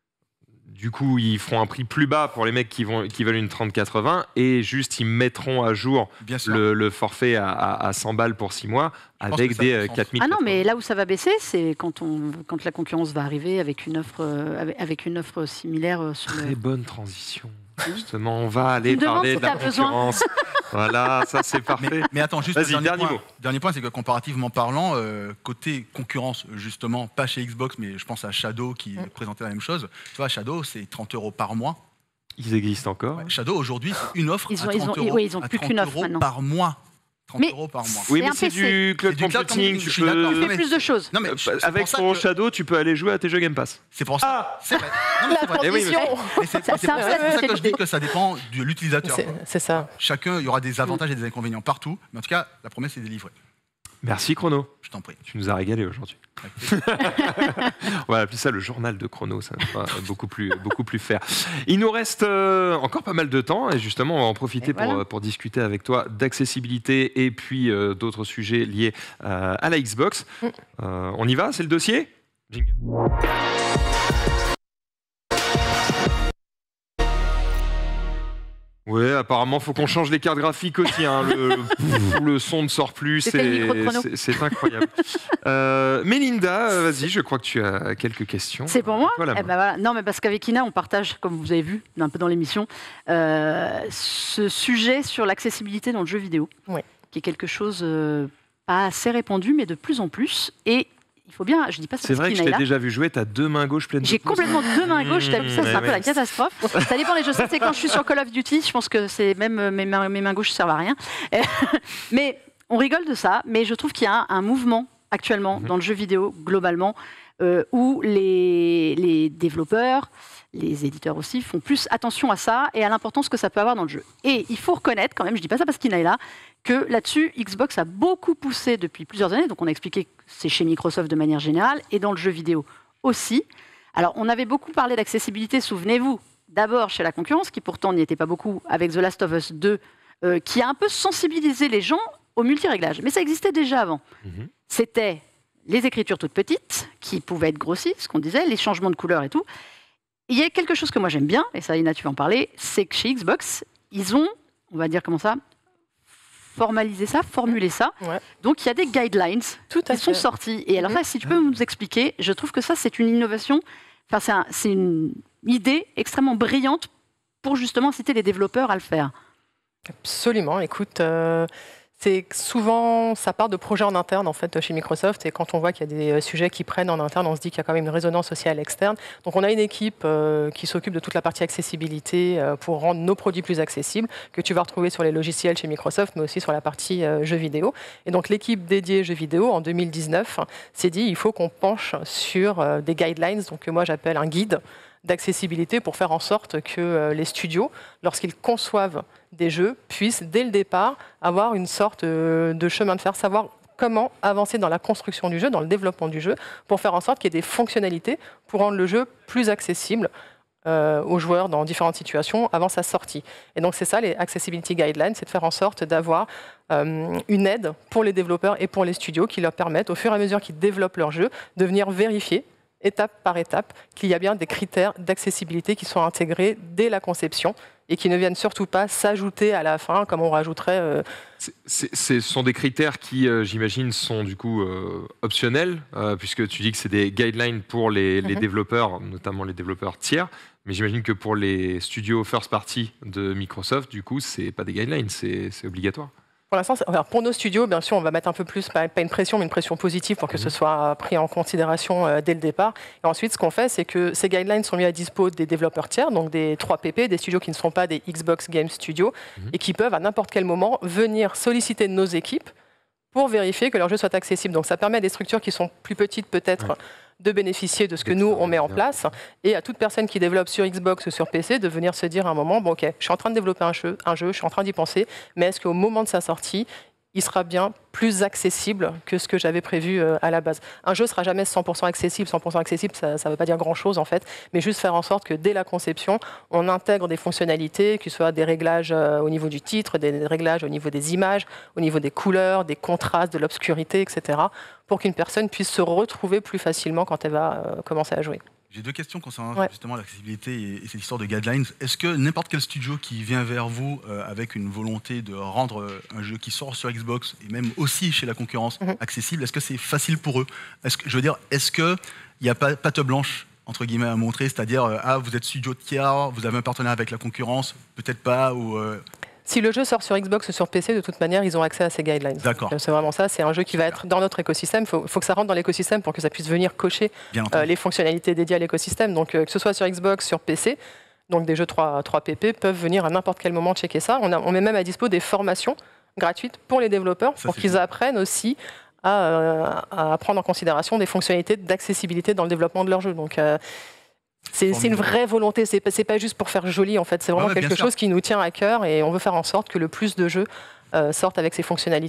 Speaker 1: Du coup, ils feront un prix plus bas pour les mecs qui, vont, qui veulent une trente quatre-vingts et juste ils mettront à jour
Speaker 3: Bien sûr.
Speaker 1: le, le forfait à, à, à cent balles pour six mois
Speaker 3: Je pense
Speaker 1: avec
Speaker 3: que ça
Speaker 1: des
Speaker 3: fait
Speaker 1: euh,
Speaker 3: sens.
Speaker 1: quatre mille.
Speaker 4: ah non, mais là où ça va baisser, c'est quand on, quand la concurrence va arriver avec une offre, euh, avec, avec une offre similaire euh, sur
Speaker 1: Très
Speaker 4: le.
Speaker 1: bonne transition. Justement, on va aller
Speaker 4: me demandes
Speaker 1: parler
Speaker 4: si
Speaker 1: de la
Speaker 4: t'as besoin.
Speaker 1: concurrence. Voilà, ça c'est
Speaker 3: Mais,
Speaker 1: parfait.
Speaker 3: mais attends, juste
Speaker 1: Vas-y,
Speaker 3: un dernier,
Speaker 1: dernier
Speaker 3: point.
Speaker 1: mot.
Speaker 3: Dernier point, c'est que comparativement parlant, euh, côté concurrence, justement, pas chez Xbox, mais je pense à Shadow qui
Speaker 2: Mm.
Speaker 3: présentait la même chose. Tu vois, Shadow, c'est trente euros par mois.
Speaker 1: Ils existent encore.
Speaker 3: Ouais, Shadow, aujourd'hui, c'est une offre
Speaker 4: Ils
Speaker 3: à
Speaker 4: ont- ils ont-
Speaker 3: trente euros,
Speaker 4: oui, ils ont
Speaker 3: à
Speaker 4: plus
Speaker 3: trente
Speaker 4: qu'une offre
Speaker 3: euros
Speaker 4: maintenant.
Speaker 3: par mois. trente
Speaker 4: Mais-
Speaker 3: euros par mois.
Speaker 1: Oui,
Speaker 4: C'est
Speaker 1: mais
Speaker 4: un
Speaker 1: c'est
Speaker 4: P C.
Speaker 1: du cloud
Speaker 3: C'est du cloud
Speaker 1: computing.
Speaker 3: computing,
Speaker 1: Tu
Speaker 3: je suis
Speaker 1: peux-
Speaker 3: d'accord.
Speaker 4: Tu
Speaker 3: Non,
Speaker 4: fais
Speaker 3: mais-
Speaker 4: plus de choses.
Speaker 3: Non, mais
Speaker 1: Euh,
Speaker 3: c'est pour
Speaker 1: Avec
Speaker 3: ça
Speaker 1: ton
Speaker 3: que-
Speaker 1: Shadow, tu peux aller jouer à tes jeux Game Pass.
Speaker 3: C'est pour ça.
Speaker 1: Ah
Speaker 3: C'est vrai. Non, mais c'est vrai.
Speaker 1: Eh oui, mais-
Speaker 2: transition.
Speaker 3: Mais c'est
Speaker 4: Ça-
Speaker 3: c'est
Speaker 4: ça
Speaker 3: pour
Speaker 4: en
Speaker 3: ça
Speaker 4: fait,
Speaker 3: c'est ça
Speaker 4: c'est
Speaker 3: que je dis
Speaker 4: l'idée.
Speaker 3: que ça dépend de l'utilisateur.
Speaker 2: C'est c'est ça.
Speaker 3: Chacun, il y aura des avantages et des inconvénients partout. Mais en tout cas, la promesse est délivrée.
Speaker 1: Merci Chrono.
Speaker 3: Je t'en prie.
Speaker 1: Tu nous as régalé aujourd'hui. On va appeler ça le journal de Chrono, ça va beaucoup plus, beaucoup plus faire. Il nous reste euh, encore pas mal de temps et justement on va en profiter pour,
Speaker 4: voilà.
Speaker 1: pour discuter avec toi d'accessibilité et puis euh, d'autres sujets liés euh, à la Xbox.
Speaker 2: Mm.
Speaker 1: Euh, on y va, c'est le dossier ? Jingle. Ouais, apparemment, faut qu'on change les cartes graphiques aussi. Hein. Le, pff, le son ne sort plus,
Speaker 4: C'était le micro de Chrono.
Speaker 1: c'est c'est incroyable. Euh, Mélinda, euh, vas-y, je crois que tu as quelques questions.
Speaker 4: C'est pour moi.
Speaker 1: Toi, la
Speaker 4: Eh
Speaker 1: main.
Speaker 4: ben voilà. Non, mais parce qu'avec Ina, on partage, comme vous avez vu un peu dans l'émission, euh, ce sujet sur l'accessibilité dans le jeu vidéo,
Speaker 2: Oui.
Speaker 4: qui est quelque chose euh, pas assez répandu, mais de plus en plus. Et il faut bien, je dis pas ça
Speaker 1: C'est
Speaker 4: parce
Speaker 1: vrai que je
Speaker 4: qu'Ina est
Speaker 1: t'ai
Speaker 4: là.
Speaker 1: déjà vu jouer, t'as deux mains gauches pleines de
Speaker 4: J'ai
Speaker 1: pouces.
Speaker 4: complètement deux mains gauches, t'as vu ça,
Speaker 1: Mmh,
Speaker 4: c'est un
Speaker 1: ouais,
Speaker 4: peu la
Speaker 1: ouais.
Speaker 4: catastrophe. Ça dépend des jeux. Ça, c'est quand je suis sur Call of Duty, je pense que c'est même euh, mes mains, mes mains gauches servent à rien. Mais on rigole de ça, mais je trouve qu'il y a un, un mouvement actuellement
Speaker 1: Mhm.
Speaker 4: dans le jeu vidéo globalement euh, où les, les développeurs, les éditeurs aussi font plus attention à ça et à l'importance que ça peut avoir dans le jeu. Et il faut reconnaître quand même, je dis pas ça parce qu'Ina est là, que là-dessus, Xbox a beaucoup poussé depuis plusieurs années. Donc on a expliqué que c'est chez Microsoft de manière générale et dans le jeu vidéo aussi. Alors on avait beaucoup parlé d'accessibilité, souvenez-vous, d'abord chez la concurrence, qui pourtant n'y était pas beaucoup, avec The Last of Us deux, euh, qui a un peu sensibilisé les gens au multi-réglage. Mais ça existait déjà avant.
Speaker 1: Mhm.
Speaker 4: C'était les écritures toutes petites, qui pouvaient être grossies, ce qu'on disait, les changements de couleur et tout. Il y a quelque chose que moi j'aime bien, et ça, Ina, tu vas en parler, c'est que chez Xbox, ils ont, on va dire comment ça, formalisé ça, formulé ça.
Speaker 2: Ouais.
Speaker 4: Donc il y a des guidelines
Speaker 2: Tout à
Speaker 4: qui sont
Speaker 2: fait.
Speaker 4: sortis. Et alors
Speaker 2: Mhm.
Speaker 4: là, si tu peux nous expliquer, je trouve que ça, c'est une innovation, enfin c'est un- c'est une idée extrêmement brillante pour justement inciter les développeurs à le faire.
Speaker 2: Absolument. Écoute, euh, c'est que souvent, ça part de projets en interne en fait chez Microsoft. Et quand on voit qu'il y a des euh, sujets qui prennent en interne, on se dit qu'il y a quand même une résonance aussi à l'externe. Donc, on a une équipe euh, qui s'occupe de toute la partie accessibilité euh, pour rendre nos produits plus accessibles, que tu vas retrouver sur les logiciels chez Microsoft, mais aussi sur la partie euh, jeux vidéo. Et donc, l'équipe dédiée jeux vidéo en deux mille dix-neuf s'est dit il faut qu'on penche sur euh, des guidelines, donc que moi j'appelle un guide d'accessibilité pour faire en sorte que euh, les studios, lorsqu'ils conçoivent des jeux, puissent dès le départ avoir une sorte euh, de chemin de fer, savoir comment avancer dans la construction du jeu, dans le développement du jeu, pour faire en sorte qu'il y ait des fonctionnalités pour rendre le jeu plus accessible euh, aux joueurs dans différentes situations avant sa sortie. Et donc c'est ça, les Accessibility Guidelines, c'est de faire en sorte d'avoir euh, une aide pour les développeurs et pour les studios qui leur permettent, au fur et à mesure qu'ils développent leur jeu, de venir vérifier étape par étape, qu'il y a bien des critères d'accessibilité qui sont intégrés dès la conception et qui ne viennent surtout pas s'ajouter à la fin, comme on rajouterait... euh,
Speaker 1: C'est- c'est- Ce sont des critères qui, euh, j'imagine, sont du coup euh, optionnels, euh, puisque tu dis que c'est des guidelines pour les, les
Speaker 2: Mhm.
Speaker 1: développeurs, notamment les développeurs tiers. Mais j'imagine que pour les studios first party de Microsoft, du coup, c'est pas des guidelines, c'est c'est obligatoire.
Speaker 2: Pour l'instant, c'est- alors, pour nos studios, bien sûr, on va mettre un peu plus, pas, pas une pression, mais une pression positive pour que ce soit pris en considération euh, dès le départ. Et ensuite, ce qu'on fait, c'est que ces guidelines sont mis à dispo des développeurs tiers, donc des trois P P, des studios qui ne sont pas des Xbox Game Studios,
Speaker 1: Mhm.
Speaker 2: et qui peuvent à n'importe quel moment venir solliciter nos équipes pour vérifier que leur jeu soit accessible. Donc ça permet à des structures qui sont plus petites peut-être
Speaker 1: Ouais.
Speaker 2: de bénéficier de ce que
Speaker 1: D'être,
Speaker 2: nous,
Speaker 1: euh,
Speaker 2: on met en
Speaker 1: bien.
Speaker 2: place, et à toute personne qui développe sur Xbox ou sur P C de venir se dire à un moment, bon ok, je suis en train de développer un jeu, un jeu je suis en train d'y penser, mais est-ce qu'au moment de sa sortie, il sera bien plus accessible que ce que j'avais prévu euh, à la base. Un jeu sera jamais cent pour cent accessible. cent pour cent accessible, ça ne veut pas dire grand-chose en fait, mais juste faire en sorte que dès la conception, on intègre des fonctionnalités, que ce soit des réglages euh, au niveau du titre, des réglages au niveau des images, au niveau des couleurs, des contrastes, de l'obscurité, et cetera, pour qu'une personne puisse se retrouver plus facilement quand elle va euh, commencer à jouer.
Speaker 3: J'ai deux questions concernant
Speaker 2: Ouais.
Speaker 3: justement l'accessibilité et, et cette histoire de guidelines. Est-ce que n'importe quel studio qui vient vers vous euh, avec une volonté de rendre euh, un jeu qui sort sur Xbox et même aussi chez la concurrence
Speaker 2: Mhm.
Speaker 3: accessible, est-ce que c'est facile pour eux? Est-ce que, je veux dire, est-ce qu'il n'y a pas patte blanche entre guillemets à montrer, c'est-à-dire euh, ah vous êtes studio tiers, vous avez un partenaire avec la concurrence, peut-être pas ou euh,
Speaker 2: Si le jeu sort sur Xbox ou sur P C, de toute manière, ils ont accès à ces guidelines.
Speaker 3: D'accord.
Speaker 2: Donc, c'est vraiment ça, c'est un jeu qui va être dans notre écosystème. Il faut, faut que ça rentre dans l'écosystème pour que ça puisse venir cocher
Speaker 3: bien
Speaker 2: euh,
Speaker 3: entendu.
Speaker 2: les fonctionnalités dédiées à l'écosystème. Donc, euh, que ce soit sur Xbox, sur P C, donc des jeux trois, trois P P peuvent venir à n'importe quel moment checker ça. On, a, on met même à dispo des formations gratuites pour les développeurs
Speaker 3: Ça,
Speaker 2: pour
Speaker 3: c'est
Speaker 2: qu'ils
Speaker 3: cool.
Speaker 2: apprennent aussi à, euh, à prendre en considération des fonctionnalités d'accessibilité dans le développement de leur jeu. Donc, euh, c'est c'est une
Speaker 3: Formidable.
Speaker 2: vraie volonté, c'est pas, c'est pas juste pour faire joli en fait, c'est vraiment
Speaker 3: Ouais, ouais, bien
Speaker 2: quelque
Speaker 3: sûr.
Speaker 2: chose qui nous tient à cœur et on veut faire en sorte que le plus de jeux euh, sortent avec ces fonctionnalités.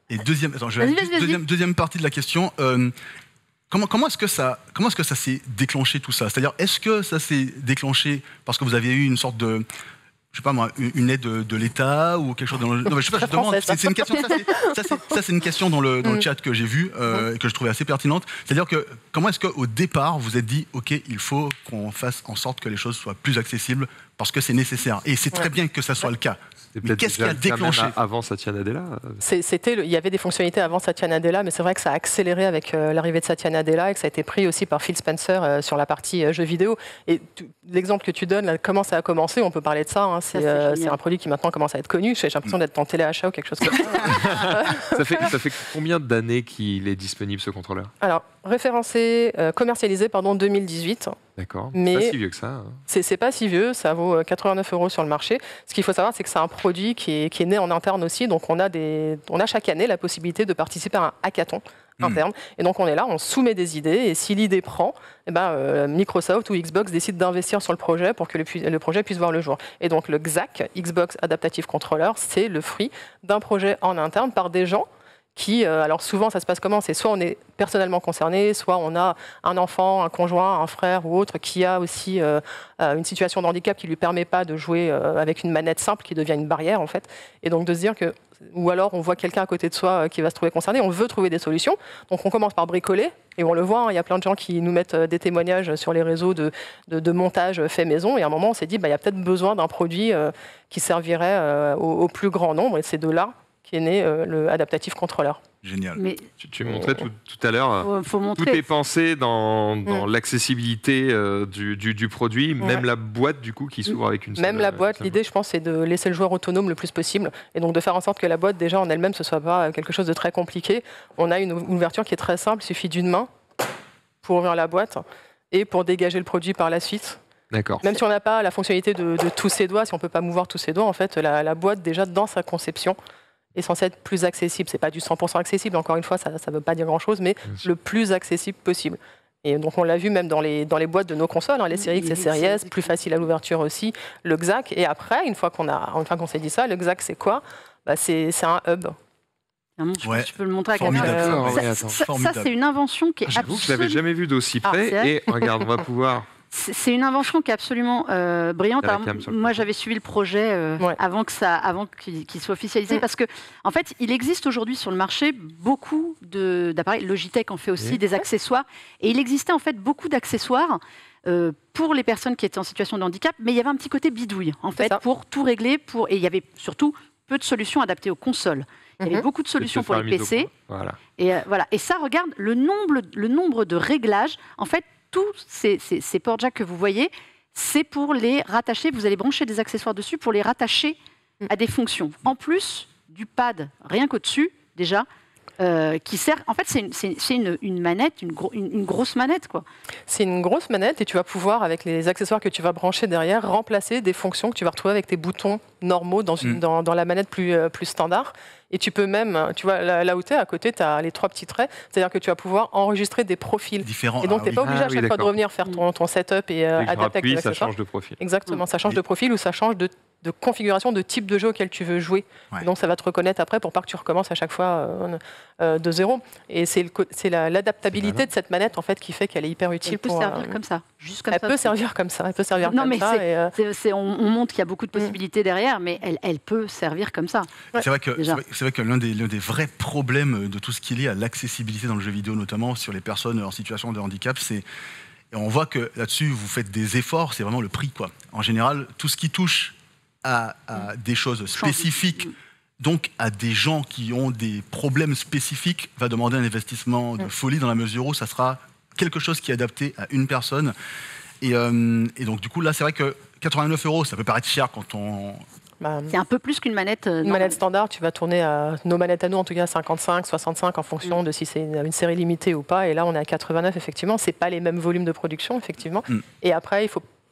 Speaker 3: Et deuxième, attends, je vais
Speaker 4: Vas-y,
Speaker 3: juste-
Speaker 4: vas-y, vas-y.
Speaker 3: deuxième, deuxième partie de la question. euh, comment comment est-ce que ça comment est-ce que ça s'est déclenché tout ça? C'est-à-dire, est-ce que ça s'est déclenché parce que vous aviez eu une sorte de je sais pas moi, une une aide de, de l'État ou quelque chose dans le... Non, mais je sais pas, je
Speaker 2: Très
Speaker 3: demande,
Speaker 2: français, ça.
Speaker 3: c'est c'est une question, ça c'est, ça, c'est- ça, c'est une question dans le, dans le
Speaker 2: Mm.
Speaker 3: chat que j'ai vu euh, et que je trouvais assez pertinente. C'est-à-dire que comment est-ce qu'au départ vous êtes dit, ok, il faut qu'on fasse en sorte que les choses soient plus accessibles parce que c'est nécessaire et c'est très
Speaker 2: Ouais.
Speaker 3: bien que ça soit le cas.
Speaker 1: C'était
Speaker 3: Mais
Speaker 1: peut-être
Speaker 3: qu'est-ce qui
Speaker 1: déjà
Speaker 3: a
Speaker 1: le cas même
Speaker 3: déclenché?
Speaker 1: a- avant Satya Nadella euh,
Speaker 2: C'est- C'était, le- il y avait des fonctionnalités avant Satya Nadella, mais c'est vrai que ça a accéléré avec euh, l'arrivée de Satya Nadella et que ça a été pris aussi par Phil Spencer euh, sur la partie euh, jeux vidéo. Et tu- l'exemple que tu donnes, là, comment ça a commencé, on peut parler de ça. hein, c'est
Speaker 4: c'est
Speaker 2: euh,
Speaker 4: génial.
Speaker 2: c'est un produit qui maintenant commence à être connu. J'ai l'impression d'être en téléachat ou quelque chose comme ça.
Speaker 1: ça, fait, ça fait combien d'années qu'il est disponible ce contrôleur?
Speaker 2: Alors, référencé, euh, commercialisé, pardon, deux mille dix-huit.
Speaker 1: D'accord.
Speaker 2: Mais-
Speaker 1: Pas si vieux que ça. hein.
Speaker 2: C'est c'est pas si vieux, ça vaut euh, quatre-vingt-neuf euros sur le marché. Ce qu'il faut savoir, c'est que c'est un produit qui est, qui est né en interne aussi. Donc, on a, des, on a chaque année la possibilité de participer à un hackathon
Speaker 3: Hmm.
Speaker 2: interne. Et donc, on est là, on soumet des idées. Et si l'idée prend, eh ben, euh, Microsoft ou Xbox décide d'investir sur le projet pour que le, pu- le projet puisse voir le jour. Et donc, le X A C, Xbox Adaptative Controller, c'est le fruit d'un projet en interne par des gens qui, euh, alors souvent, ça se passe comment? C'est soit on est personnellement concerné, soit on a un enfant, un conjoint, un frère ou autre qui a aussi euh, euh, une situation de handicap qui lui permet pas de jouer euh, avec une manette simple qui devient une barrière en fait. Et donc de se dire que, ou alors on voit quelqu'un à côté de soi euh, qui va se trouver concerné, on veut trouver des solutions. Donc on commence par bricoler et on le voit, hein, il y a plein de gens qui nous mettent euh, des témoignages sur les réseaux de, de, de montage fait maison. Et à un moment on s'est dit, bah, il y a peut-être besoin d'un produit euh, qui servirait euh, au, au plus grand nombre. Et c'est de là qui est né euh, le Adaptative Controller.
Speaker 3: Génial.
Speaker 4: Mais
Speaker 1: Tu, tu montrais tout, tout à l'heure. euh,
Speaker 4: faut, faut
Speaker 1: Tout
Speaker 4: montrer.
Speaker 1: est pensé dans, dans
Speaker 2: Mm.
Speaker 1: l'accessibilité euh, du, du- du produit,
Speaker 2: Ouais.
Speaker 1: même la boîte du coup qui s'ouvre avec une
Speaker 2: Même
Speaker 1: seule,
Speaker 2: la
Speaker 1: euh,
Speaker 2: boîte,
Speaker 1: seule-
Speaker 2: l'idée, je pense, c'est de laisser le joueur autonome le plus possible. Et donc de faire en sorte que la boîte, déjà en elle-même, ce soit pas quelque chose de très compliqué. On a une ou- ouverture qui est très simple, il suffit d'une main pour ouvrir la boîte et pour dégager le produit par la suite.
Speaker 1: D'accord.
Speaker 2: Même si on n'a pas la fonctionnalité de, de tous ses doigts, si on ne peut pas mouvoir tous ses doigts, en fait, la, la boîte, déjà dans sa conception, est censée être plus accessible. Ce n'est pas du cent pour cent accessible, encore une fois, ça ne veut pas dire grand-chose, mais
Speaker 1: Bien sûr.
Speaker 2: le plus accessible possible. Et donc on l'a vu même dans les, dans les boîtes de nos consoles, hein, les séries X et séries S, plus facile à l'ouverture aussi, le X A C. Et après, une fois qu'on a, une fois qu'on s'est dit ça, le X A C c'est quoi? Bah, c'est, c'est un hub.
Speaker 4: Vraiment, je,
Speaker 3: Ouais.
Speaker 4: je peux le montrer à
Speaker 3: Formidable.
Speaker 4: quelqu'un.
Speaker 1: D'accord,
Speaker 4: Ça-
Speaker 1: ouais, attends.
Speaker 4: ça, ça,
Speaker 3: Formidable.
Speaker 4: c'est une invention qui est
Speaker 1: J'avoue que je l'avais
Speaker 4: absolument...
Speaker 1: jamais vu d'aussi
Speaker 4: Ah,
Speaker 1: près.
Speaker 4: c'est vrai
Speaker 1: et regarde, on va pouvoir.
Speaker 4: C'est c'est une invention qui est absolument euh, brillante.
Speaker 1: T'as la
Speaker 4: Alors,
Speaker 1: cam sur le
Speaker 4: moi,
Speaker 1: côté.
Speaker 4: j'avais suivi le projet euh,
Speaker 2: Ouais.
Speaker 4: avant que ça, avant qu'il qu'il soit officialisé,
Speaker 2: Mm.
Speaker 4: parce que, en fait, il existe aujourd'hui sur le marché beaucoup de- d'appareils. Logitech en fait aussi
Speaker 1: Oui.
Speaker 4: des accessoires, et il existait en fait beaucoup d'accessoires euh, pour les personnes qui étaient en situation de handicap, mais il y avait un petit côté bidouille en
Speaker 2: C'est
Speaker 4: fait
Speaker 2: ça.
Speaker 4: pour tout régler, pour et il y avait surtout peu de solutions adaptées aux consoles. Il y avait
Speaker 2: Mhm.
Speaker 4: beaucoup de solutions
Speaker 1: de
Speaker 4: pour
Speaker 1: faire
Speaker 4: les
Speaker 1: la mise au
Speaker 4: P C.
Speaker 1: point. Voilà.
Speaker 4: Et euh, voilà. Et ça, regarde le nombre, le nombre de réglages. En fait, tous ces, ces, ces ports jack que vous voyez, c'est pour les rattacher. Vous allez brancher des accessoires dessus pour les rattacher à des fonctions. En plus du pad, rien qu'au-dessus, déjà, euh, qui sert. En fait, c'est une, c'est- c'est une, une manette, une, gro- une- une grosse manette, quoi.
Speaker 2: C'est une grosse manette et tu vas pouvoir, avec les accessoires que tu vas brancher derrière, remplacer des fonctions que tu vas retrouver avec tes boutons normaux dans, une,
Speaker 3: Mm.
Speaker 2: dans, dans la manette plus, euh, plus standard. Et tu peux même, tu vois, là, là où tu es, à côté, tu as les trois petits traits, c'est-à-dire que tu vas pouvoir enregistrer des profils.
Speaker 3: Différent.
Speaker 2: Et donc,
Speaker 3: Ah
Speaker 2: tu n'es
Speaker 3: oui.
Speaker 2: pas obligé
Speaker 1: Ah
Speaker 2: à
Speaker 1: oui,
Speaker 2: chaque fois de
Speaker 1: d'accord.
Speaker 2: revenir faire ton, ton setup et euh,
Speaker 1: Dès que je
Speaker 2: adapter avec
Speaker 1: rappuie,
Speaker 2: tes
Speaker 1: ça
Speaker 2: accessoires.
Speaker 1: change de profil.
Speaker 2: Exactement, ça change
Speaker 3: Et-
Speaker 2: de profil ou ça change de, de configuration de type de jeu auquel tu veux jouer.
Speaker 3: Ouais.
Speaker 2: Donc ça va te reconnaître après pour pas que tu recommences à chaque fois euh, euh, de zéro. Et c'est le co- c'est la-
Speaker 1: C'est
Speaker 2: l'adaptabilité
Speaker 1: malin.
Speaker 2: de cette manette en fait qui fait qu'elle est hyper utile
Speaker 4: Elle peut
Speaker 2: pour.
Speaker 4: servir
Speaker 2: euh,
Speaker 4: comme ça, juste comme
Speaker 2: elle
Speaker 4: ça.
Speaker 2: peut servir comme ça. Elle peut servir
Speaker 4: Non,
Speaker 2: comme
Speaker 4: mais
Speaker 2: ça.
Speaker 4: c'est-
Speaker 2: et, euh,
Speaker 4: C'est- c'est- on, on montre qu'il y a beaucoup de possibilités derrière, mais elle, elle peut servir comme ça.
Speaker 2: Ouais.
Speaker 3: C'est vrai que,
Speaker 4: Déjà.
Speaker 3: c'est vrai, c'est vrai que l'un des, l'un des vrais problèmes de tout ce qui est lié à l'accessibilité dans le jeu vidéo, notamment sur les personnes en situation de handicap, c'est. Et on voit que là-dessus, vous faites des efforts, c'est vraiment le prix, quoi. En général, tout ce qui touche à, à des choses spécifiques, donc à des gens qui ont des problèmes spécifiques, va demander un investissement de
Speaker 2: Mm.
Speaker 3: folie dans la mesure où ça sera quelque chose qui est adapté à une personne. Et, euh, et donc, du coup, là, c'est vrai que quatre-vingt-neuf euros, ça peut paraître cher quand on.
Speaker 2: bah,
Speaker 4: C'est un peu plus qu'une manette. euh,
Speaker 2: une
Speaker 4: normale.
Speaker 2: manette standard, tu vas tourner à nos manettes à nous en tout cas cinquante-cinq, soixante-cinq en fonction de si c'est une, une série limitée ou pas. Et là, on est à quatre-vingt-neuf effectivement. C'est pas les mêmes volumes de production effectivement.
Speaker 3: Mm.
Speaker 2: Et après, il faut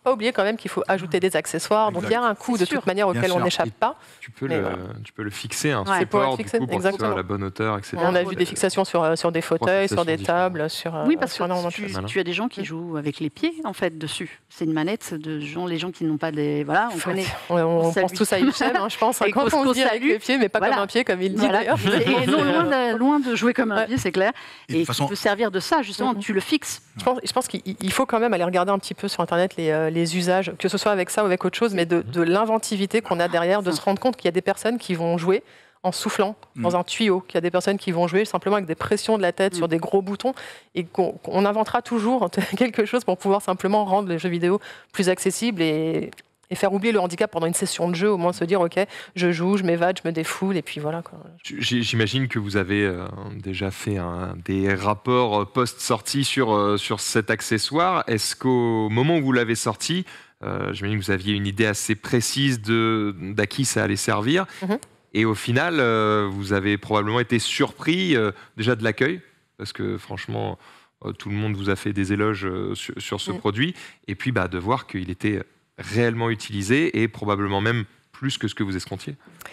Speaker 2: pas oublier quand même qu'il faut ajouter des accessoires. Donc il y a un coût de toute manière auquel on n'échappe pas.
Speaker 1: Tu peux,
Speaker 2: Mais
Speaker 1: le,
Speaker 2: voilà.
Speaker 1: tu peux le fixer, un
Speaker 2: Ouais.
Speaker 1: support
Speaker 2: C'est
Speaker 1: du
Speaker 2: pour
Speaker 1: coup,
Speaker 2: être
Speaker 1: pour que ce soit
Speaker 2: fixé,
Speaker 1: à la bonne hauteur, et cetera.
Speaker 2: On a vu des fixations sur, sur des fauteuils, sur des tables, sur.
Speaker 4: Oui, parce
Speaker 2: sur
Speaker 4: que tu, tu as des gens qui jouent avec les pieds en fait dessus. C'est une manette de gens, les gens qui n'ont pas des. Voilà, on connaît.
Speaker 2: On, on
Speaker 4: on
Speaker 2: pense tous à Hichem, hein, je pense.
Speaker 4: Et
Speaker 2: Quand
Speaker 4: qu'on
Speaker 2: on dit avec
Speaker 4: salue.
Speaker 2: les pieds, mais pas
Speaker 4: Voilà.
Speaker 2: comme un pied, comme il dit
Speaker 4: Voilà.
Speaker 2: d'ailleurs.
Speaker 4: Et non, loin, de, loin de jouer comme un
Speaker 2: Ouais.
Speaker 4: pied, c'est clair.
Speaker 3: Et de
Speaker 4: Et
Speaker 3: toute façon-
Speaker 4: tu peux servir de ça, justement,
Speaker 2: Mhm.
Speaker 4: tu le fixes.
Speaker 2: Je pense, je pense qu'il il faut quand même aller regarder un petit peu sur Internet les, euh, les usages, que ce soit avec ça ou avec autre chose, mais de, de l'inventivité qu'on a derrière, de se rendre compte qu'il y a des personnes qui vont jouer en soufflant
Speaker 3: Mm.
Speaker 2: dans un tuyau, qu'il y a des personnes qui vont jouer simplement avec des pressions de la tête
Speaker 4: Mm.
Speaker 2: sur des gros boutons, et qu'on qu'on inventera toujours quelque chose pour pouvoir simplement rendre les jeux vidéo plus accessibles et, et faire oublier le handicap pendant une session de jeu, au moins se dire, ok, je joue, je m'évade, je me défoule, et puis voilà. Quoi.
Speaker 1: J- J'imagine que vous avez euh, déjà fait un- des rapports euh, post-sortie sur, euh, sur cet accessoire. Est-ce qu'au moment où vous l'avez sorti, euh, j'imagine que vous aviez une idée assez précise de- d'à qui ça allait servir.
Speaker 2: Mhm.
Speaker 1: Et au final, euh, vous avez probablement été surpris euh, déjà de l'accueil, parce que franchement, euh, tout le monde vous a fait des éloges euh, sur, sur ce
Speaker 2: Mhm.
Speaker 1: produit. Et puis bah, de voir qu'il était réellement utilisé et probablement même plus que ce que vous escomptiez.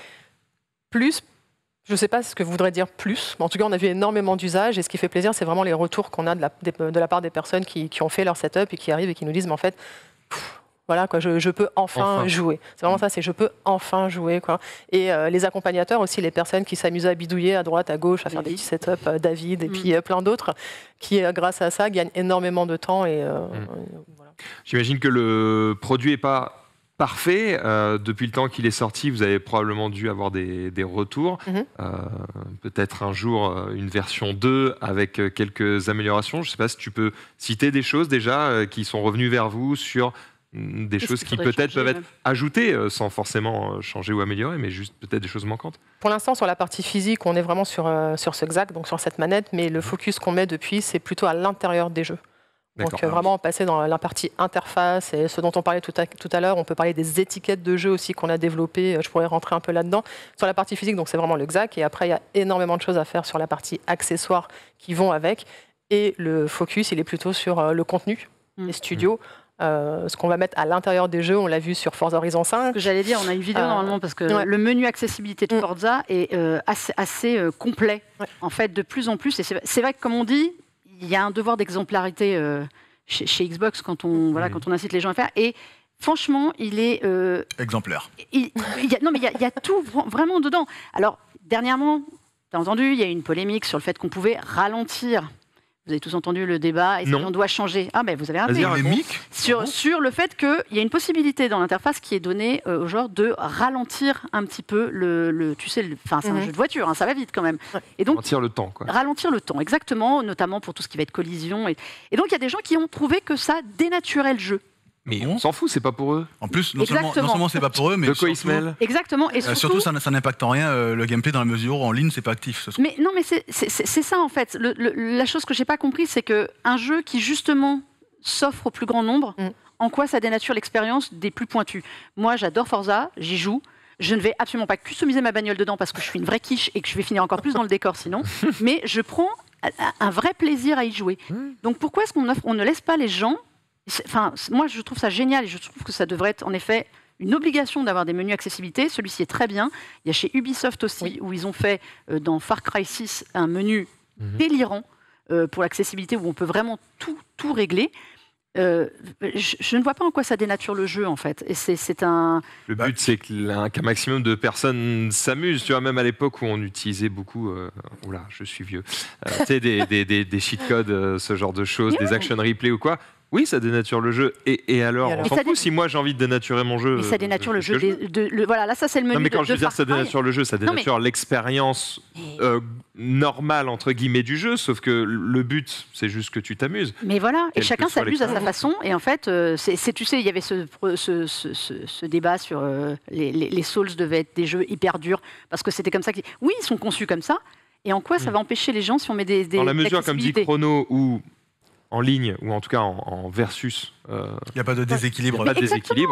Speaker 2: Plus, je ne sais pas ce que voudrait dire plus, mais en tout cas, on a vu énormément d'usages, et ce qui fait plaisir, c'est vraiment les retours qu'on a de la, des- de la part des personnes qui, qui ont fait leur setup et qui arrivent et qui nous disent, mais en fait, pff, voilà, quoi, je, je peux enfin,
Speaker 1: Enfin.
Speaker 2: jouer. C'est vraiment ça, c'est je peux enfin jouer. Quoi. Et euh, les accompagnateurs aussi, les personnes qui s'amusaient à bidouiller à droite, à gauche, à faire des
Speaker 4: David.
Speaker 2: petits setups, euh, David, et
Speaker 4: Mm.
Speaker 2: puis euh, plein d'autres, qui, euh, grâce à ça, gagnent énormément de temps. Et, euh,
Speaker 1: Mm.
Speaker 2: euh, voilà.
Speaker 1: J'imagine que le produit n'est pas parfait. Euh, depuis le temps qu'il est sorti, vous avez probablement dû avoir des, des retours.
Speaker 2: Mhm.
Speaker 1: Euh, Peut-être un jour euh, une version deux avec euh, quelques améliorations. Je ne sais pas si tu peux citer des choses déjà euh, qui sont revenues vers vous sur mm, des
Speaker 4: Qu'est-ce
Speaker 1: choses
Speaker 4: qu'il
Speaker 1: qui
Speaker 4: faudrait
Speaker 1: peut-être
Speaker 4: changer,
Speaker 1: peuvent être
Speaker 4: même
Speaker 1: ajoutées euh, sans forcément euh, changer ou améliorer, mais juste peut-être des choses manquantes.
Speaker 2: Pour l'instant, sur la partie physique, on est vraiment sur, euh, sur ce X A C, donc sur cette manette, mais le focus qu'on met depuis, c'est plutôt à l'intérieur des jeux.
Speaker 1: D'accord.
Speaker 2: Donc euh, vraiment passer dans la partie interface et ce dont on parlait tout à, tout à l'heure, on peut parler des étiquettes de jeu aussi qu'on a développées, je pourrais rentrer un peu là-dedans. Sur la partie physique, donc c'est vraiment le X A C, et après il y a énormément de choses à faire sur la partie accessoires qui vont avec, et le focus il est plutôt sur euh, le contenu,
Speaker 4: Mm.
Speaker 2: les studios, euh, ce qu'on va mettre à l'intérieur des jeux, on l'a vu sur Forza Horizon cinq.
Speaker 4: Ce que j'allais dire, on a une vidéo
Speaker 2: Euh,
Speaker 4: normalement parce que
Speaker 2: ouais.
Speaker 4: le menu accessibilité de
Speaker 2: Mm.
Speaker 4: Forza est euh, assez, assez euh, complet,
Speaker 2: Ouais.
Speaker 4: en fait, de plus en plus. Et c'est c'est vrai que, comme on dit, il y a un devoir d'exemplarité euh, chez, chez Xbox quand on, voilà,
Speaker 1: Mm.
Speaker 4: quand on incite les gens à faire. Et franchement, il est. euh,
Speaker 3: Exemplaire.
Speaker 4: il, il y a, non, mais il y a, il y a tout vra- vraiment dedans. Alors, dernièrement, tu as entendu, il y a eu une polémique sur le fait qu'on pouvait ralentir. Vous avez tous entendu le débat, et si
Speaker 1: Non.
Speaker 4: on doit changer. Ah, ben vous avez un
Speaker 1: Vas-y,
Speaker 4: peu.
Speaker 1: raconte.
Speaker 3: Polémique.
Speaker 4: Sur,
Speaker 3: Ah bon
Speaker 4: sur le fait qu'il y a une possibilité dans l'interface qui est donnée euh, au genre de ralentir un petit peu le. le- tu sais, le- enfin, c'est un
Speaker 2: Mhm.
Speaker 4: jeu de voiture, hein, ça va vite quand même.
Speaker 2: Ouais.
Speaker 4: Et donc,
Speaker 1: On tire le temps, quoi.
Speaker 4: ralentir le temps, exactement, notamment pour tout ce qui va être collision. Et, et donc, il y a des gens qui ont trouvé que ça dénaturait le jeu.
Speaker 1: Mais
Speaker 3: Bon.
Speaker 1: on s'en fout, c'est pas pour eux.
Speaker 3: En plus, non seulement, non
Speaker 4: Exactement.
Speaker 3: seulement c'est pas pour eux, mais
Speaker 1: De quoi ils se
Speaker 3: surtout,
Speaker 1: mêlent?
Speaker 4: Exactement. Et
Speaker 3: euh,
Speaker 4: surtout,
Speaker 3: surtout, ça, n- ça n'impacte en rien euh, le gameplay dans la mesure où en ligne, c'est pas actif. Ce soir.
Speaker 4: Mais non, mais c'est c'est- c'est- c'est ça en fait. Le- le- la chose que j'ai pas compris, c'est que un jeu qui justement s'offre au plus grand nombre,
Speaker 2: Mm.
Speaker 4: en quoi ça dénature l'expérience des plus pointus. Moi, j'adore Forza, j'y joue. Je ne vais absolument pas customiser ma bagnole dedans parce que je suis une vraie quiche et que je vais finir encore plus dans le décor sinon. Mais je prends un- un vrai plaisir à y jouer. Donc pourquoi est-ce qu'on offre- on ne laisse pas les gens. c'est- Enfin, c'est- moi, je trouve ça génial et je trouve que ça devrait être en effet une obligation d'avoir des menus accessibilité. Celui-ci est très bien. Il y a chez Ubisoft aussi,
Speaker 2: Oui.
Speaker 4: où ils ont fait euh, dans Far Cry six un menu
Speaker 1: Mhm.
Speaker 4: délirant euh, pour l'accessibilité, où on peut vraiment tout, tout régler. Euh, je, je ne vois pas en quoi ça dénature le jeu, en fait. Et c'est c'est un...
Speaker 1: Le
Speaker 3: Bah,
Speaker 1: but, c'est que l'un- qu'un maximum de personnes s'amusent. Tu vois, même à l'époque où on utilisait beaucoup, euh, oula, je suis vieux, euh, tu sais, des, des, des, des cheat codes, euh, ce genre de choses,
Speaker 4: Mais
Speaker 1: des action replay ou quoi. Oui, ça dénature le jeu. Et, et alors,
Speaker 2: Et alors
Speaker 1: on s'en
Speaker 4: Et ça
Speaker 1: fout
Speaker 4: dé-
Speaker 1: si moi j'ai envie de dénaturer mon jeu.
Speaker 4: Mais ça
Speaker 1: euh,
Speaker 4: dénature
Speaker 1: je
Speaker 4: le
Speaker 1: fais
Speaker 4: jeu.
Speaker 1: ce que je
Speaker 4: Des,
Speaker 1: veux.
Speaker 4: de- le- voilà, là, ça, c'est le menu
Speaker 1: Non, mais quand
Speaker 4: de,
Speaker 1: je veux
Speaker 4: de
Speaker 1: dire
Speaker 4: Far
Speaker 1: ça
Speaker 4: Cry.
Speaker 1: dénature le jeu, ça
Speaker 4: Non, mais-
Speaker 1: dénature l'expérience
Speaker 4: Et-
Speaker 1: euh, normale, entre guillemets, du jeu. Sauf que le but, c'est juste que tu t'amuses.
Speaker 4: Mais voilà, et
Speaker 1: Quelle
Speaker 4: chacun
Speaker 1: que soit
Speaker 4: s'amuse à sa
Speaker 1: l'expérience.
Speaker 4: façon. Et en fait, euh, c'est, c'est- tu sais, il y avait ce, ce, ce- ce- ce débat sur euh, les, les, les Souls devaient être des jeux hyper durs parce que c'était comme ça. qu'ils- Oui, ils sont conçus comme ça. Et en quoi ça
Speaker 1: Mm.
Speaker 4: va empêcher les gens si on met des, des
Speaker 1: Dans la mesure, comme dit
Speaker 4: l'accessibilité
Speaker 1: Chrono, ou en ligne, ou en tout cas en, en versus, euh,
Speaker 3: Il n'y a pas de déséquilibre.
Speaker 1: pas
Speaker 4: Mais
Speaker 1: de déséquilibre.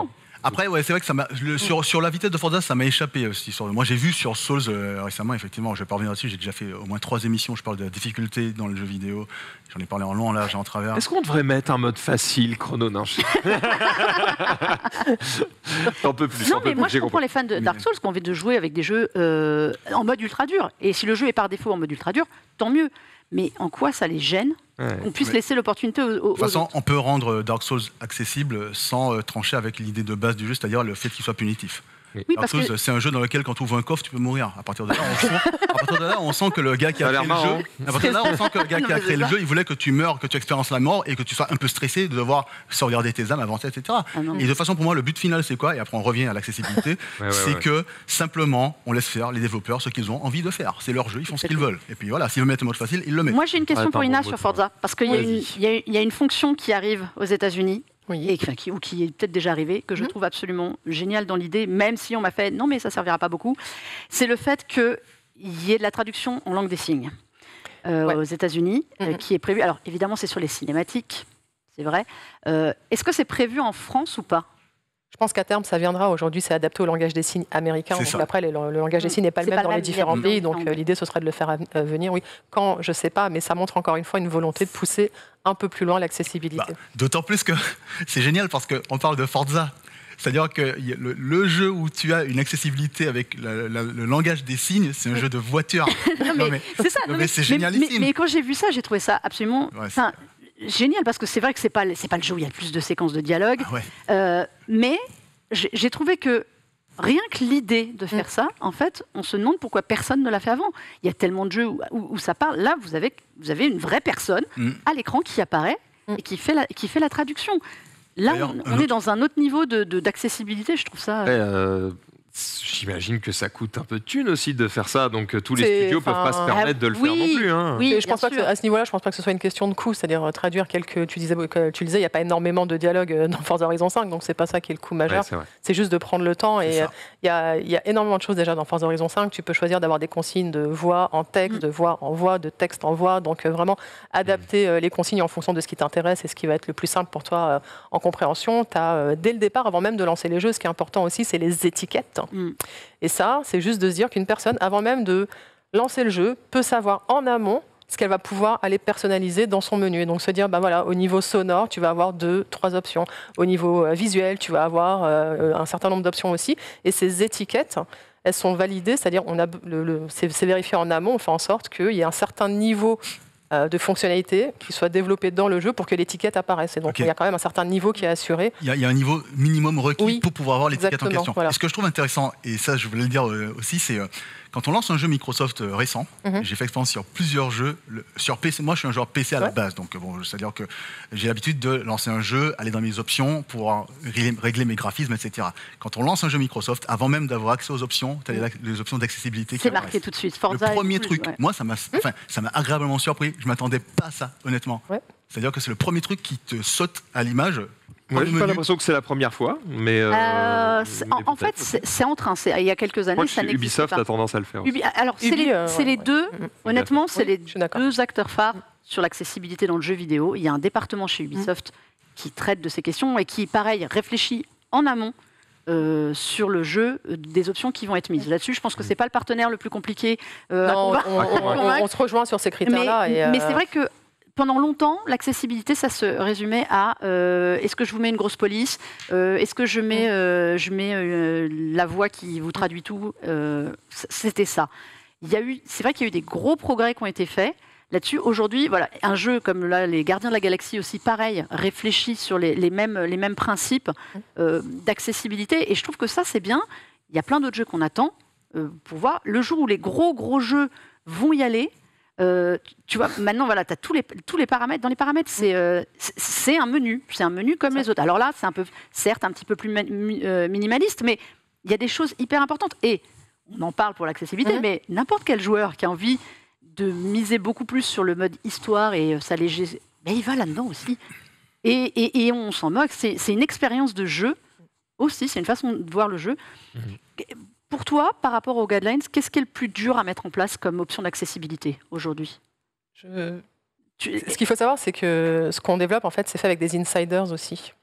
Speaker 3: Après, ouais, c'est vrai que ça m'a, le, sur, sur la vitesse de Forza, ça m'a échappé aussi. Sur, moi, j'ai vu sur Souls euh, récemment, effectivement, je vais pas revenir dessus, j'ai déjà fait au moins trois émissions, je parle de la difficulté dans le jeu vidéo. J'en ai parlé en long, là, j'ai en travers.
Speaker 1: Est-ce qu'on devrait mettre un mode facile, chrono? Non, je... T'en peux plus.
Speaker 4: Non, mais moi, je comprends les fans de Dark Souls qui ont envie de jouer avec des jeux euh, en mode ultra dur. Et si le jeu est par défaut en mode ultra dur, tant mieux. Mais en quoi ça les gêne ouais, qu'on puisse ouais. laisser l'opportunité aux, aux
Speaker 3: De toute façon,
Speaker 4: autres.
Speaker 3: On peut rendre Dark Souls accessible sans euh, trancher avec l'idée de base du jeu, c'est-à-dire le fait qu'il soit punitif.
Speaker 4: Oui,
Speaker 3: Dark Souls, que... c'est un jeu dans lequel, quand tu ouvres un coffre, tu peux mourir. À partir de là, on sent, à partir de là, on sent que le gars qui a, a créé le jeu, à partir de là, on sent que le gars qui a créé le jeu, il voulait que tu meurs, que tu expériences la mort et que tu sois un peu stressé de devoir sauvegarder tes âmes, avancer, et cetera. Ah et de toute façon, pour moi, le but final, c'est quoi? Et après, on revient à l'accessibilité. ouais, ouais, c'est ouais. que simplement, on laisse faire les développeurs ce qu'ils ont envie de faire. C'est leur jeu, ils font ce qu'ils veulent. Et puis voilà, s'ils veulent mettre le mode facile, ils le mettent.
Speaker 4: Moi, j'ai une question ouais, pour Ina sur Forza, parce qu'il y, y, y a une fonction qui arrive aux États-Unis. Oui. Et, enfin, qui, ou qui est peut-être déjà arrivé, que je mmh. trouve absolument génial dans l'idée, même si on m'a fait non mais ça servira pas beaucoup, c'est le fait qu'il y ait de la traduction en langue des signes euh, ouais. aux États-Unis, mmh. euh, qui est prévu. Alors évidemment c'est sur les cinématiques, c'est vrai. Euh, est-ce que c'est prévu en France ou pas?
Speaker 2: Je pense qu'à terme, ça viendra. Aujourd'hui, c'est adapté au langage des signes américain. Donc après, le, le langage des signes n'est pas le même pas dans le les différents pays. Donc euh, l'idée, ce serait de le faire à, venir. Oui, quand, je ne sais pas, mais ça montre encore une fois une volonté de pousser un peu plus loin l'accessibilité. Bah,
Speaker 3: d'autant plus que c'est génial parce qu'on parle de Forza. C'est-à-dire que le, le jeu où tu as une accessibilité avec la, la, le langage des signes, c'est un jeu de voiture.
Speaker 4: non, mais, mais c'est ça. Non, mais, c'est génialissime. Mais, mais quand j'ai vu ça, j'ai trouvé ça absolument... Ouais, génial, parce que c'est vrai que c'est pas c'est pas le jeu où il y a le plus de séquences de dialogue, ah ouais. euh, mais j'ai trouvé que rien que l'idée de faire mm. ça, en fait, on se demande pourquoi personne ne l'a fait avant. Il y a tellement de jeux où, où, où ça parle. Là, vous avez vous avez une vraie personne mm. à l'écran qui apparaît mm. et qui fait la qui fait la traduction. Là, on, on est dans un autre niveau de d'accessibilité. Je trouve ça.
Speaker 1: Ouais, euh... J'imagine que ça coûte un peu de thunes aussi de faire ça, donc tous les studios ne peuvent pas se permettre de le
Speaker 4: oui,
Speaker 1: faire non plus. Hein.
Speaker 2: Oui, je pense pas que, à ce niveau-là, je ne pense pas que ce soit une question de coût, c'est-à-dire traduire quelques. Tu disais, tu disais, il n'y a pas énormément de dialogue dans Forza Horizon cinq, donc c'est pas ça qui est le coût majeur. Ouais, c'est juste de prendre le temps. Et il y a, y a énormément de choses déjà dans Forza Horizon cinq. Tu peux choisir d'avoir des consignes de voix en texte, mm. de voix en voix, de texte en voix. Donc vraiment adapter mm. les consignes en fonction de ce qui t'intéresse et ce qui va être le plus simple pour toi en compréhension. Tu as dès le départ, avant même de lancer les jeux, ce qui est important aussi, c'est les étiquettes. Mm. Et ça, c'est juste de se dire qu'une personne, avant même de lancer le jeu, peut savoir en amont ce qu'elle va pouvoir aller personnaliser dans son menu. Et donc se dire, ben voilà, au niveau sonore, tu vas avoir deux, trois options. Au niveau euh, visuel, tu vas avoir euh, un certain nombre d'options aussi. Et ces étiquettes, elles sont validées, c'est-à-dire on a le, le, c'est, c'est vérifié en amont, on fait en sorte qu'il y ait un certain niveau de fonctionnalités qui soient développées dans le jeu pour que l'étiquette apparaisse. Et donc, okay. il y a quand même un certain niveau qui est assuré.
Speaker 3: Il y a, il y a un niveau minimum requis oui, pour pouvoir avoir l'étiquette en question.
Speaker 2: Voilà.
Speaker 3: Et ce que je trouve intéressant, et ça, je voulais le dire aussi, c'est euh, quand on lance un jeu Microsoft récent, mm-hmm. j'ai fait expérience sur plusieurs jeux, le, sur P C, moi je suis un joueur P C à ouais. la base, donc bon, c'est-à-dire que j'ai l'habitude de lancer un jeu, aller dans mes options pour régler, régler mes graphismes, et cetera. Quand on lance un jeu Microsoft, avant même d'avoir accès aux options, tu as les, les options d'accessibilité qui
Speaker 4: C'est marqué tout de suite. Forza
Speaker 3: le premier
Speaker 4: plus,
Speaker 3: truc,
Speaker 4: ouais.
Speaker 3: moi ça m'a, enfin, ça m'a agréablement surpris, je m'attendais pas à ça, honnêtement.
Speaker 2: Ouais.
Speaker 3: C'est-à-dire que c'est le premier truc qui te saute à l'image.
Speaker 1: Moi, j'ai pas l'impression que c'est la première fois, mais. Euh,
Speaker 4: euh, en, en fait, c'est, c'est en train. C'est, il y a quelques années,
Speaker 1: Moi,
Speaker 4: ça n'existait
Speaker 1: Ubisoft
Speaker 4: pas.
Speaker 1: a tendance à le faire.
Speaker 4: Ubi, alors, c'est
Speaker 2: Ubi,
Speaker 4: les,
Speaker 2: euh,
Speaker 4: c'est les
Speaker 2: ouais.
Speaker 4: deux.
Speaker 2: Mmh.
Speaker 4: Honnêtement, c'est
Speaker 2: oui,
Speaker 4: les deux acteurs phares sur l'accessibilité dans le jeu vidéo. Il y a un département chez Ubisoft mmh. qui traite de ces questions et qui, pareil, réfléchit en amont. Euh, sur le jeu euh, des options qui vont être mises. Là-dessus, je pense que c'est pas le partenaire le plus compliqué. Euh,
Speaker 2: non, on, on, on, on se rejoint sur ces critères-là.
Speaker 4: Mais,
Speaker 2: et euh...
Speaker 4: mais c'est vrai que pendant longtemps, l'accessibilité, ça se résumait à euh, est-ce que je vous mets une grosse police, euh, est-ce que je mets, euh, je mets euh, la voix qui vous traduit tout. Euh, c'était ça. Il y a eu, c'est vrai qu'il y a eu des gros progrès qui ont été faits. Là-dessus, aujourd'hui, voilà, un jeu comme là, les Gardiens de la Galaxie aussi, pareil, réfléchit sur les, les, mêmes, les mêmes principes euh, d'accessibilité. Et je trouve que ça, c'est bien. Il y a plein d'autres jeux qu'on attend euh, pour voir. Le jour où les gros, gros jeux vont y aller, euh, tu vois, maintenant, voilà, tu as tous les, tous les paramètres. Dans les paramètres, c'est, euh, c'est un menu. C'est un menu comme les autres. Alors là, c'est un peu, certes, un petit peu plus mi- euh, minimaliste, mais il y a des choses hyper importantes. Et on en parle pour l'accessibilité, mmh. mais n'importe quel joueur qui a envie de miser beaucoup plus sur le mode histoire et s'alléger, ben il va là-dedans aussi. Et, et, et on s'en moque, c'est, c'est une expérience de jeu aussi, c'est une façon de voir le jeu. Mmh. Pour toi, par rapport aux guidelines, qu'est-ce qui est le plus dur à mettre en place comme option d'accessibilité aujourd'hui ?
Speaker 2: Je... tu... Ce qu'il faut savoir, c'est que ce qu'on développe, en fait, c'est fait avec des insiders aussi.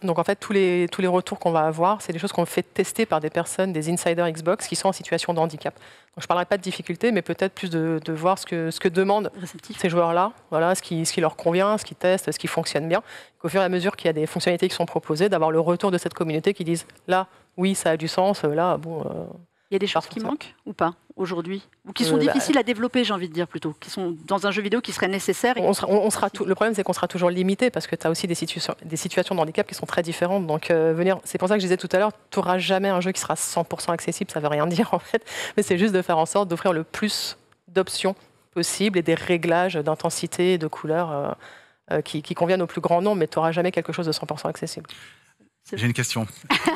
Speaker 2: Donc en fait, tous les, tous les retours qu'on va avoir, c'est des choses qu'on fait tester par des personnes, des insiders Xbox, qui sont en situation de handicap. Donc je ne parlerai pas de difficulté, mais peut-être plus de, de voir ce que, ce que demandent
Speaker 4: Réceptif.
Speaker 2: ces joueurs-là, voilà, ce qui, ce qui leur convient, ce qu'ils testent, ce qui fonctionne bien. Qu'au fur et à mesure qu'il y a des fonctionnalités qui sont proposées, d'avoir le retour de cette communauté qui disent là, oui, ça a du sens, là, bon... Euh,
Speaker 4: Il y a des choses qui manquent ou pas aujourd'hui, ou qui sont euh, difficiles bah, à développer, j'ai envie de dire plutôt, qui sont dans un jeu vidéo qui serait nécessaire. Et
Speaker 2: on sera, on sera tout, le problème, c'est qu'on sera toujours limité parce que tu as aussi des situations, des situations de handicap qui sont très différentes. Donc, euh, venir, c'est pour ça que je disais tout à l'heure, tu n'auras jamais un jeu qui sera cent pour cent accessible, ça ne veut rien dire en fait, mais c'est juste de faire en sorte d'offrir le plus d'options possibles et des réglages d'intensité et de couleurs euh, euh, qui, qui conviennent au plus grand nombre, mais tu n'auras jamais quelque chose de cent pour cent accessible.
Speaker 3: J'ai une question.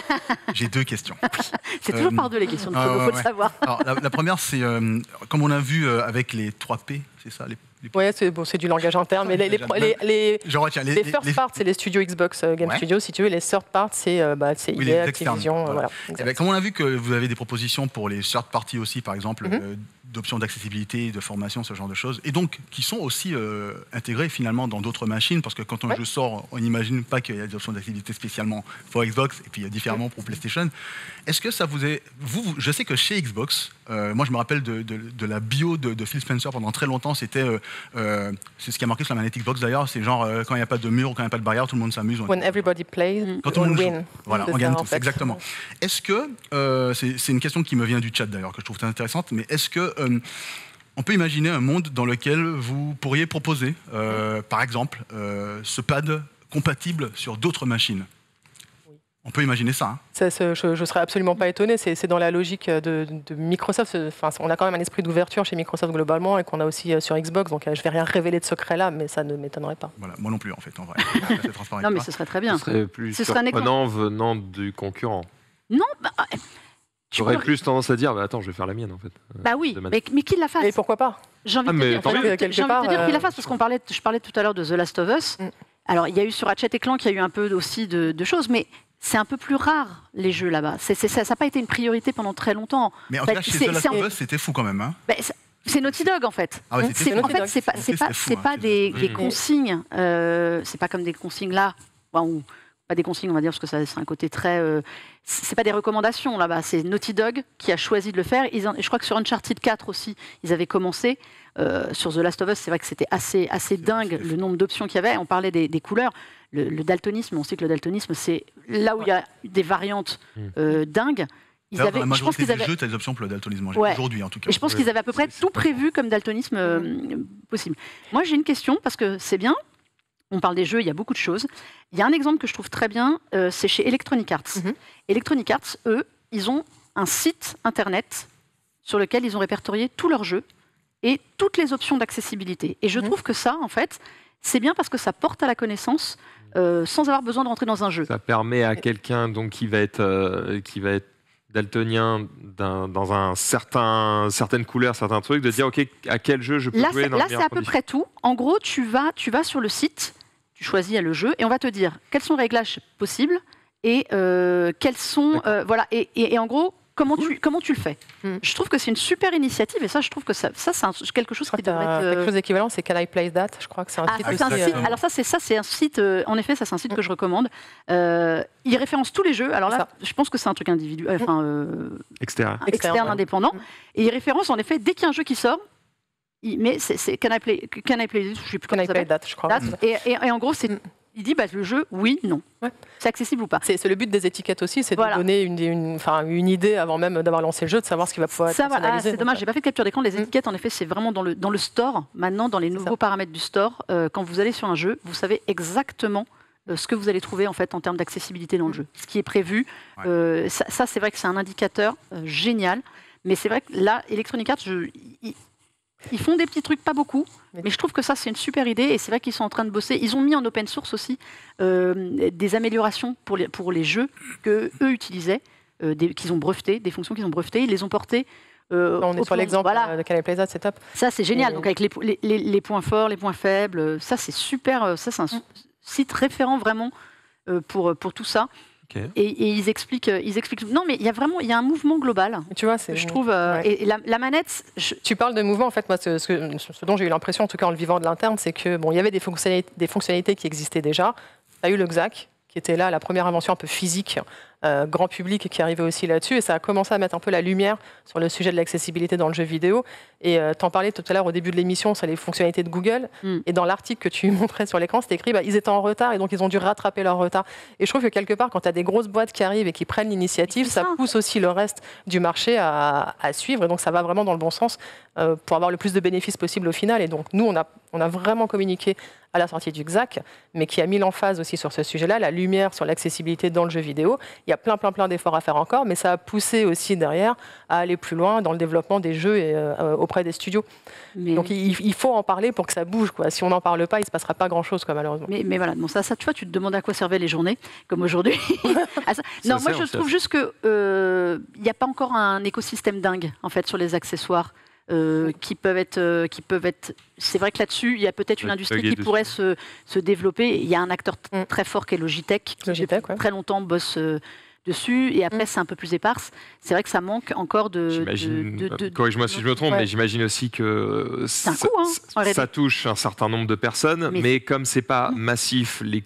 Speaker 3: J'ai deux questions.
Speaker 4: C'est toujours euh, par deux les questions, il euh, faut ouais, le ouais. savoir.
Speaker 3: Alors, la, la première, c'est euh, comme on a vu euh, avec les trois P, c'est ça les, les...
Speaker 2: Oui, c'est bon, du langage interne, mais les, les, les, les,
Speaker 3: Je retiens, les,
Speaker 2: les first les... parts, c'est les studios Xbox Game ouais. Studios, si tu veux, les third parts, c'est euh, bah,
Speaker 3: oui,
Speaker 2: E A, Activision. Voilà.
Speaker 3: Voilà. Ben, comme on a vu que vous avez des propositions pour les third parties aussi, par exemple, mm-hmm. euh, d'options d'accessibilité, de formation, ce genre de choses, et donc qui sont aussi euh, intégrées finalement dans d'autres machines, parce que quand un ouais. jeu sort, on n'imagine pas qu'il y a des options d'accessibilité spécialement pour Xbox, et puis il y a différemment ouais. pour PlayStation. Est-ce que ça vous est... Vous, vous, je sais que chez Xbox, euh, moi je me rappelle de, de, de la bio de, de Phil Spencer pendant très longtemps, c'était... Euh, euh, c'est ce qui a marqué sur la manette Xbox d'ailleurs, c'est genre euh, quand il n'y a pas de mur, quand il n'y a pas de barrière, tout le monde s'amuse.
Speaker 2: When everybody plays,
Speaker 3: quand tout le monde
Speaker 2: win.
Speaker 3: Joue. Voilà, on gagne tous, en fait. Exactement. Est-ce que, euh, c'est, c'est une question qui me vient du chat d'ailleurs, que je trouve très intéressante, mais est-ce que... Euh, on peut imaginer un monde dans lequel vous pourriez proposer, euh, par exemple, euh, ce pad compatible sur d'autres machines. Oui. On peut imaginer ça. Hein.
Speaker 2: ça, ça je ne serais absolument pas étonné. C'est, c'est dans la logique de, de Microsoft. Enfin, on a quand même un esprit d'ouverture chez Microsoft globalement et qu'on a aussi sur Xbox. Donc je ne vais rien révéler de secret là, mais ça ne m'étonnerait pas.
Speaker 3: Voilà, moi non plus en fait, en vrai.
Speaker 4: Non, mais ce serait très bien.
Speaker 1: Ce serait plus ce surprenant venant du concurrent.
Speaker 4: Non, bah...
Speaker 1: J'aurais plus tendance à dire, bah attends, je vais faire la mienne en fait.
Speaker 4: Bah oui, mais, mais qu'il la fasse.
Speaker 2: Et pourquoi pas?
Speaker 4: J'ai envie, ah, de, dire,
Speaker 2: en fait,
Speaker 4: j'ai envie de dire qu'il la fasse, parce qu'on parlait, je parlais tout à l'heure de The Last of Us. Mm. Alors, il y a eu sur Ratchet et Clank, il y a eu un peu aussi de, de choses, mais c'est un peu plus rare, les jeux là-bas. C'est, c'est, ça n'a pas été une priorité pendant très longtemps.
Speaker 3: Mais en tout cas, chez The Last of Us, c'était fou quand même. Hein.
Speaker 4: Bah, c'est, c'est Naughty Dog en fait.
Speaker 3: Ah ouais,
Speaker 4: c'est, en fait, c'est pas, c'est pas, c'est pas des, des consignes. Euh, c'est pas comme des consignes là. Bon, pas des consignes, on va dire, parce que ça, c'est un côté très... Euh, c'est pas des recommandations, là-bas. C'est Naughty Dog qui a choisi de le faire. Ils en, je crois que sur Uncharted quatre aussi, ils avaient commencé. Euh, sur The Last of Us, c'est vrai que c'était assez, assez dingue, le nombre d'options qu'il y avait. On parlait des, des couleurs. Le, le daltonisme, on sait que le daltonisme, c'est là où il y a des variantes euh, dingues. Ils
Speaker 3: avaient, dans la majorité je pense qu'ils avaient... des jeux, tu as des options pour le daltonisme, ouais. aujourd'hui en tout cas.
Speaker 4: Et je pense ouais. qu'ils avaient à peu près tout prévu comme daltonisme euh, possible. Moi, j'ai une question, parce que c'est bien. On parle des jeux, il y a beaucoup de choses. Il y a un exemple que je trouve très bien, euh, c'est chez Electronic Arts. Mm-hmm. Electronic Arts, eux, ils ont un site internet sur lequel ils ont répertorié tous leurs jeux et toutes les options d'accessibilité. Et je mm-hmm. trouve que ça, en fait, c'est bien parce que ça porte à la connaissance euh, sans avoir besoin de rentrer dans un jeu.
Speaker 1: Ça permet à quelqu'un donc, qui va être, euh, qui va être daltonien d'un, dans un certain, certaines couleurs, certains trucs, de dire ok, à quel jeu je peux
Speaker 4: là,
Speaker 1: jouer
Speaker 4: c'est,
Speaker 1: dans
Speaker 4: Là, c'est à peu près tout. En gros, tu vas, tu vas sur le site, tu choisis le jeu, et on va te dire quels sont les réglages possibles et euh, quels sont... Euh, voilà, et, et, et en gros, comment tu, comment tu le fais. Mm. Je trouve que c'est une super initiative, et ça, je trouve que ça, ça c'est un, quelque chose qui devrait être...
Speaker 2: Quelque chose d'équivalent, c'est Can I Play That? Je crois que c'est un
Speaker 4: ah,
Speaker 2: site...
Speaker 4: C'est un site euh... Alors ça, c'est, ça, c'est un site... Euh, en effet, ça, c'est un site mm. que je recommande. Euh, il référence tous les jeux. Alors là, ça. je pense que c'est un truc individuel, enfin... Euh,
Speaker 1: externe.
Speaker 4: Externe, externe indépendant. Mm. Et il référence, en effet, dès qu'il y a un jeu qui sort, il, mais c'est, c'est Can I Play... Can I Play... Je sais plus
Speaker 2: Can I Play That, je crois.
Speaker 4: Mm. Et, et, et en gros, c'est... Mm. Il dit bah, le jeu, oui, non. Ouais. C'est accessible ou pas.
Speaker 2: C'est, c'est le but des étiquettes aussi, c'est voilà. de donner une, une, enfin, une idée avant même d'avoir lancé le jeu, de savoir ce qui va pouvoir
Speaker 4: ça
Speaker 2: être personnalisé.
Speaker 4: Ah, c'est dommage, j'ai pas fait de capture d'écran. Les étiquettes, mmh. en effet, c'est vraiment dans le, dans le store. Maintenant, dans les nouveaux ça. paramètres du store, euh, quand vous allez sur un jeu, vous savez exactement euh, ce que vous allez trouver en, fait, en termes d'accessibilité dans mmh. le jeu. Ce qui est prévu, ouais. euh, ça, ça, c'est vrai que c'est un indicateur euh, génial. Mais c'est vrai que là, Electronic Arts, je, y, ils font des petits trucs, pas beaucoup, mais je trouve que ça, c'est une super idée. Et c'est vrai qu'ils sont en train de bosser. Ils ont mis en open source aussi euh, des améliorations pour les, pour les jeux qu'eux utilisaient, euh, des, qu'ils ont brevetés, des fonctions qu'ils ont brevetées. Ils les ont portées. Euh,
Speaker 2: On est sur l'exemple voilà. de Can I Play That, c'est top.
Speaker 4: Ça, c'est génial. Et donc, avec les, les, les points forts, les points faibles, ça, c'est super. Ça, c'est un mm. site référent vraiment euh, pour, pour tout ça. Okay. Et, et ils expliquent, ils expliquent. Non, mais il y a vraiment, il y a un mouvement global.
Speaker 2: Tu vois, c'est.
Speaker 4: Je trouve. Euh, ouais. Et la, la manette. Je...
Speaker 2: Tu parles de mouvement. En fait, moi, ce, ce, ce dont j'ai eu l'impression, en tout cas en le vivant de l'interne, c'est que bon, il y avait des fonctionnalités, des fonctionnalités qui existaient déjà. Tu as eu le X A C qui était là, la première invention un peu physique, euh, grand public, qui arrivait aussi là-dessus. Et ça a commencé à mettre un peu la lumière sur le sujet de l'accessibilité dans le jeu vidéo. Et euh, t'en parlais tout à l'heure au début de l'émission sur les fonctionnalités de Google. Mm. Et dans l'article que tu montrais sur l'écran, c'était écrit bah, ils étaient en retard et donc ils ont dû rattraper leur retard. Et je trouve que quelque part, quand tu as des grosses boîtes qui arrivent et qui prennent l'initiative, ça. ça pousse aussi le reste du marché à, à suivre. Et donc ça va vraiment dans le bon sens euh, pour avoir le plus de bénéfices possible au final. Et donc nous, on a, on a vraiment communiqué à la sortie du X A C, mais qui a mis l'emphase aussi sur ce sujet-là, la lumière sur l'accessibilité dans le jeu vidéo. Il y a plein, plein, plein d'efforts à faire encore, mais ça a poussé aussi derrière à aller plus loin dans le développement des jeux et, euh, auprès des studios. Mais... Donc il, il faut en parler pour que ça bouge, quoi. Si on n'en parle pas, il ne se passera pas grand-chose, quoi, malheureusement.
Speaker 4: Mais, mais voilà, bon, ça, ça, tu vois, tu te demandes à quoi servaient les journées, comme aujourd'hui. ah, ça... Non, moi je trouve juste qu'il n'y euh, a pas encore un écosystème dingue, en fait, sur les accessoires. Euh, qui peuvent être, euh, qui peuvent être. C'est vrai que là-dessus, il y a peut-être une industrie qui pourrait se, se développer. Il y a un acteur t- très fort qui est Logitech, qui Logitech, depuis ouais. très longtemps bosse euh, dessus. Et après, mm. c'est un peu plus éparse. C'est vrai que ça manque encore de.
Speaker 1: de, de corrige-moi si je me trompe, ouais. mais j'imagine aussi que
Speaker 4: ça, coup, hein,
Speaker 1: ça touche un certain nombre de personnes, mais, mais comme c'est pas mm. massif, les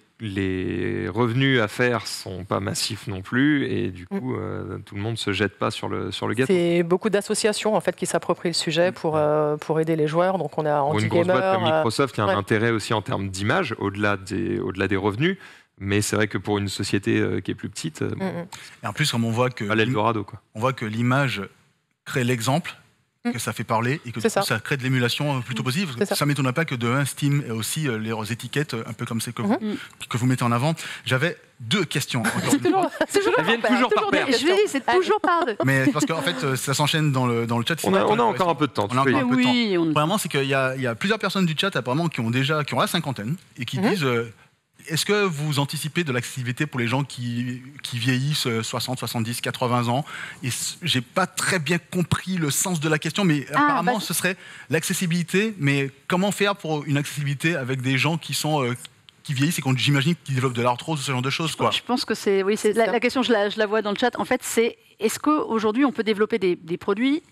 Speaker 1: les revenus à faire sont pas massifs non plus et du coup euh, tout le monde se jette pas sur le sur le gâteau.
Speaker 2: C'est beaucoup d'associations en fait qui s'approprient le sujet pour euh, pour aider les joueurs. Donc on a
Speaker 1: Anti-Gamer, une grosse boîte comme Microsoft qui a un ouais. intérêt aussi en termes d'image au-delà des au-delà des revenus. Mais c'est vrai que pour une société euh, qui est plus petite, euh,
Speaker 5: mm-hmm. et en plus comme on voit que
Speaker 1: l'Eldorado quoi.
Speaker 5: On voit que l'image crée l'exemple. Que ça fait parler et que du coup, ça. ça crée de l'émulation plutôt positive. Parce que ça ne m'étonnerait pas que de un, Steam et aussi euh, les étiquettes, un peu comme c'est que, mm-hmm. que vous mettez en avant. J'avais deux questions.
Speaker 4: C'est toujours, c'est toujours
Speaker 1: Elles viennent toujours par paire.
Speaker 4: Je l'ai dit, c'est toujours par deux.
Speaker 5: Mais parce qu'en fait, ça s'enchaîne dans le, dans le chat.
Speaker 1: On a, on a encore un peu de temps.
Speaker 5: On a encore un peu de temps. On... Premièrement, c'est qu'il y a, il y a plusieurs personnes du chat apparemment qui ont déjà qui ont la cinquantaine et qui mm-hmm. disent. Euh, Est-ce que vous anticipez de l'accessibilité pour les gens qui, qui vieillissent soixante, soixante-dix, quatre-vingts ans? Et j'ai pas très bien compris le sens de la question, mais ah, apparemment bah... ce serait l'accessibilité. Mais comment faire pour une accessibilité avec des gens qui sont euh, qui vieillissent et qu'on j'imagine qui développent de l'arthrose ou ce genre de choses, quoi?
Speaker 4: Je pense que c'est oui, c'est la, la question. Je la, je la vois dans le chat. En fait, c'est est-ce qu'aujourd'hui on peut développer des, des produits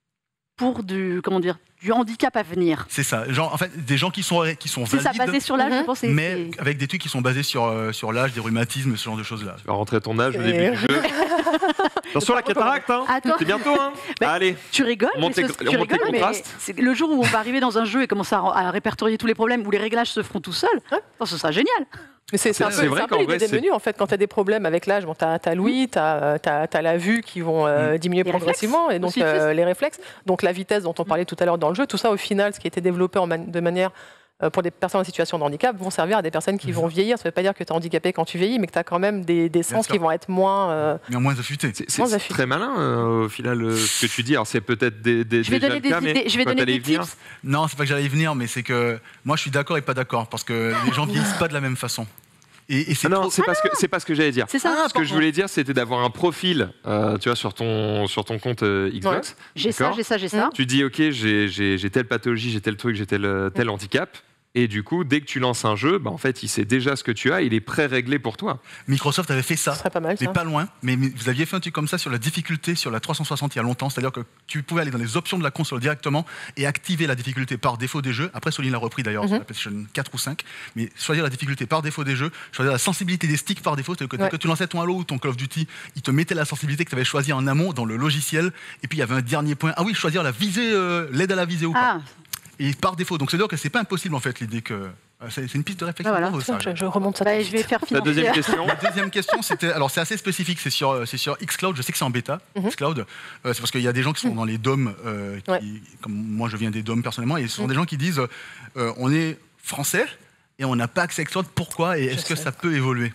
Speaker 4: pour du comment dire du handicap à venir.
Speaker 5: C'est ça, genre en fait des gens qui sont qui sont
Speaker 4: valides. C'est ça, basé sur l'âge,
Speaker 5: mm-hmm.
Speaker 4: je pense.
Speaker 5: Mais c'est... avec des trucs qui sont basés sur euh, sur l'âge, des rhumatismes, ce genre de choses là.
Speaker 1: Tu vas rentrer ton âge au début du jeu. Attention la cataracte, hein. C'est bientôt, hein.
Speaker 4: Bah,
Speaker 1: allez.
Speaker 4: Tu rigoles,
Speaker 1: montez,
Speaker 4: mais ce, tu rigoles, mais c'est le jour où on va arriver dans un jeu et commencer à, à répertorier tous les problèmes, où les réglages se feront tout seuls. Hein ce sera génial.
Speaker 2: Mais c'est, c'est, c'est, un peu, c'est vrai c'est un peu l'idée des menus en fait. Quand tu as des problèmes avec l'âge, bon, tu as l'ouïe, tu as la vue qui vont euh, mmh. diminuer les progressivement, réflexes, et donc euh, les réflexes, donc la vitesse dont on parlait tout à l'heure dans le jeu, tout ça au final, ce qui a été développé en man- de manière euh, pour des personnes en situation de handicap, vont servir à des personnes qui mmh. vont vieillir. Ça ne veut pas dire que tu es handicapé quand tu vieillis, mais que tu as quand même des, des sens qui vont être moins... Euh,
Speaker 5: mais moins affûtés.
Speaker 1: C'est, c'est, c'est très malin euh, au final euh, ce que tu dis. Alors c'est peut-être des, des,
Speaker 4: je vais
Speaker 1: déjà
Speaker 4: donner
Speaker 1: le cas,
Speaker 4: des idées,
Speaker 1: mais
Speaker 4: je vais donner des
Speaker 1: venir.
Speaker 4: tips.
Speaker 5: Non, c'est pas que j'allais y venir, mais c'est que moi je suis d'accord et pas d'accord, parce que les gens vieillissent pas de la même façon.
Speaker 1: Et, et c'est ah non, trop... c'est, ah pas ce que, c'est pas ce que j'allais dire.
Speaker 4: C'est ça.
Speaker 1: Ah, ce que je voulais dire, c'était d'avoir un profil, euh, tu vois, sur ton sur ton compte euh, Xbox.
Speaker 4: Ouais. J'ai ça, j'ai ça, j'ai ça.
Speaker 1: Tu dis, ok, j'ai, j'ai, j'ai telle pathologie, j'ai tel truc, j'ai tel tel handicap. Et du coup, dès que tu lances un jeu, bah en fait, il sait déjà ce que tu as, il est pré-réglé pour toi.
Speaker 5: Microsoft avait fait ça,
Speaker 2: ça pas mal,
Speaker 5: mais
Speaker 2: ça.
Speaker 5: pas loin. Mais, mais vous aviez fait un truc comme ça sur la difficulté sur la trois cent soixante il y a longtemps, c'est-à-dire que tu pouvais aller dans les options de la console directement et activer la difficulté par défaut des jeux. Après, Soline l'a repris d'ailleurs mm-hmm. sur la PlayStation quatre ou cinq. Mais choisir la difficulté par défaut des jeux, choisir la sensibilité des sticks par défaut, c'est-à-dire que ouais. dès que tu lançais ton Halo ou ton Call of Duty, il te mettait la sensibilité que tu avais choisie en amont dans le logiciel. Et puis il y avait un dernier point. Ah oui, choisir la visée, euh, l'aide à la visée ou pas. Ah. Et par défaut. Donc c'est-à-dire que c'est pas impossible en fait l'idée que. C'est une piste de réflexion.
Speaker 4: Ah, voilà.
Speaker 5: pour vous, ça.
Speaker 2: Je, je remonte ça.
Speaker 4: Bah, je vais faire financer.
Speaker 1: La deuxième question.
Speaker 5: La deuxième question, c'était, alors c'est assez spécifique, c'est sur, c'est sur xCloud. Je sais que c'est en bêta, mm-hmm. xCloud. Euh, c'est parce qu'il y a des gens qui sont dans les dômes, euh, qui, ouais. comme moi je viens des dômes personnellement, et ce sont mm. des gens qui disent, euh, on est français et on n'a pas accès à xCloud. Pourquoi et est-ce je que sais. ça peut évoluer?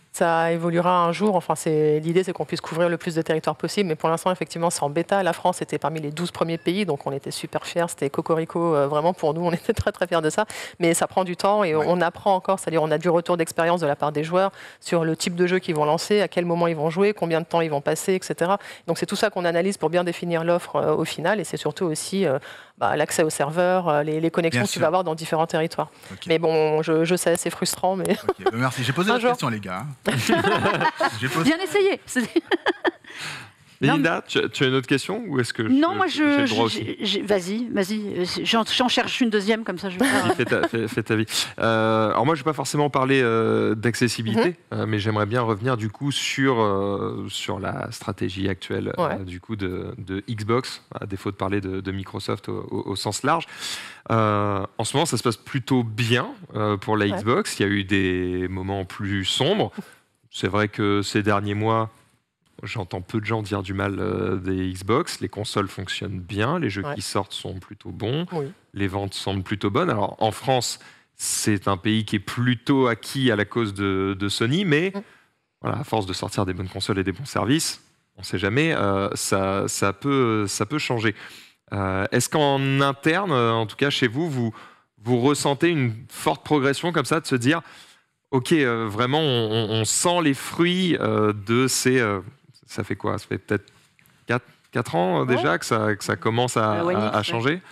Speaker 2: Ça évoluera un jour. Enfin, c'est, l'idée, c'est qu'on puisse couvrir le plus de territoire possible. Mais pour l'instant, effectivement, c'est en bêta. La France était parmi les douze premiers pays, donc on était super fiers. C'était cocorico, euh, vraiment, pour nous. On était très, très fiers de ça. Mais ça prend du temps et ouais. on apprend encore. C'est-à-dire, on a du retour d'expérience de la part des joueurs sur le type de jeu qu'ils vont lancer, à quel moment ils vont jouer, combien de temps ils vont passer, et cetera. Donc, c'est tout ça qu'on analyse pour bien définir l'offre euh, au final. Et c'est surtout aussi euh, bah, l'accès aux serveurs, euh, les, les connexions bien que sûr. tu vas avoir dans différents territoires. Okay. Mais bon, je, je sais, c'est frustrant. Mais...
Speaker 5: Okay. Merci. J'ai posé la jour. question, les gars.
Speaker 4: Bien essayé.
Speaker 1: Linda, tu, tu as une autre question ou est-ce que
Speaker 4: Non,
Speaker 1: je,
Speaker 4: moi,
Speaker 1: j'ai le
Speaker 4: je,
Speaker 1: droit
Speaker 4: je-
Speaker 1: aussi
Speaker 4: j'ai- vas-y, vas-y. J'en, j'en cherche une deuxième, comme ça je vais faire...
Speaker 1: Fais ta, fais- fais ta vie. Euh, alors moi, je ne vais pas forcément parler euh, d'accessibilité, euh, mais j'aimerais bien revenir du coup sur, euh, sur la stratégie actuelle euh,
Speaker 2: Ouais.
Speaker 1: du coup de, de Xbox, à défaut de parler de, de Microsoft au, au- au sens large. Euh, en ce moment, ça se passe plutôt bien euh, pour la
Speaker 2: Ouais.
Speaker 1: Xbox. Il y a eu des moments plus sombres. C'est vrai que ces derniers mois, j'entends peu de gens dire du mal euh, des Xbox. Les consoles fonctionnent bien, les jeux
Speaker 2: Ouais.
Speaker 1: qui sortent sont plutôt bons,
Speaker 2: Oui.
Speaker 1: les ventes semblent plutôt bonnes. Alors en France, c'est un pays qui est plutôt acquis à la cause de, de Sony, mais
Speaker 2: Mm.
Speaker 1: voilà, à force de sortir des bonnes consoles et des bons services, on ne sait jamais, euh, ça, ça, peut, ça peut changer. Euh, Est-ce qu'en interne, euh, en tout cas chez vous, vous, vous ressentez une forte progression comme ça, de se dire, ok, euh, vraiment, on, on- on sent les fruits euh, de ces... euh, ça fait quoi? Ça fait peut-être quatre ans euh,
Speaker 2: Ouais.
Speaker 1: déjà que ça, que ça commence à,
Speaker 4: Euh, One
Speaker 1: à-
Speaker 4: X,
Speaker 1: à
Speaker 4: ouais.
Speaker 1: changer?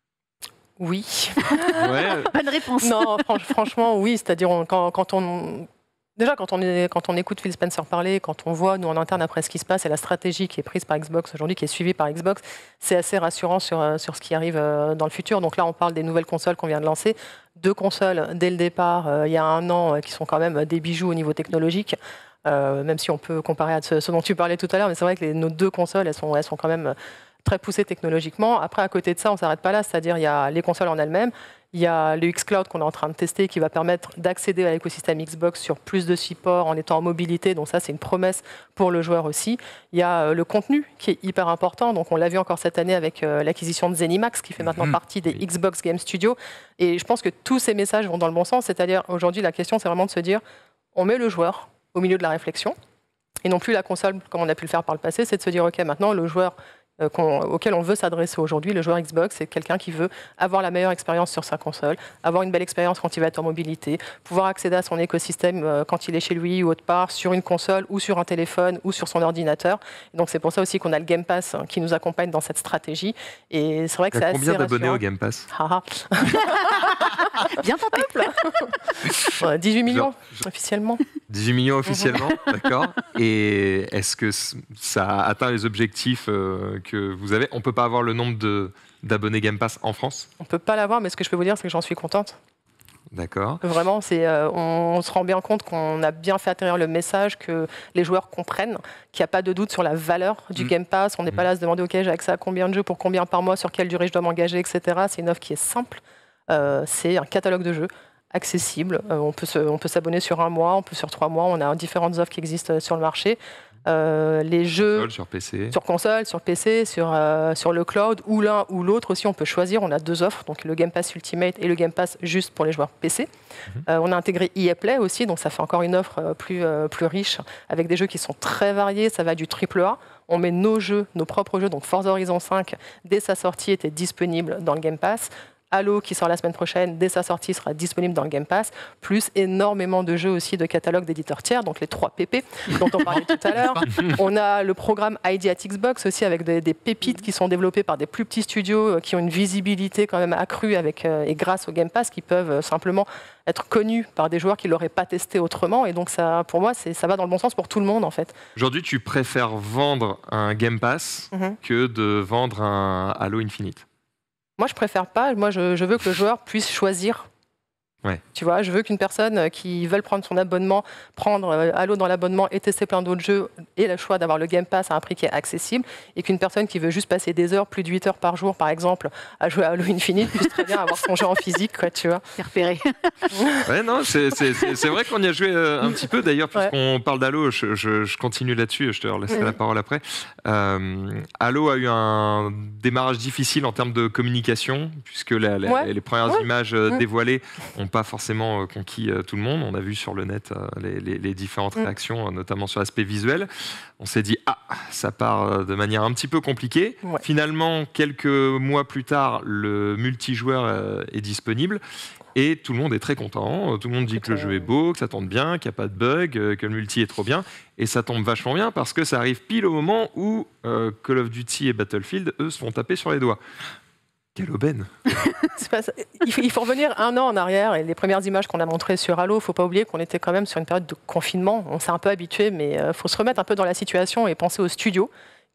Speaker 2: Oui.
Speaker 1: Ouais.
Speaker 4: Bonne réponse.
Speaker 2: Non, franch- franchement, oui. C'est-à-dire, on- quand, quand on. Déjà, quand on, est, quand on écoute Phil Spencer parler, quand on voit, nous, en interne, après ce qui se passe et la stratégie qui est prise par Xbox aujourd'hui, qui est suivie par Xbox, c'est assez rassurant sur, euh, sur ce qui arrive euh, dans le futur. Donc là, on parle des nouvelles consoles qu'on vient de lancer. Deux consoles, dès le départ, euh, il y a un an, euh, qui sont quand même des bijoux au niveau technologique. Euh, même si on peut comparer à ce, ce dont tu parlais tout à l'heure, mais c'est vrai que les- nos deux consoles, elles sont, elles sont quand même très poussées technologiquement. Après, à côté de ça, on ne s'arrête pas là, c'est-à-dire il y a les consoles en elles-mêmes, il y a le xCloud qu'on est en train de tester qui va permettre d'accéder à l'écosystème Xbox sur plus de supports en étant en mobilité, donc ça c'est une promesse pour le joueur aussi. Il y a euh, le contenu qui est hyper important, donc on l'a vu encore cette année avec euh, l'acquisition de ZeniMax qui fait maintenant
Speaker 5: Mhm.
Speaker 2: partie des
Speaker 1: Oui.
Speaker 2: Xbox Game Studios, et je pense que tous ces messages vont dans le bon sens, c'est-à-dire aujourd'hui la question c'est vraiment de se dire on met le joueur au milieu de la réflexion, et non plus la console comme on a pu le faire par le passé, c'est de se dire ok maintenant le joueur euh, qu'on- auquel on veut s'adresser aujourd'hui, le joueur Xbox, c'est quelqu'un qui veut avoir la meilleure expérience sur sa console, avoir une belle expérience quand il va être en mobilité, pouvoir accéder à son écosystème euh, quand il est chez lui ou autre part, sur une console ou sur un téléphone ou sur son ordinateur. Et donc c'est pour ça aussi qu'on a le Game Pass hein, qui nous accompagne dans cette stratégie. Et c'est vrai que
Speaker 1: Il y
Speaker 2: c'est
Speaker 1: a
Speaker 2: assez
Speaker 1: combien d'abonnés
Speaker 2: rassurant.
Speaker 1: au Game Pass?
Speaker 2: Ah,
Speaker 4: Bien tenté.
Speaker 2: ah. Ouais, dix-huit millions officiellement.
Speaker 1: dix-huit millions officiellement, d'accord. Et est-ce que c- ça a atteint les objectifs euh, que vous avez? On peut pas avoir le nombre de- d'abonnés Game Pass en France?
Speaker 2: On peut pas l'avoir, mais ce que je peux vous dire, c'est que j'en suis contente.
Speaker 1: D'accord.
Speaker 2: Vraiment, c'est, euh, on, on se rend bien compte qu'on a bien fait atterrir le message, que les joueurs comprennent, qu'il n'y a pas de doute sur la valeur du
Speaker 5: Mm.
Speaker 2: Game Pass. On n'est
Speaker 1: Mm.
Speaker 2: pas là à se demander, OK, j'ai accès à combien de jeux, pour combien par mois, sur quelle durée je dois m'engager, et cetera. C'est une offre qui est simple. Euh, c'est un catalogue de jeux accessible. Euh, on peut se- on peut s'abonner sur un mois, on peut sur trois mois. On a différentes offres qui existent euh, sur le marché. Euh, les jeux...
Speaker 1: Console, sur P C.
Speaker 2: Sur console, sur P C, sur, euh, sur le cloud, ou l'un ou l'autre aussi, on peut choisir. On a deux offres, donc le Game Pass Ultimate et le Game Pass juste pour les joueurs P C.
Speaker 1: Mhm.
Speaker 2: Euh, on a intégré E A Play aussi, donc ça fait encore une offre euh, plus, euh, plus riche, avec des jeux qui sont très variés. Ça va du triple A. On met nos jeux, nos propres jeux, donc Forza Horizon cinq, dès sa sortie, était disponible dans le Game Pass. Halo, qui sort la semaine prochaine, dès sa sortie, sera disponible dans le Game Pass, plus énormément de jeux aussi de catalogue d'éditeurs tiers, donc les trois P P dont on parlait tout à l'heure. On a le programme I D at Xbox aussi, avec des, des pépites qui sont développées par des plus petits studios, euh, qui ont une visibilité quand même accrue avec, euh, et grâce au Game Pass, qui peuvent euh, simplement être connus par des joueurs qui ne l'auraient pas testé autrement. Et donc, ça, pour moi, c'est- ça va dans le bon sens pour tout le monde, en fait.
Speaker 1: Aujourd'hui, tu préfères vendre un Game Pass
Speaker 2: Mhm.
Speaker 1: que de vendre un Halo Infinite?
Speaker 2: Moi, je préfère pas. Moi, je, je veux que le joueur puisse choisir.
Speaker 1: Ouais.
Speaker 2: Tu vois, je veux qu'une personne euh, qui veut prendre son abonnement, prendre euh, Halo dans l'abonnement et tester plein d'autres jeux, ait le choix d'avoir le Game Pass à un prix qui est accessible, et qu'une personne qui veut juste passer des heures, plus de huit heures par jour, par exemple, à jouer à Halo Infinite, puisse très bien avoir son jeu en physique, quoi, tu vois.
Speaker 4: C'est repéré.
Speaker 1: Ouais, non, c'est c'est- c'est- c'est vrai qu'on y a joué euh, un petit peu. D'ailleurs, puisqu'on parle d'Halo, je, je- je continue là-dessus, je te laisserai
Speaker 2: Mhm.
Speaker 1: la parole après. Euh, Halo a eu un démarrage difficile en termes de communication, puisque la- la-
Speaker 2: Ouais.
Speaker 1: les premières
Speaker 2: Ouais.
Speaker 1: images euh,
Speaker 2: Mhm.
Speaker 1: dévoilées n'ont pas forcément euh, conquis euh, tout le monde. On a vu sur le net euh, les, les- les différentes
Speaker 2: Mhm.
Speaker 1: réactions, euh, notamment sur l'aspect visuel. On s'est dit, ah, ça part euh, de manière un petit peu compliquée.
Speaker 2: Ouais.
Speaker 1: Finalement, quelques mois plus tard, le multijoueur euh, est disponible. Et tout le monde est très content. Tout le monde dit que le jeu est beau, que ça tourne bien, qu'il n'y a pas de bug, euh, que le multi est trop bien. Et ça tombe vachement bien parce que ça arrive pile au moment où euh, Call of Duty et Battlefield, eux, se font taper sur les doigts. Quelle aubaine!
Speaker 2: C'est pas ça. Il faut, il faut revenir un an en arrière, et les premières images qu'on a montrées sur Halo, il ne faut pas oublier qu'on était quand même sur une période de confinement. On s'est un peu habitué, mais il faut se remettre un peu dans la situation et penser aux studios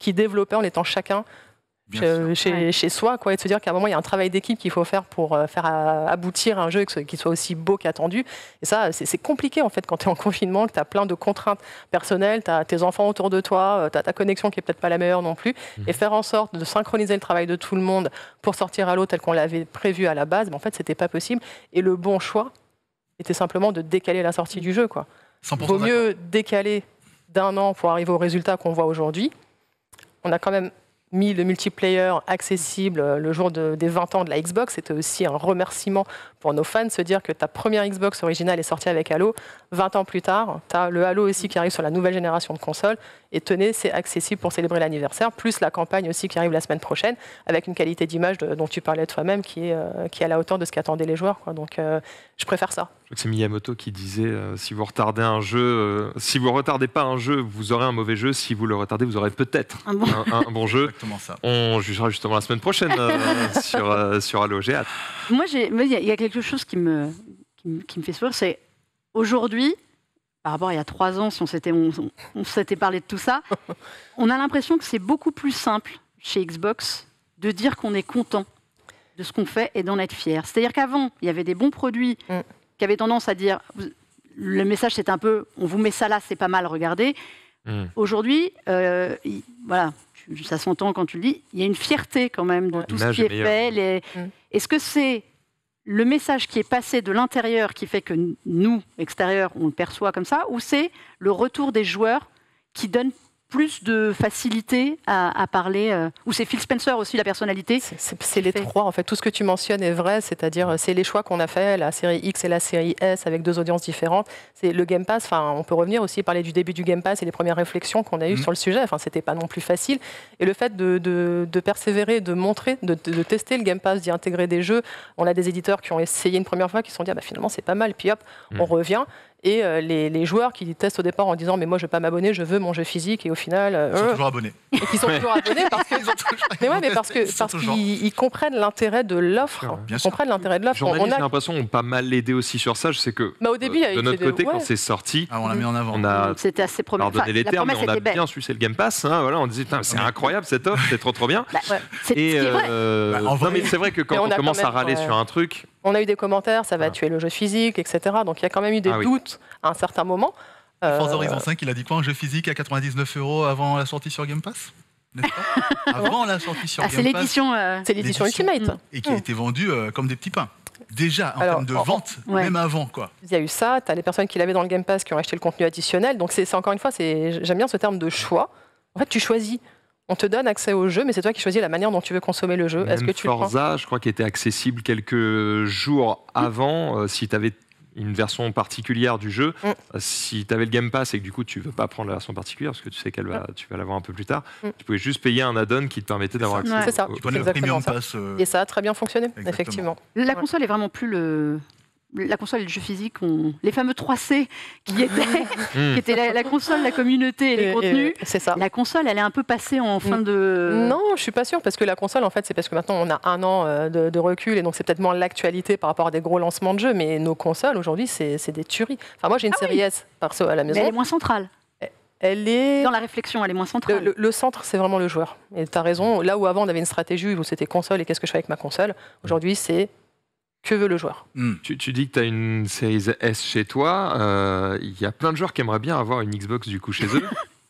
Speaker 2: qui développaient en étant chacun chez, chez,
Speaker 4: Ouais.
Speaker 2: chez soi, quoi, et de se dire qu'à un moment, il y a un travail d'équipe qu'il faut faire pour euh, faire euh, aboutir un jeu qui soit aussi beau qu'attendu. Et ça, c'est c'est compliqué, en fait, quand tu es en confinement, que tu as plein de contraintes personnelles, tu as tes enfants autour de toi, tu as ta connexion qui est peut-être pas la meilleure non plus,
Speaker 1: Mhm.
Speaker 2: et faire en sorte de synchroniser le travail de tout le monde pour sortir à l'eau tel qu'on l'avait prévu à la base, ben, en fait, c'était pas possible. Et le bon choix était simplement de décaler la sortie du jeu, quoi.
Speaker 5: cent pour
Speaker 2: Il
Speaker 5: cent
Speaker 2: vaut mieux décaler d'un an pour arriver au résultat qu'on voit aujourd'hui. On a quand même mis le multiplayer accessible euh, le jour de- des vingt ans de la Xbox. C'était aussi un remerciement pour nos fans, se dire que ta première Xbox originale est sortie avec Halo. vingt ans plus tard, tu as le Halo aussi qui arrive sur la nouvelle génération de consoles. Et tenez, c'est accessible pour célébrer l'anniversaire, plus la campagne aussi qui arrive la semaine prochaine, avec une qualité d'image de- dont tu parlais toi-même qui est, euh, qui est à la hauteur de ce qu'attendaient les joueurs, quoi. Donc euh, je préfère ça.
Speaker 1: Je crois que c'est Miyamoto qui disait euh, si vous retardez un jeu, euh, si vous retardez pas un jeu, vous aurez un mauvais jeu. Si vous le retardez, vous aurez peut-être
Speaker 4: Un bon-
Speaker 1: un, un bon jeu.
Speaker 5: Exactement ça.
Speaker 1: On jugera justement la semaine prochaine euh, sur, euh, sur Halo. J'ai hâte.
Speaker 4: Moi, j'ai- moi, il y, a- il y a quelque chose qui me, qui me, qui me fait sourire, c'est aujourd'hui, par rapport à il y a trois ans, si on s'était, on, on- on s'était parlé de tout ça, on a l'impression que c'est beaucoup plus simple chez Xbox de dire qu'on est content de ce qu'on fait et d'en être fier. C'est-à-dire qu'avant, il y avait des bons produits
Speaker 2: Mm.
Speaker 4: qui avaient tendance à dire, vous- le message c'est un peu, on vous met ça là, c'est pas mal, regardez.
Speaker 1: Mm.
Speaker 4: Aujourd'hui, euh, il- voilà, tu- ça s'entend quand tu le dis, il y a une fierté quand même de
Speaker 2: Ouais.
Speaker 4: tout ce
Speaker 1: L'image
Speaker 4: qui
Speaker 1: est
Speaker 4: est
Speaker 1: meilleure.
Speaker 4: fait. les-
Speaker 2: Mm.
Speaker 4: Est-ce que c'est le message qui est passé de l'intérieur qui fait que n- nous, extérieurs, on le perçoit comme ça, ou c'est le retour des joueurs qui donne plus de facilité à, à parler, euh, ou c'est Phil Spencer aussi, la personnalité.
Speaker 2: C'est- C'est c'est les
Speaker 4: fait.
Speaker 2: trois, en fait. Tout ce que tu mentionnes est vrai, c'est-à-dire euh, c'est les choix qu'on a fait, la série X et la série S avec deux audiences différentes. C'est le Game Pass. Enfin, on peut revenir aussi et parler du début du Game Pass et les premières réflexions qu'on a eues
Speaker 5: Mhm.
Speaker 2: sur le sujet. Enfin, c'était pas non plus facile. Et le fait de, de- de persévérer, de montrer, de, de- de tester le Game Pass, d'y intégrer des jeux. On a des éditeurs qui ont essayé une première fois, qui se sont dit ah, bah, finalement c'est pas mal. Puis hop,
Speaker 1: Mhm.
Speaker 2: on revient. Et euh, les, les joueurs qui testent au départ en disant mais moi je veux pas m'abonner, je veux mon jeu physique. Et au final,
Speaker 5: Ils sont
Speaker 2: euh,
Speaker 5: toujours abonnés.
Speaker 2: et qui sont toujours abonnés parce que
Speaker 5: Ils ont toujours-
Speaker 2: mais ouais,
Speaker 5: ils
Speaker 2: mais
Speaker 5: ont
Speaker 2: parce
Speaker 5: testé,
Speaker 2: que
Speaker 5: ils sont
Speaker 2: parce
Speaker 5: toujours-
Speaker 2: qu'ils ils comprennent l'intérêt de l'offre.
Speaker 5: Bien
Speaker 2: Ils
Speaker 5: sûr.
Speaker 2: comprennent l'intérêt de
Speaker 1: Les
Speaker 2: l'offre. On
Speaker 1: journalistes,
Speaker 2: a-
Speaker 1: j'ai l'impression, ont pas mal aidé aussi sur ça. Je sais que
Speaker 2: Bah, au début, il y a
Speaker 1: euh, de
Speaker 2: eu
Speaker 1: notre
Speaker 2: des-
Speaker 1: côté,
Speaker 2: ouais.
Speaker 1: quand c'est sorti,
Speaker 5: Ah, on l'a mis en avant.
Speaker 2: Mm.
Speaker 1: on a
Speaker 4: C'était assez prometteur.
Speaker 1: pardonné les
Speaker 4: la
Speaker 1: termes, mais
Speaker 4: promesse
Speaker 1: on a
Speaker 4: était belle.
Speaker 1: bien sucé le Game Pass. Hein, voilà, on disait putain, c'est incroyable cette offre, c'est trop trop bien.
Speaker 4: Bah,
Speaker 2: Ouais.
Speaker 4: c'est
Speaker 1: Et
Speaker 4: ce qui est vrai.
Speaker 1: euh,
Speaker 5: Bah, en
Speaker 1: non,
Speaker 5: vrai-
Speaker 1: mais c'est vrai que quand
Speaker 2: Mais on
Speaker 1: on,
Speaker 2: a
Speaker 1: commence
Speaker 2: quand
Speaker 1: à
Speaker 2: même,
Speaker 1: râler
Speaker 2: ouais.
Speaker 1: sur un truc,
Speaker 2: On a eu des commentaires, ça va
Speaker 1: Ah.
Speaker 2: tuer le jeu physique, et cetera. Donc il y a quand même eu des
Speaker 1: Ah oui.
Speaker 2: doutes à un certain moment. Euh,
Speaker 5: Forza Horizon cinq, il a dit quoi, un jeu physique à quatre-vingt-dix-neuf euros avant la sortie sur Game Pass, n'est-ce pas? Avant la sortie sur
Speaker 4: Ah, c'est
Speaker 5: Game Pass,
Speaker 4: l'édition. euh,
Speaker 2: C'est l'édition
Speaker 5: l'édition.
Speaker 2: Ultimate.
Speaker 5: et qui a
Speaker 2: Mm.
Speaker 5: été vendu euh, comme des petits pains. Déjà, en
Speaker 2: Alors,
Speaker 5: termes de
Speaker 2: en-
Speaker 5: vente,
Speaker 4: ouais.
Speaker 5: même avant, quoi.
Speaker 2: Il y a eu ça, tu as les personnes qui l'avaient dans le Game Pass qui ont acheté le contenu additionnel. Donc c'est c'est encore une fois, c'est- j'aime bien ce terme de choix. En fait, tu choisis. On te donne accès au jeu, mais c'est toi qui choisis la manière dont tu veux consommer le jeu. Est-ce
Speaker 1: même
Speaker 2: que tu le prends
Speaker 1: Forza, je crois qu'il était accessible quelques jours avant, euh, si tu avais une version particulière du jeu.
Speaker 2: Mm.
Speaker 1: Euh, Si tu avais le Game Pass et que du coup tu veux pas prendre la version particulière parce que tu sais qu'elle va, tu vas l'avoir un peu plus tard,
Speaker 2: Mm.
Speaker 1: tu pouvais juste payer un add-on qui te permettait d'avoir accès.
Speaker 4: Ouais.
Speaker 2: C'est ça.
Speaker 1: au-
Speaker 5: Tu prenais le
Speaker 2: exactement
Speaker 5: Premium
Speaker 2: ça.
Speaker 5: Pass. euh,
Speaker 2: Et ça a très bien fonctionné,
Speaker 5: Exactement.
Speaker 2: effectivement.
Speaker 4: La
Speaker 2: Ouais.
Speaker 4: console est vraiment plus le. La console et le jeu physique ont. Les fameux trois C qui étaient,
Speaker 1: Mm.
Speaker 4: qui étaient la, la console, la communauté et les
Speaker 2: Et-
Speaker 4: contenus.
Speaker 2: et- C'est ça.
Speaker 4: La console, elle est un peu passée en fin
Speaker 2: Mm.
Speaker 4: de.
Speaker 2: Non, je suis pas sûre, parce que la console, en fait, c'est parce que maintenant on a un an euh, de, de recul, et donc c'est peut-être moins l'actualité par rapport à des gros lancements de jeux, mais nos consoles aujourd'hui, c'est c'est des tueries. Enfin, moi j'ai une
Speaker 4: Ah
Speaker 2: série S perso à la
Speaker 4: Mais elle
Speaker 2: maison.
Speaker 4: est moins centrale.
Speaker 2: Elle est.
Speaker 4: Dans la réflexion, elle est moins
Speaker 2: Le,
Speaker 4: centrale.
Speaker 2: le- le centre, c'est vraiment le joueur. Et tu as raison, là où avant on avait une stratégie où c'était console et qu'est-ce que je fais avec ma console, aujourd'hui c'est que veut le joueur.
Speaker 5: hmm.
Speaker 1: Tu, tu dis que tu as une série S chez toi. euh, Il y a plein de joueurs qui aimeraient bien avoir une Xbox du coup chez eux.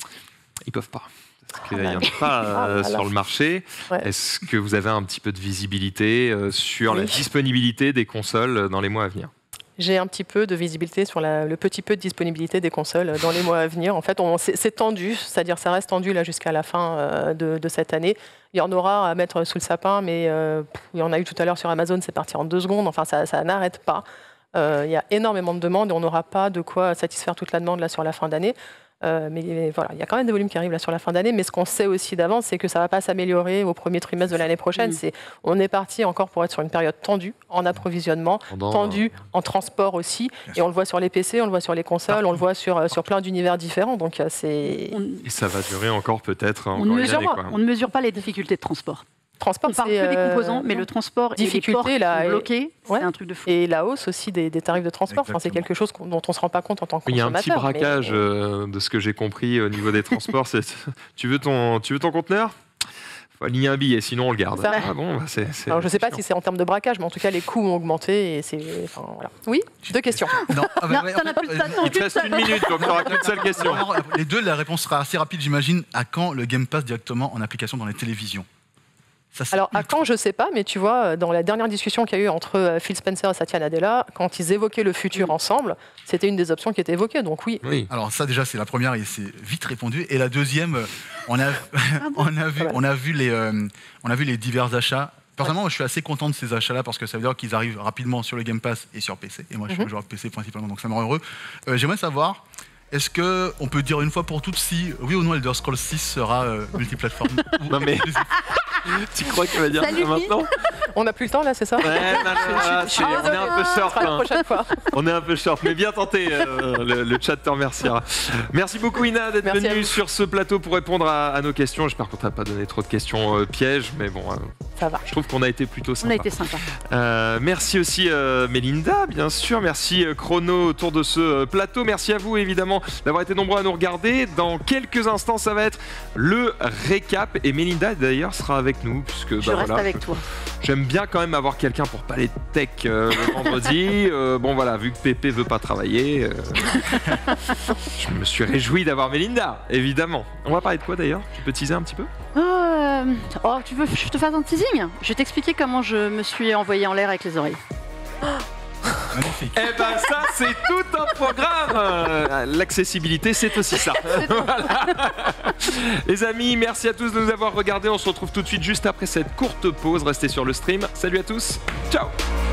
Speaker 1: Ils peuvent pas. Parce qu'il n'y en a pas euh,
Speaker 2: Ah là là.
Speaker 1: sur le marché.
Speaker 2: Ouais.
Speaker 1: Est-ce que vous avez un petit peu de visibilité euh, sur la
Speaker 2: Oui.
Speaker 1: disponibilité des consoles dans les mois à venir?
Speaker 2: J'ai un petit peu de visibilité sur la- le petit peu de disponibilité des consoles dans les mois à venir. En fait, on- c'est c'est tendu, c'est-à-dire ça reste tendu là jusqu'à la fin euh, de, de cette année. Il y en aura à mettre sous le sapin, mais euh, pff, il y en a eu tout à l'heure sur Amazon, c'est parti en deux secondes. Enfin, ça, ça n'arrête pas. Euh, il y a énormément de demandes et on n'aura pas de quoi satisfaire toute la demande là sur la fin d'année. Euh, mais voilà, il y a quand même des volumes qui arrivent là sur la fin d'année. Mais ce qu'on sait aussi d'avance, c'est que ça ne va pas s'améliorer au premier trimestre de l'année prochaine.
Speaker 4: Mm.
Speaker 2: C'est, on est parti encore pour être sur une période tendue en approvisionnement,
Speaker 1: Pendant,
Speaker 2: tendue en transport aussi.
Speaker 5: Bien
Speaker 2: Et
Speaker 5: sûr.
Speaker 2: on le voit sur les P C, on le voit sur les consoles,
Speaker 5: Partout.
Speaker 2: on le voit sur, euh, sur plein d'univers différents. Donc euh, c'est.
Speaker 4: On,
Speaker 1: Et ça va durer encore peut-être
Speaker 4: on
Speaker 1: encore
Speaker 4: ne
Speaker 1: une
Speaker 4: mesure,
Speaker 1: année, quoi.
Speaker 4: on ne mesure pas les difficultés de transport.
Speaker 2: Transport,
Speaker 4: On parle
Speaker 2: c'est,
Speaker 4: que des
Speaker 2: euh,
Speaker 4: composants, mais le transport
Speaker 2: difficulté,
Speaker 4: et les ports qui
Speaker 2: là,
Speaker 4: sont
Speaker 2: et-
Speaker 4: bloqués,
Speaker 2: Ouais.
Speaker 4: c'est un truc de fou.
Speaker 2: Et la hausse aussi des, des tarifs de transport. Enfin, c'est
Speaker 5: Exactement.
Speaker 2: quelque chose qu'on- dont on ne se rend pas compte en tant que
Speaker 1: Il y a un
Speaker 2: consommateur.
Speaker 1: petit braquage
Speaker 2: mais-
Speaker 1: euh, de ce que j'ai compris au niveau des transports. c'est tu veux ton, tu veux ton conteneur? Faut aligner un billet, sinon on le garde.
Speaker 2: Ça.
Speaker 1: Ah bon, bah, c'est, c'est-
Speaker 2: Alors, je ne sais pas
Speaker 1: c'est
Speaker 2: si c'est en termes de braquage, mais en tout cas, les coûts ont augmenté. Et c'est, enfin, voilà. Oui, deux questions.
Speaker 5: Non, ah bah
Speaker 4: Non,
Speaker 5: ouais,
Speaker 4: t'en
Speaker 5: en
Speaker 4: as
Speaker 5: fait,
Speaker 4: plus de
Speaker 5: euh,
Speaker 4: ça, t'en as
Speaker 1: Il te
Speaker 4: plus de
Speaker 1: reste
Speaker 4: ça.
Speaker 1: une minute, donc tu n'auras qu'une seule question.
Speaker 5: Alors, les deux, la réponse sera assez rapide, j'imagine. À quand le Game Pass directement en application dans les télévisions? Ça, c'est
Speaker 2: Alors, à
Speaker 5: ultra-
Speaker 2: quand, je ne sais pas, mais tu vois, dans la dernière discussion qu'il y a eu entre euh, Phil Spencer et Satya Nadella, quand ils évoquaient le futur ensemble, c'était une des options qui était évoquée. Donc, oui.
Speaker 1: Oui.
Speaker 5: Alors ça déjà c'est la première et c'est vite répondu. Et la deuxième, euh, on a, on a vu, on a vu les, euh, on a vu les divers achats. Personnellement, moi, je suis assez content de ces achats-là parce que ça veut dire qu'ils arrivent rapidement sur le Game Pass et sur P C. Et moi, je suis
Speaker 2: Mhm.
Speaker 5: un joueur P C principalement, donc ça me rend heureux. Euh, J'aimerais savoir, est-ce que on peut dire une fois pour toutes si oui ou non Elder Scrolls six sera euh, multiplateforme ou
Speaker 1: Non, mais-
Speaker 5: exclusif?
Speaker 1: Tu crois qu'il va dire
Speaker 4: Salut,
Speaker 1: ça maintenant?
Speaker 2: On n'a plus le temps, là, c'est ça
Speaker 1: Ouais, non, non, non, c'est- on est un peu
Speaker 2: Ce
Speaker 1: short.
Speaker 2: sera la
Speaker 1: hein.
Speaker 2: prochaine fois.
Speaker 1: On est un peu short, mais bien tenté. euh, le, le chat te remerciera. Merci beaucoup, Ina, d'être
Speaker 2: Merci à
Speaker 1: venue
Speaker 2: vous.
Speaker 1: sur ce plateau pour répondre à, à nos questions. J'espère qu'on t'a pas donné trop de questions euh, pièges, mais bon, euh,
Speaker 2: Ça va.
Speaker 1: je trouve qu'on a été plutôt
Speaker 4: On
Speaker 1: sympa.
Speaker 4: a été sympa.
Speaker 1: Euh, merci aussi euh, Mélinda, bien sûr. Merci euh, Chrono autour de ce euh, plateau. Merci à vous évidemment d'avoir été nombreux à nous regarder. Dans quelques instants, ça va être le récap. Et Mélinda d'ailleurs sera avec nous puisque
Speaker 4: Je
Speaker 1: bah,
Speaker 4: reste
Speaker 1: voilà,
Speaker 4: avec
Speaker 1: je-
Speaker 4: toi.
Speaker 1: j'aime bien quand même avoir quelqu'un pour parler de tech euh, le vendredi. Euh, bon voilà, vu que Pépé veut pas travailler, euh, je me suis réjoui d'avoir Mélinda, évidemment. On va parler de quoi d'ailleurs? Tu peux teaser un petit peu?
Speaker 4: Euh, oh, tu veux que je te fasse un teasing? Je vais t'expliquer comment je me suis envoyé en l'air avec les oreilles.
Speaker 5: Magnifique.
Speaker 1: Eh ben ça, c'est tout un programme. Euh, L'accessibilité, c'est aussi ça. Voilà. Les amis, merci à tous de nous avoir regardés. On se retrouve tout de suite juste après cette courte pause. Restez sur le stream. Salut à tous. Ciao.